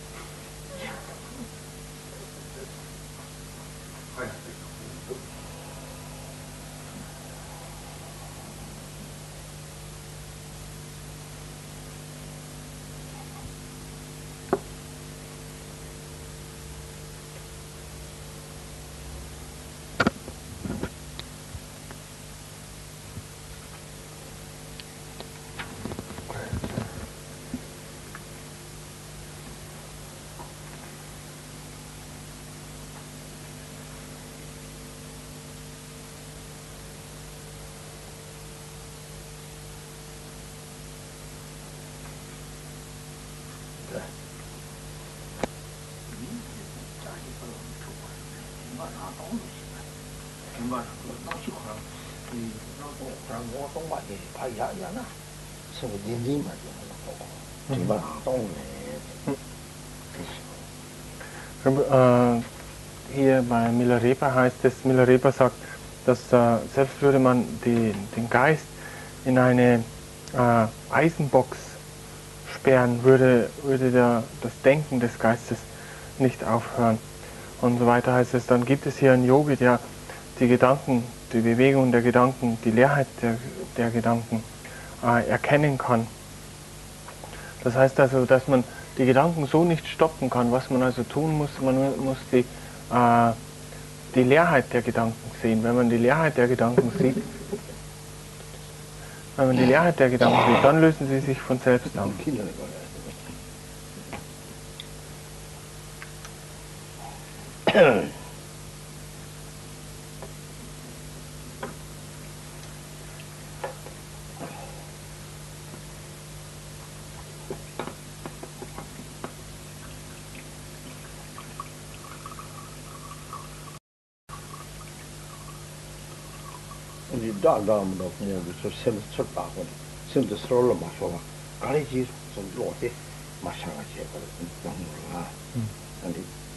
Hier bei Milarepa heißt es, Milarepa sagt, dass selbst würde man den Geist in eine Eisenbox sperren, würde das Denken des Geistes nicht aufhören. Und so weiter heißt es, dann gibt es hier einen Yogi, der die Gedanken, die Bewegung der Gedanken, die Leerheit der Gedanken erkennen kann. Das heißt also, dass man die Gedanken so nicht stoppen kann. Was man also tun muss, man muss die Leerheit der Gedanken sehen. Wenn man die Leerheit der Gedanken sieht, Wenn man die Leerheit der Gedanken sieht, dann lösen sie sich von selbst auf. Kinder nicht mehr. 이 다다음으로 그냥 저 샘을 쳤다고 샘도 서로 마셔봐 가리지 좀 로데 마찬가지 해버려 너무나 근데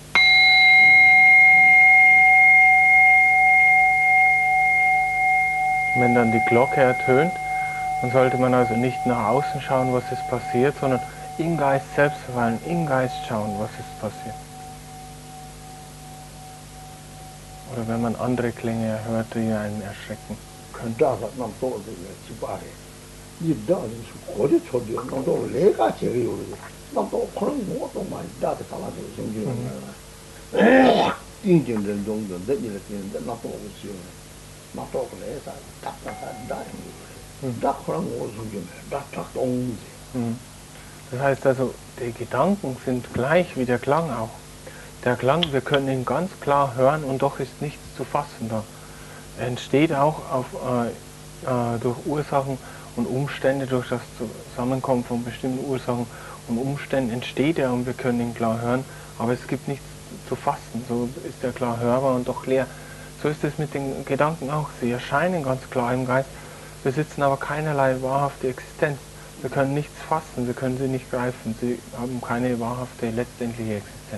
Wenn dann die Glocke ertönt, dann sollte man also nicht nach außen schauen, was ist passiert, sondern im Geist selbst verweilen, im Geist schauen, was ist passiert. Oder wenn man andere Klänge hört, die einen erschrecken können. 다가 남도 집안에 이 다는 고려 초dio 남도 내가 제일 요리 남도 그런 것도 많이 다들 달라져 생기는 거야 인정된 정도 내일 되는데 남도 오지요 남도 그래서 답답한 다른 다 그런 거 생기면 다 동지 Das heißt also, die Gedanken sind gleich wie der Klang auch. Der Klang, wir können ihn ganz klar hören und doch ist nichts zu fassen da. Er entsteht auch durch Ursachen und Umstände, durch das Zusammenkommen von bestimmten Ursachen und Umständen entsteht er und wir können ihn klar hören, aber es gibt nichts zu fassen. So ist er klar hörbar und doch leer. So ist es mit den Gedanken auch. Sie erscheinen ganz klar im Geist, besitzen aber keinerlei wahrhafte Existenz. Wir können nichts fassen, wir können sie nicht greifen, sie haben keine wahrhafte, letztendliche Existenz.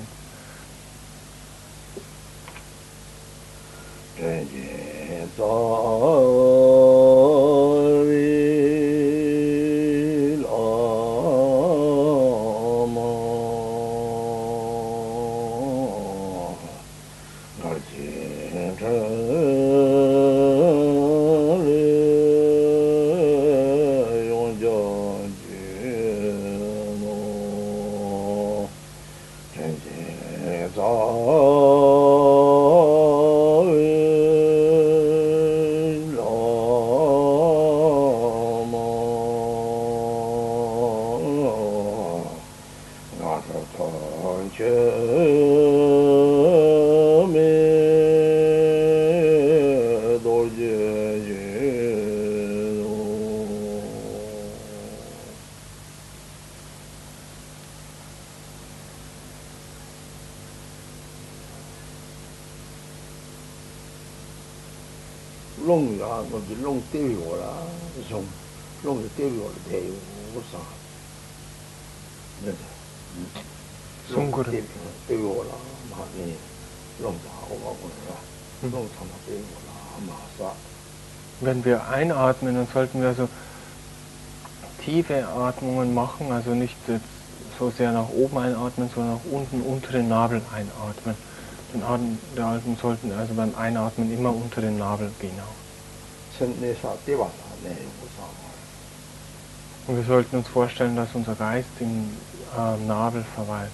롱이야, 뭐지 롱 때리고라, 좀 롱이 때리고라 대요, 무슨, 네, 송구를 때리고라, 많이 롱도 하고 가고라, 롱 참아 때리고라, 마사. Wenn wir einatmen, dann sollten wir also tiefe Atmungen machen, also nicht so sehr nach oben einatmen, sondern nach unten unter den Nabel einatmen. Den Atem sollten also beim Einatmen immer unter den Nabel gehen auch. Und wir sollten uns vorstellen, dass unser Geist im Nabel verweilt.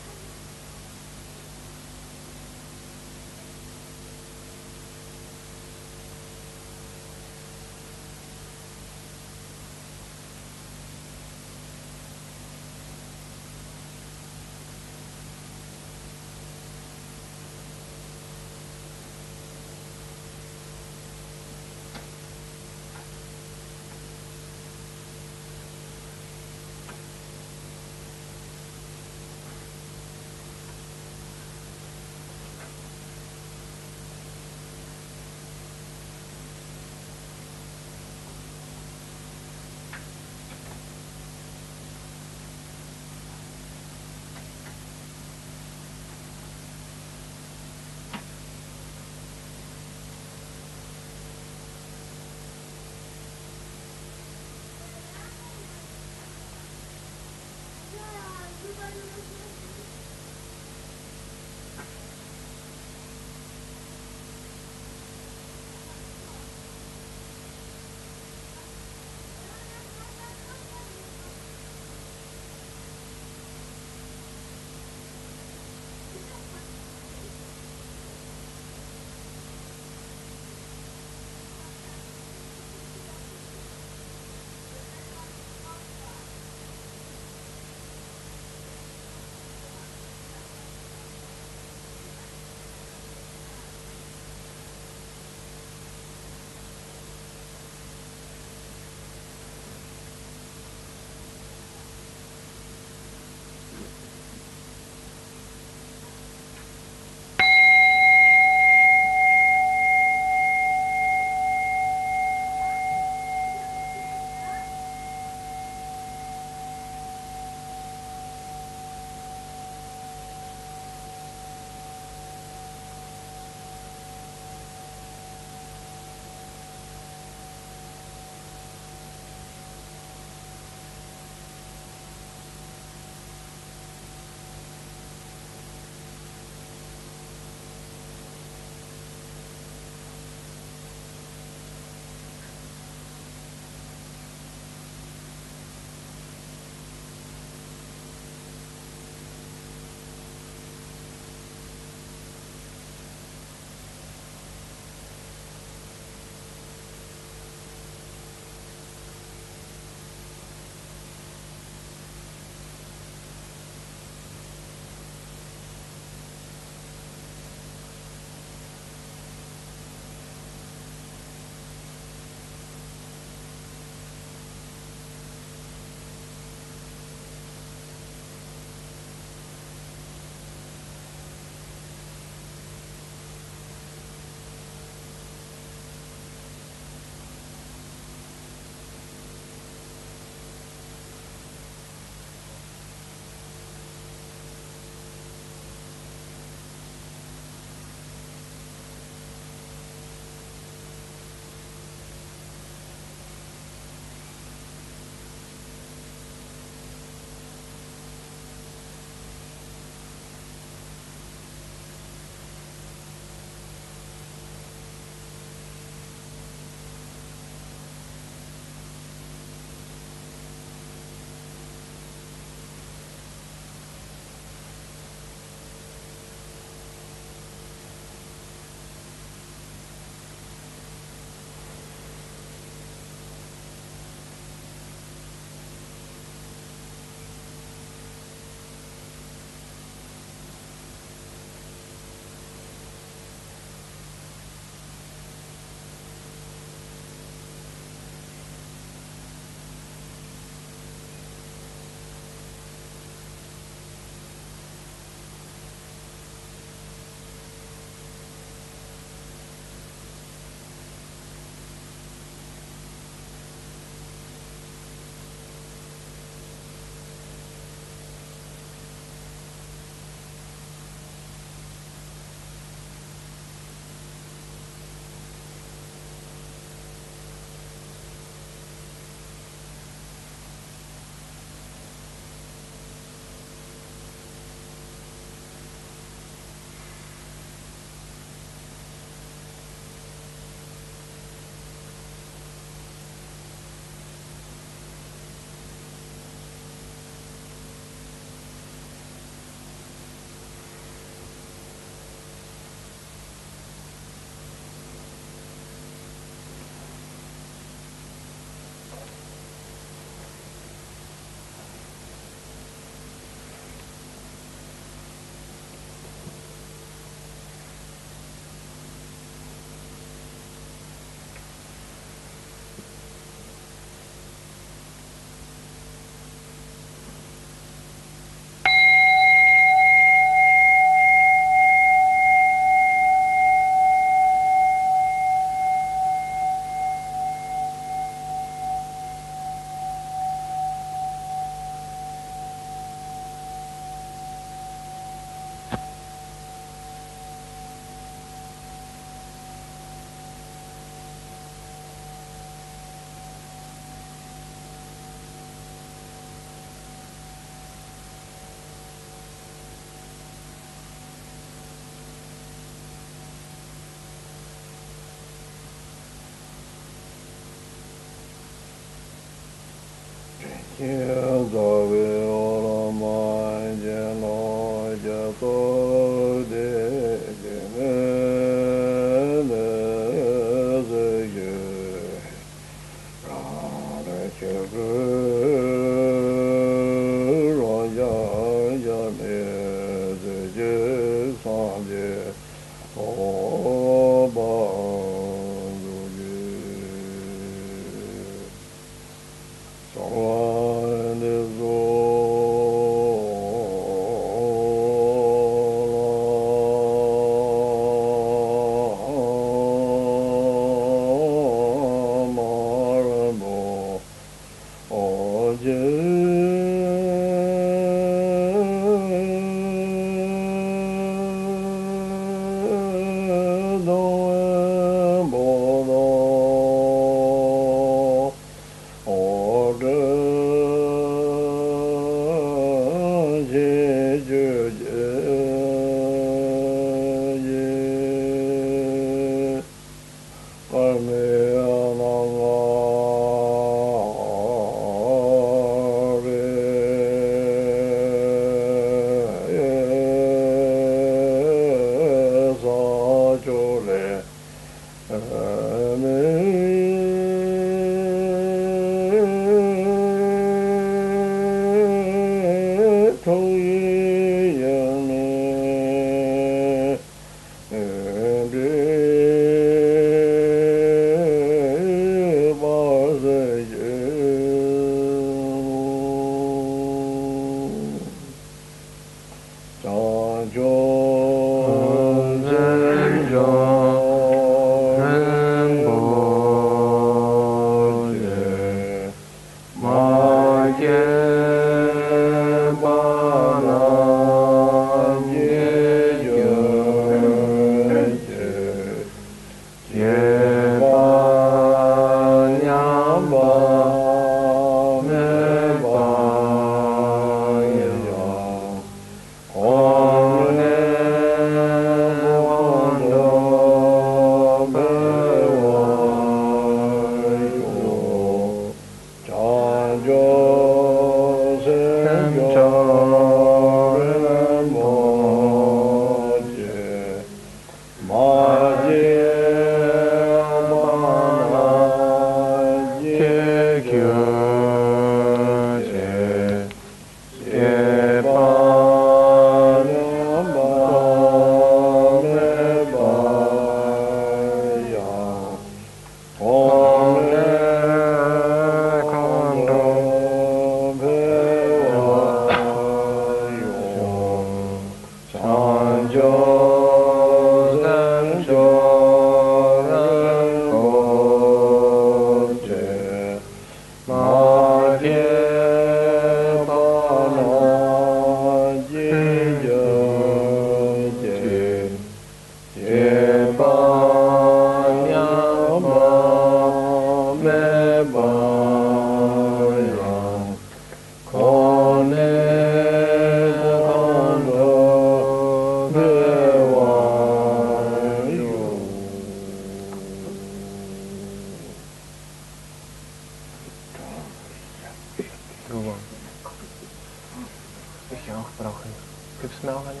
Ich auch brauche. Gibt's mir auch eine?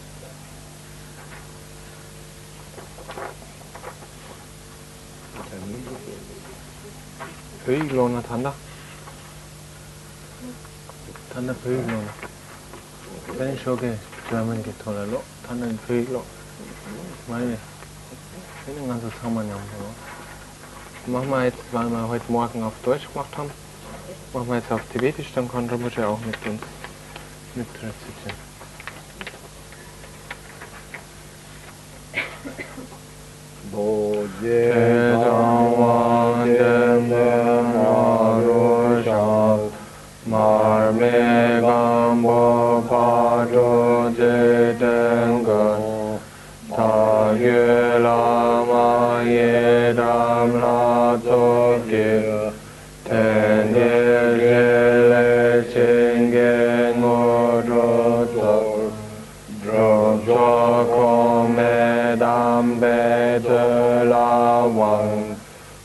Pöiglona Tanda. Tanda Pöiglona. Wenn ich okay, German geht toll, lo. Tanda in Pöiglo. Meine. Ich bin ganz zusammen ja. Machen wir jetzt, weil wir heute Morgen auf Deutsch gemacht haben, machen wir jetzt auf Tibetisch, dann kann Rinpoche auch mit uns mit rezitieren.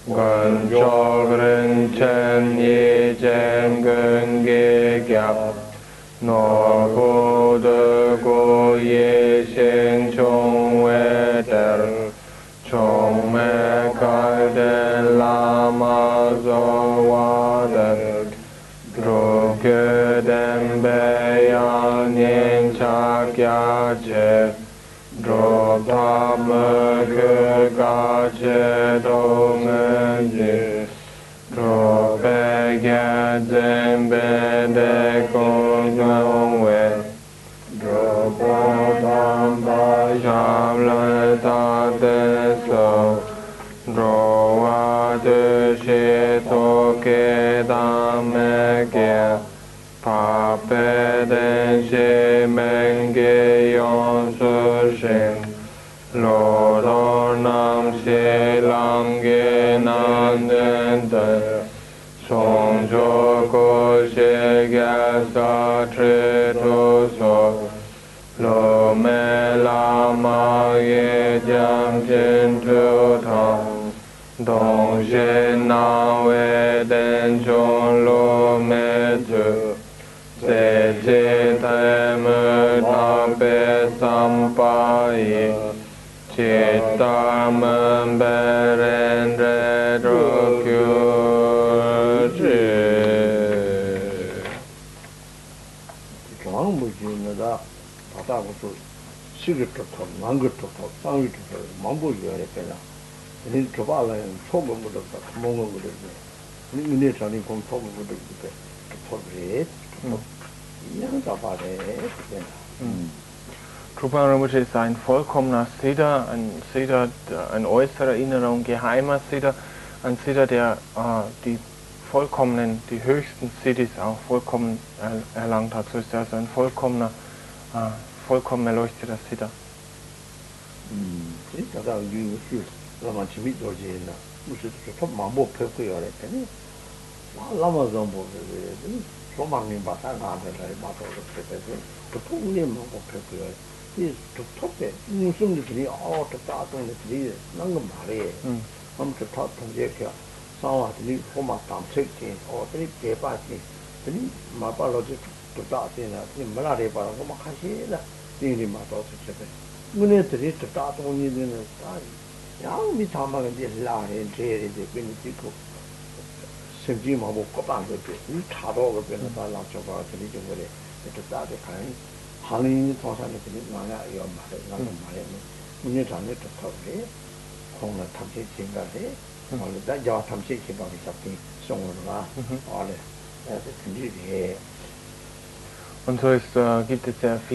gần cho gần chân ye chân gần ge gyap no ko de ko ye shen chong we der chong me kai de la ma zo wa der dro ke den be ya nien cha kya che dro ta me ke ga che do me je dro pe ge zen be de ko gong we dro po tam ba sha le ta de so dro wa de she to ke da me ke pa pe de she men ge yon su shen lo do nam she lang ge nan den de song jo ko she ga sa tre to so lo me la ma ye jam chen tu thang dong she na we den chong lo me tu se che te me ta pe sam pa yi che ta me be ren re ro kyu chi 정무지는 다 바다고서 시그토토 망그토토 상위토토 망보여야 되나 니 저발에 초범 못 얻다 먹는 거 그래 니네 자리 공 초범 못 얻다 토브레 이런 거 봐래 Trubang Rinpoche ist ein vollkommener Siddha, ein äußerer, innerer und geheimer Siddha, ein Siddha, der die höchsten Siddhis auch vollkommen erlangt hat. So ist er also ein vollkommen erleuchteter Siddha. 진짜다 유슈 라마 지미도지나 무슨 저 마모 펴고요 그랬더니 라마 좀 보게 조망님 바다가들 마도로 그랬더니 보통님 마모 펴고요 이 톱톱에 무슨 일이 따동들이 난거 말이에요. 아무튼 다 통제해야 사와들이 호마 담책지 어들이 대바지 들이 마발로지 도다되나 이 말아래 봐라고 막 하시나 이리 마도 저때 문에들이 도다동이 되는 딸이 양미 담아가 이제 라에 제리 되는 지고 생기 마고 거반도 이 차도가 되는 달라 저거 들이 좀 그래 도다데 가는 하느니 도산에 들이 나야 이 말에 나는 말에 문에 장에 도다데 공나 탐지 진가데 da ja tham chi chi ba ki sa ti song la alle das ist die. Und so gibt es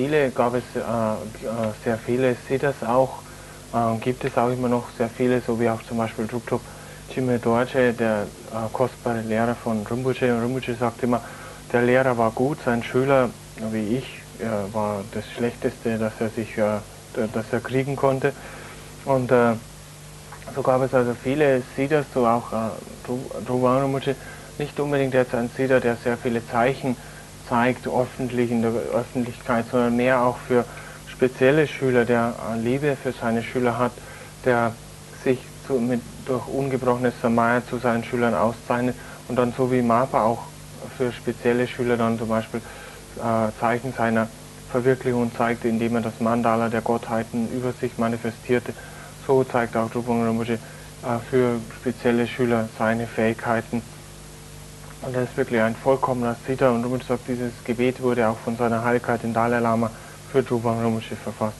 sehr viele Siddhas auch, gibt es auch immer noch sehr viele, so wie auch zum Beispiel Druptop Chime Dorje, der kostbare Lehrer von Rinpoche. Und Rinpoche sagt immer, der Lehrer war gut, sein Schüler, wie ich, war das Schlechteste, das er kriegen konnte. Und so gab es also viele Siddhas, so auch Trubang Rinpoche, nicht unbedingt jetzt ein Siddha, der sehr viele Zeichen zeigt, öffentlich in der Öffentlichkeit, sondern mehr auch für spezielle Schüler, der Liebe für seine Schüler hat, der sich durch ungebrochenes Samaya zu seinen Schülern auszeichnet und dann so wie Mapa auch für spezielle Schüler dann zum Beispiel Zeichen seiner Verwirklichung zeigte, indem er das Mandala der Gottheiten über sich manifestierte. So zeigt auch Trubang Rinpoche für spezielle Schüler seine Fähigkeiten. Und er ist wirklich ein vollkommener Siddha. Und Rinpoche sagt, dieses Gebet wurde auch von seiner Heiligkeit in Dalai Lama für Trubang Rinpoche verfasst.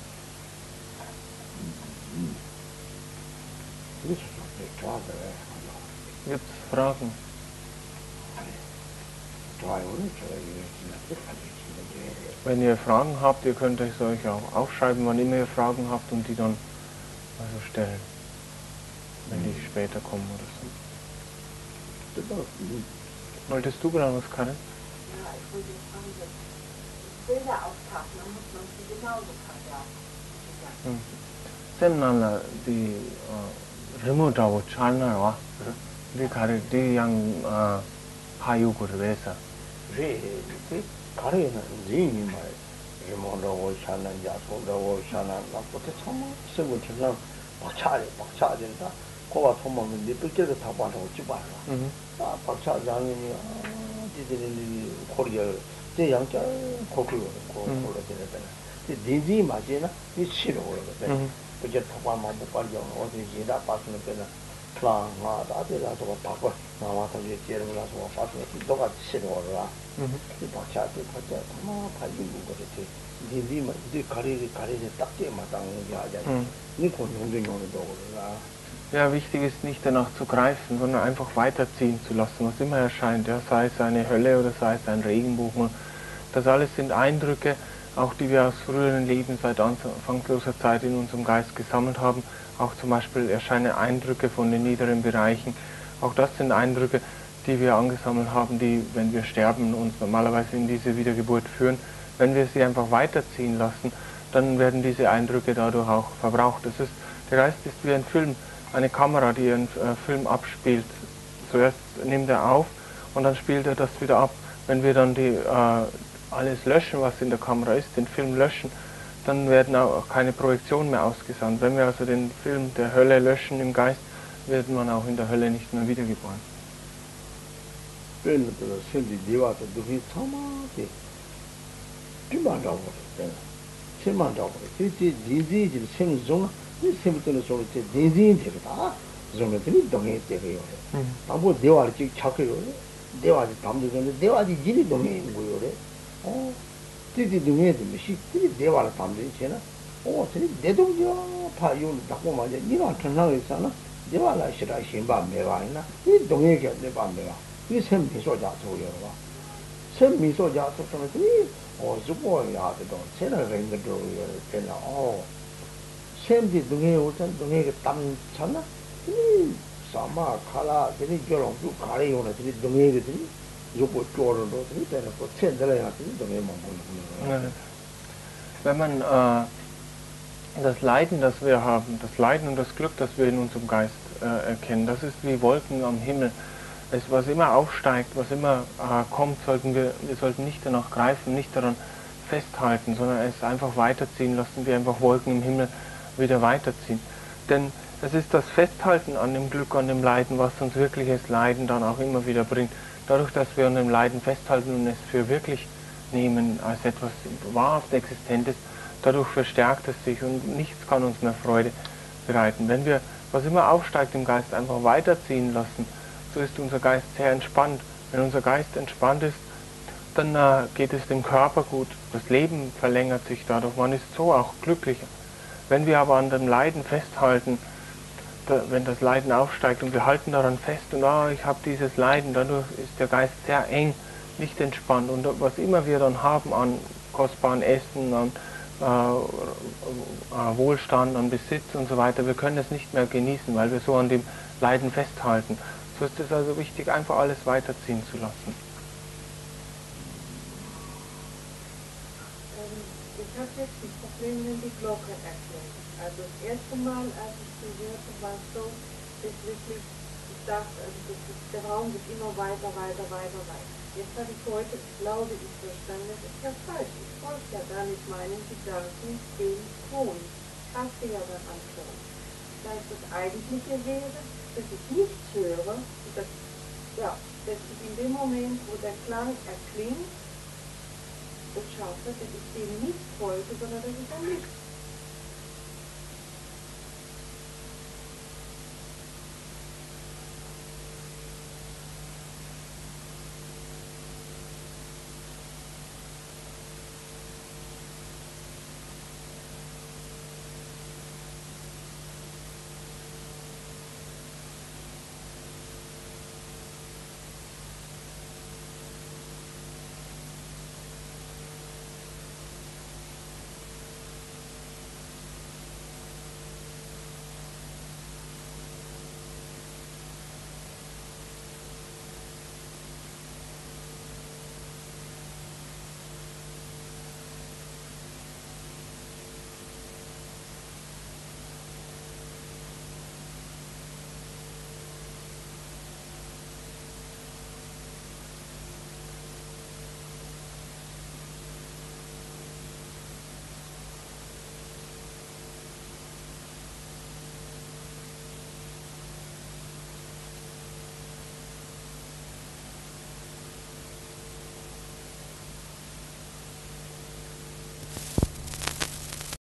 Gibt es Fragen? Wenn ihr Fragen habt, ihr könnt euch auch aufschreiben, wann immer ihr Fragen habt und die dann also stellen, wenn die später kommen oder so. Wolltest du gerade was, Karin? Ja, ich wollte fragen, Bilder auftauchen, dann muss man sie genauso verwerten. Semnala die Remote China wa die Karin die yang Hayu Gurvesa. Karin Zini mai Remote China Yaso China la pote chama se wo chana bakcha 된다. 코가 통하면 네 삐끼를 다 봐도 집어라. Mhm. 아, 박차 장님이 지들이 코리아 제 양자 코크요 코로 되잖아. 이 디지 맞이나 이 싫어 그러거든. Mhm. 그게 통과만 못 가려 어디 지다 빠스는 때는 플랑아 다들라도 바꿔 나와서 이제 제르라서 빠스는 너가 싫어라. Mhm. 이 박차도 박차 뭐 발린 거 같아. 디지만 이 가리를 딱게 맞다는 게 아니야. Mhm. 이 공룡도 그러나. Ja, wichtig ist nicht danach zu greifen, sondern einfach weiterziehen zu lassen, was immer erscheint, ja, sei es eine Hölle oder sei es ein Regenbogen. Das alles sind Eindrücke, auch die wir aus früheren Leben seit anfangsloser Zeit in unserem Geist gesammelt haben. Auch zum Beispiel erscheinen Eindrücke von den niederen Bereichen. Auch das sind Eindrücke, die wir angesammelt haben, die, wenn wir sterben, uns normalerweise in diese Wiedergeburt führen. Wenn wir sie einfach weiterziehen lassen, dann werden diese Eindrücke dadurch auch verbraucht. Der Geist ist wie ein Film. Eine Kamera, die einen Film abspielt. Zuerst nimmt er auf und dann spielt er das wieder ab. Wenn wir dann alles löschen, was in der Kamera ist, den Film löschen, dann werden auch keine Projektionen mehr ausgesandt. Wenn wir also den Film der Hölle löschen im Geist, wird man auch in der Hölle nicht mehr wiedergeboren. 이 세부터는 소리 때 대진이 되다. 좀들이 동해 때려요. 아무 대화를 쭉 찾고요. 대화지 담도 전에 대화지 길이 동해 있는 거요래. 뒤뒤 동해 되듯이 그 대화를 담도 있잖아. 저기 내동자 파요 갖고 말이야. 이런 전상에 있잖아. 대화를 싫어 신바 매와이나. 이 동해게 내밤매와. 이 샘미소자 소요가. 샘미소자 소서는 주고야 되도. 제가 랭거도 되나. 샘디 등에 오던 등에 땀 찼나? 이 사마 칼라 되니 저런 그 가래 오는 되니 등에 되니 요거 쪼르도 되니 되는 거 챈들어야 되니 등에 먹는 Wenn man das Leiden, das wir haben, das Leiden und das Glück, das wir in unserem Geist erkennen, das ist wie Wolken am Himmel. Was immer aufsteigt, was immer kommt, wir sollten nicht danach greifen, nicht daran festhalten, sondern es einfach weiterziehen lassen, wie einfach Wolken im Himmel wieder weiterziehen. Denn es ist das Festhalten an dem Glück, an dem Leiden, was uns wirkliches Leiden dann auch immer wieder bringt. Dadurch, dass wir an dem Leiden festhalten und es für wirklich nehmen, als etwas wahrhaft Existentes, dadurch verstärkt es sich und nichts kann uns mehr Freude bereiten. Wenn wir, was immer aufsteigt im Geist, einfach weiterziehen lassen, so ist unser Geist sehr entspannt. Wenn unser Geist entspannt ist, dann geht es dem Körper gut, das Leben verlängert sich dadurch, man ist so auch glücklicher. Wenn wir aber an dem Leiden festhalten, wenn das Leiden aufsteigt und wir halten daran fest und ich habe dieses Leiden, dadurch ist der Geist sehr eng, nicht entspannt. Und was immer wir dann haben an kostbaren Essen, an Wohlstand, an Besitz und so weiter, wir können es nicht mehr genießen, weil wir so an dem Leiden festhalten. So ist es also wichtig, einfach alles weiterziehen zu lassen. Ich habe jetzt ein Problem, wenn die Glocke erklingt. Also das erste Mal, als ich sie hörte, war es so, dass wirklich, ich dachte, also der Raum wird immer weiter. Jetzt habe ich heute, glaube ich, verstanden, das ist ja falsch. Ich folge ja gar nicht meinen Gedanken dem Ton. Ich hasse ja dann am Ton. Das heißt, das Eigentliche wäre, dass ich nichts höre, dass ich in dem Moment, wo der Klang erklingt, das schaffe, dass ich dem nicht folge, sondern dass ich an nichts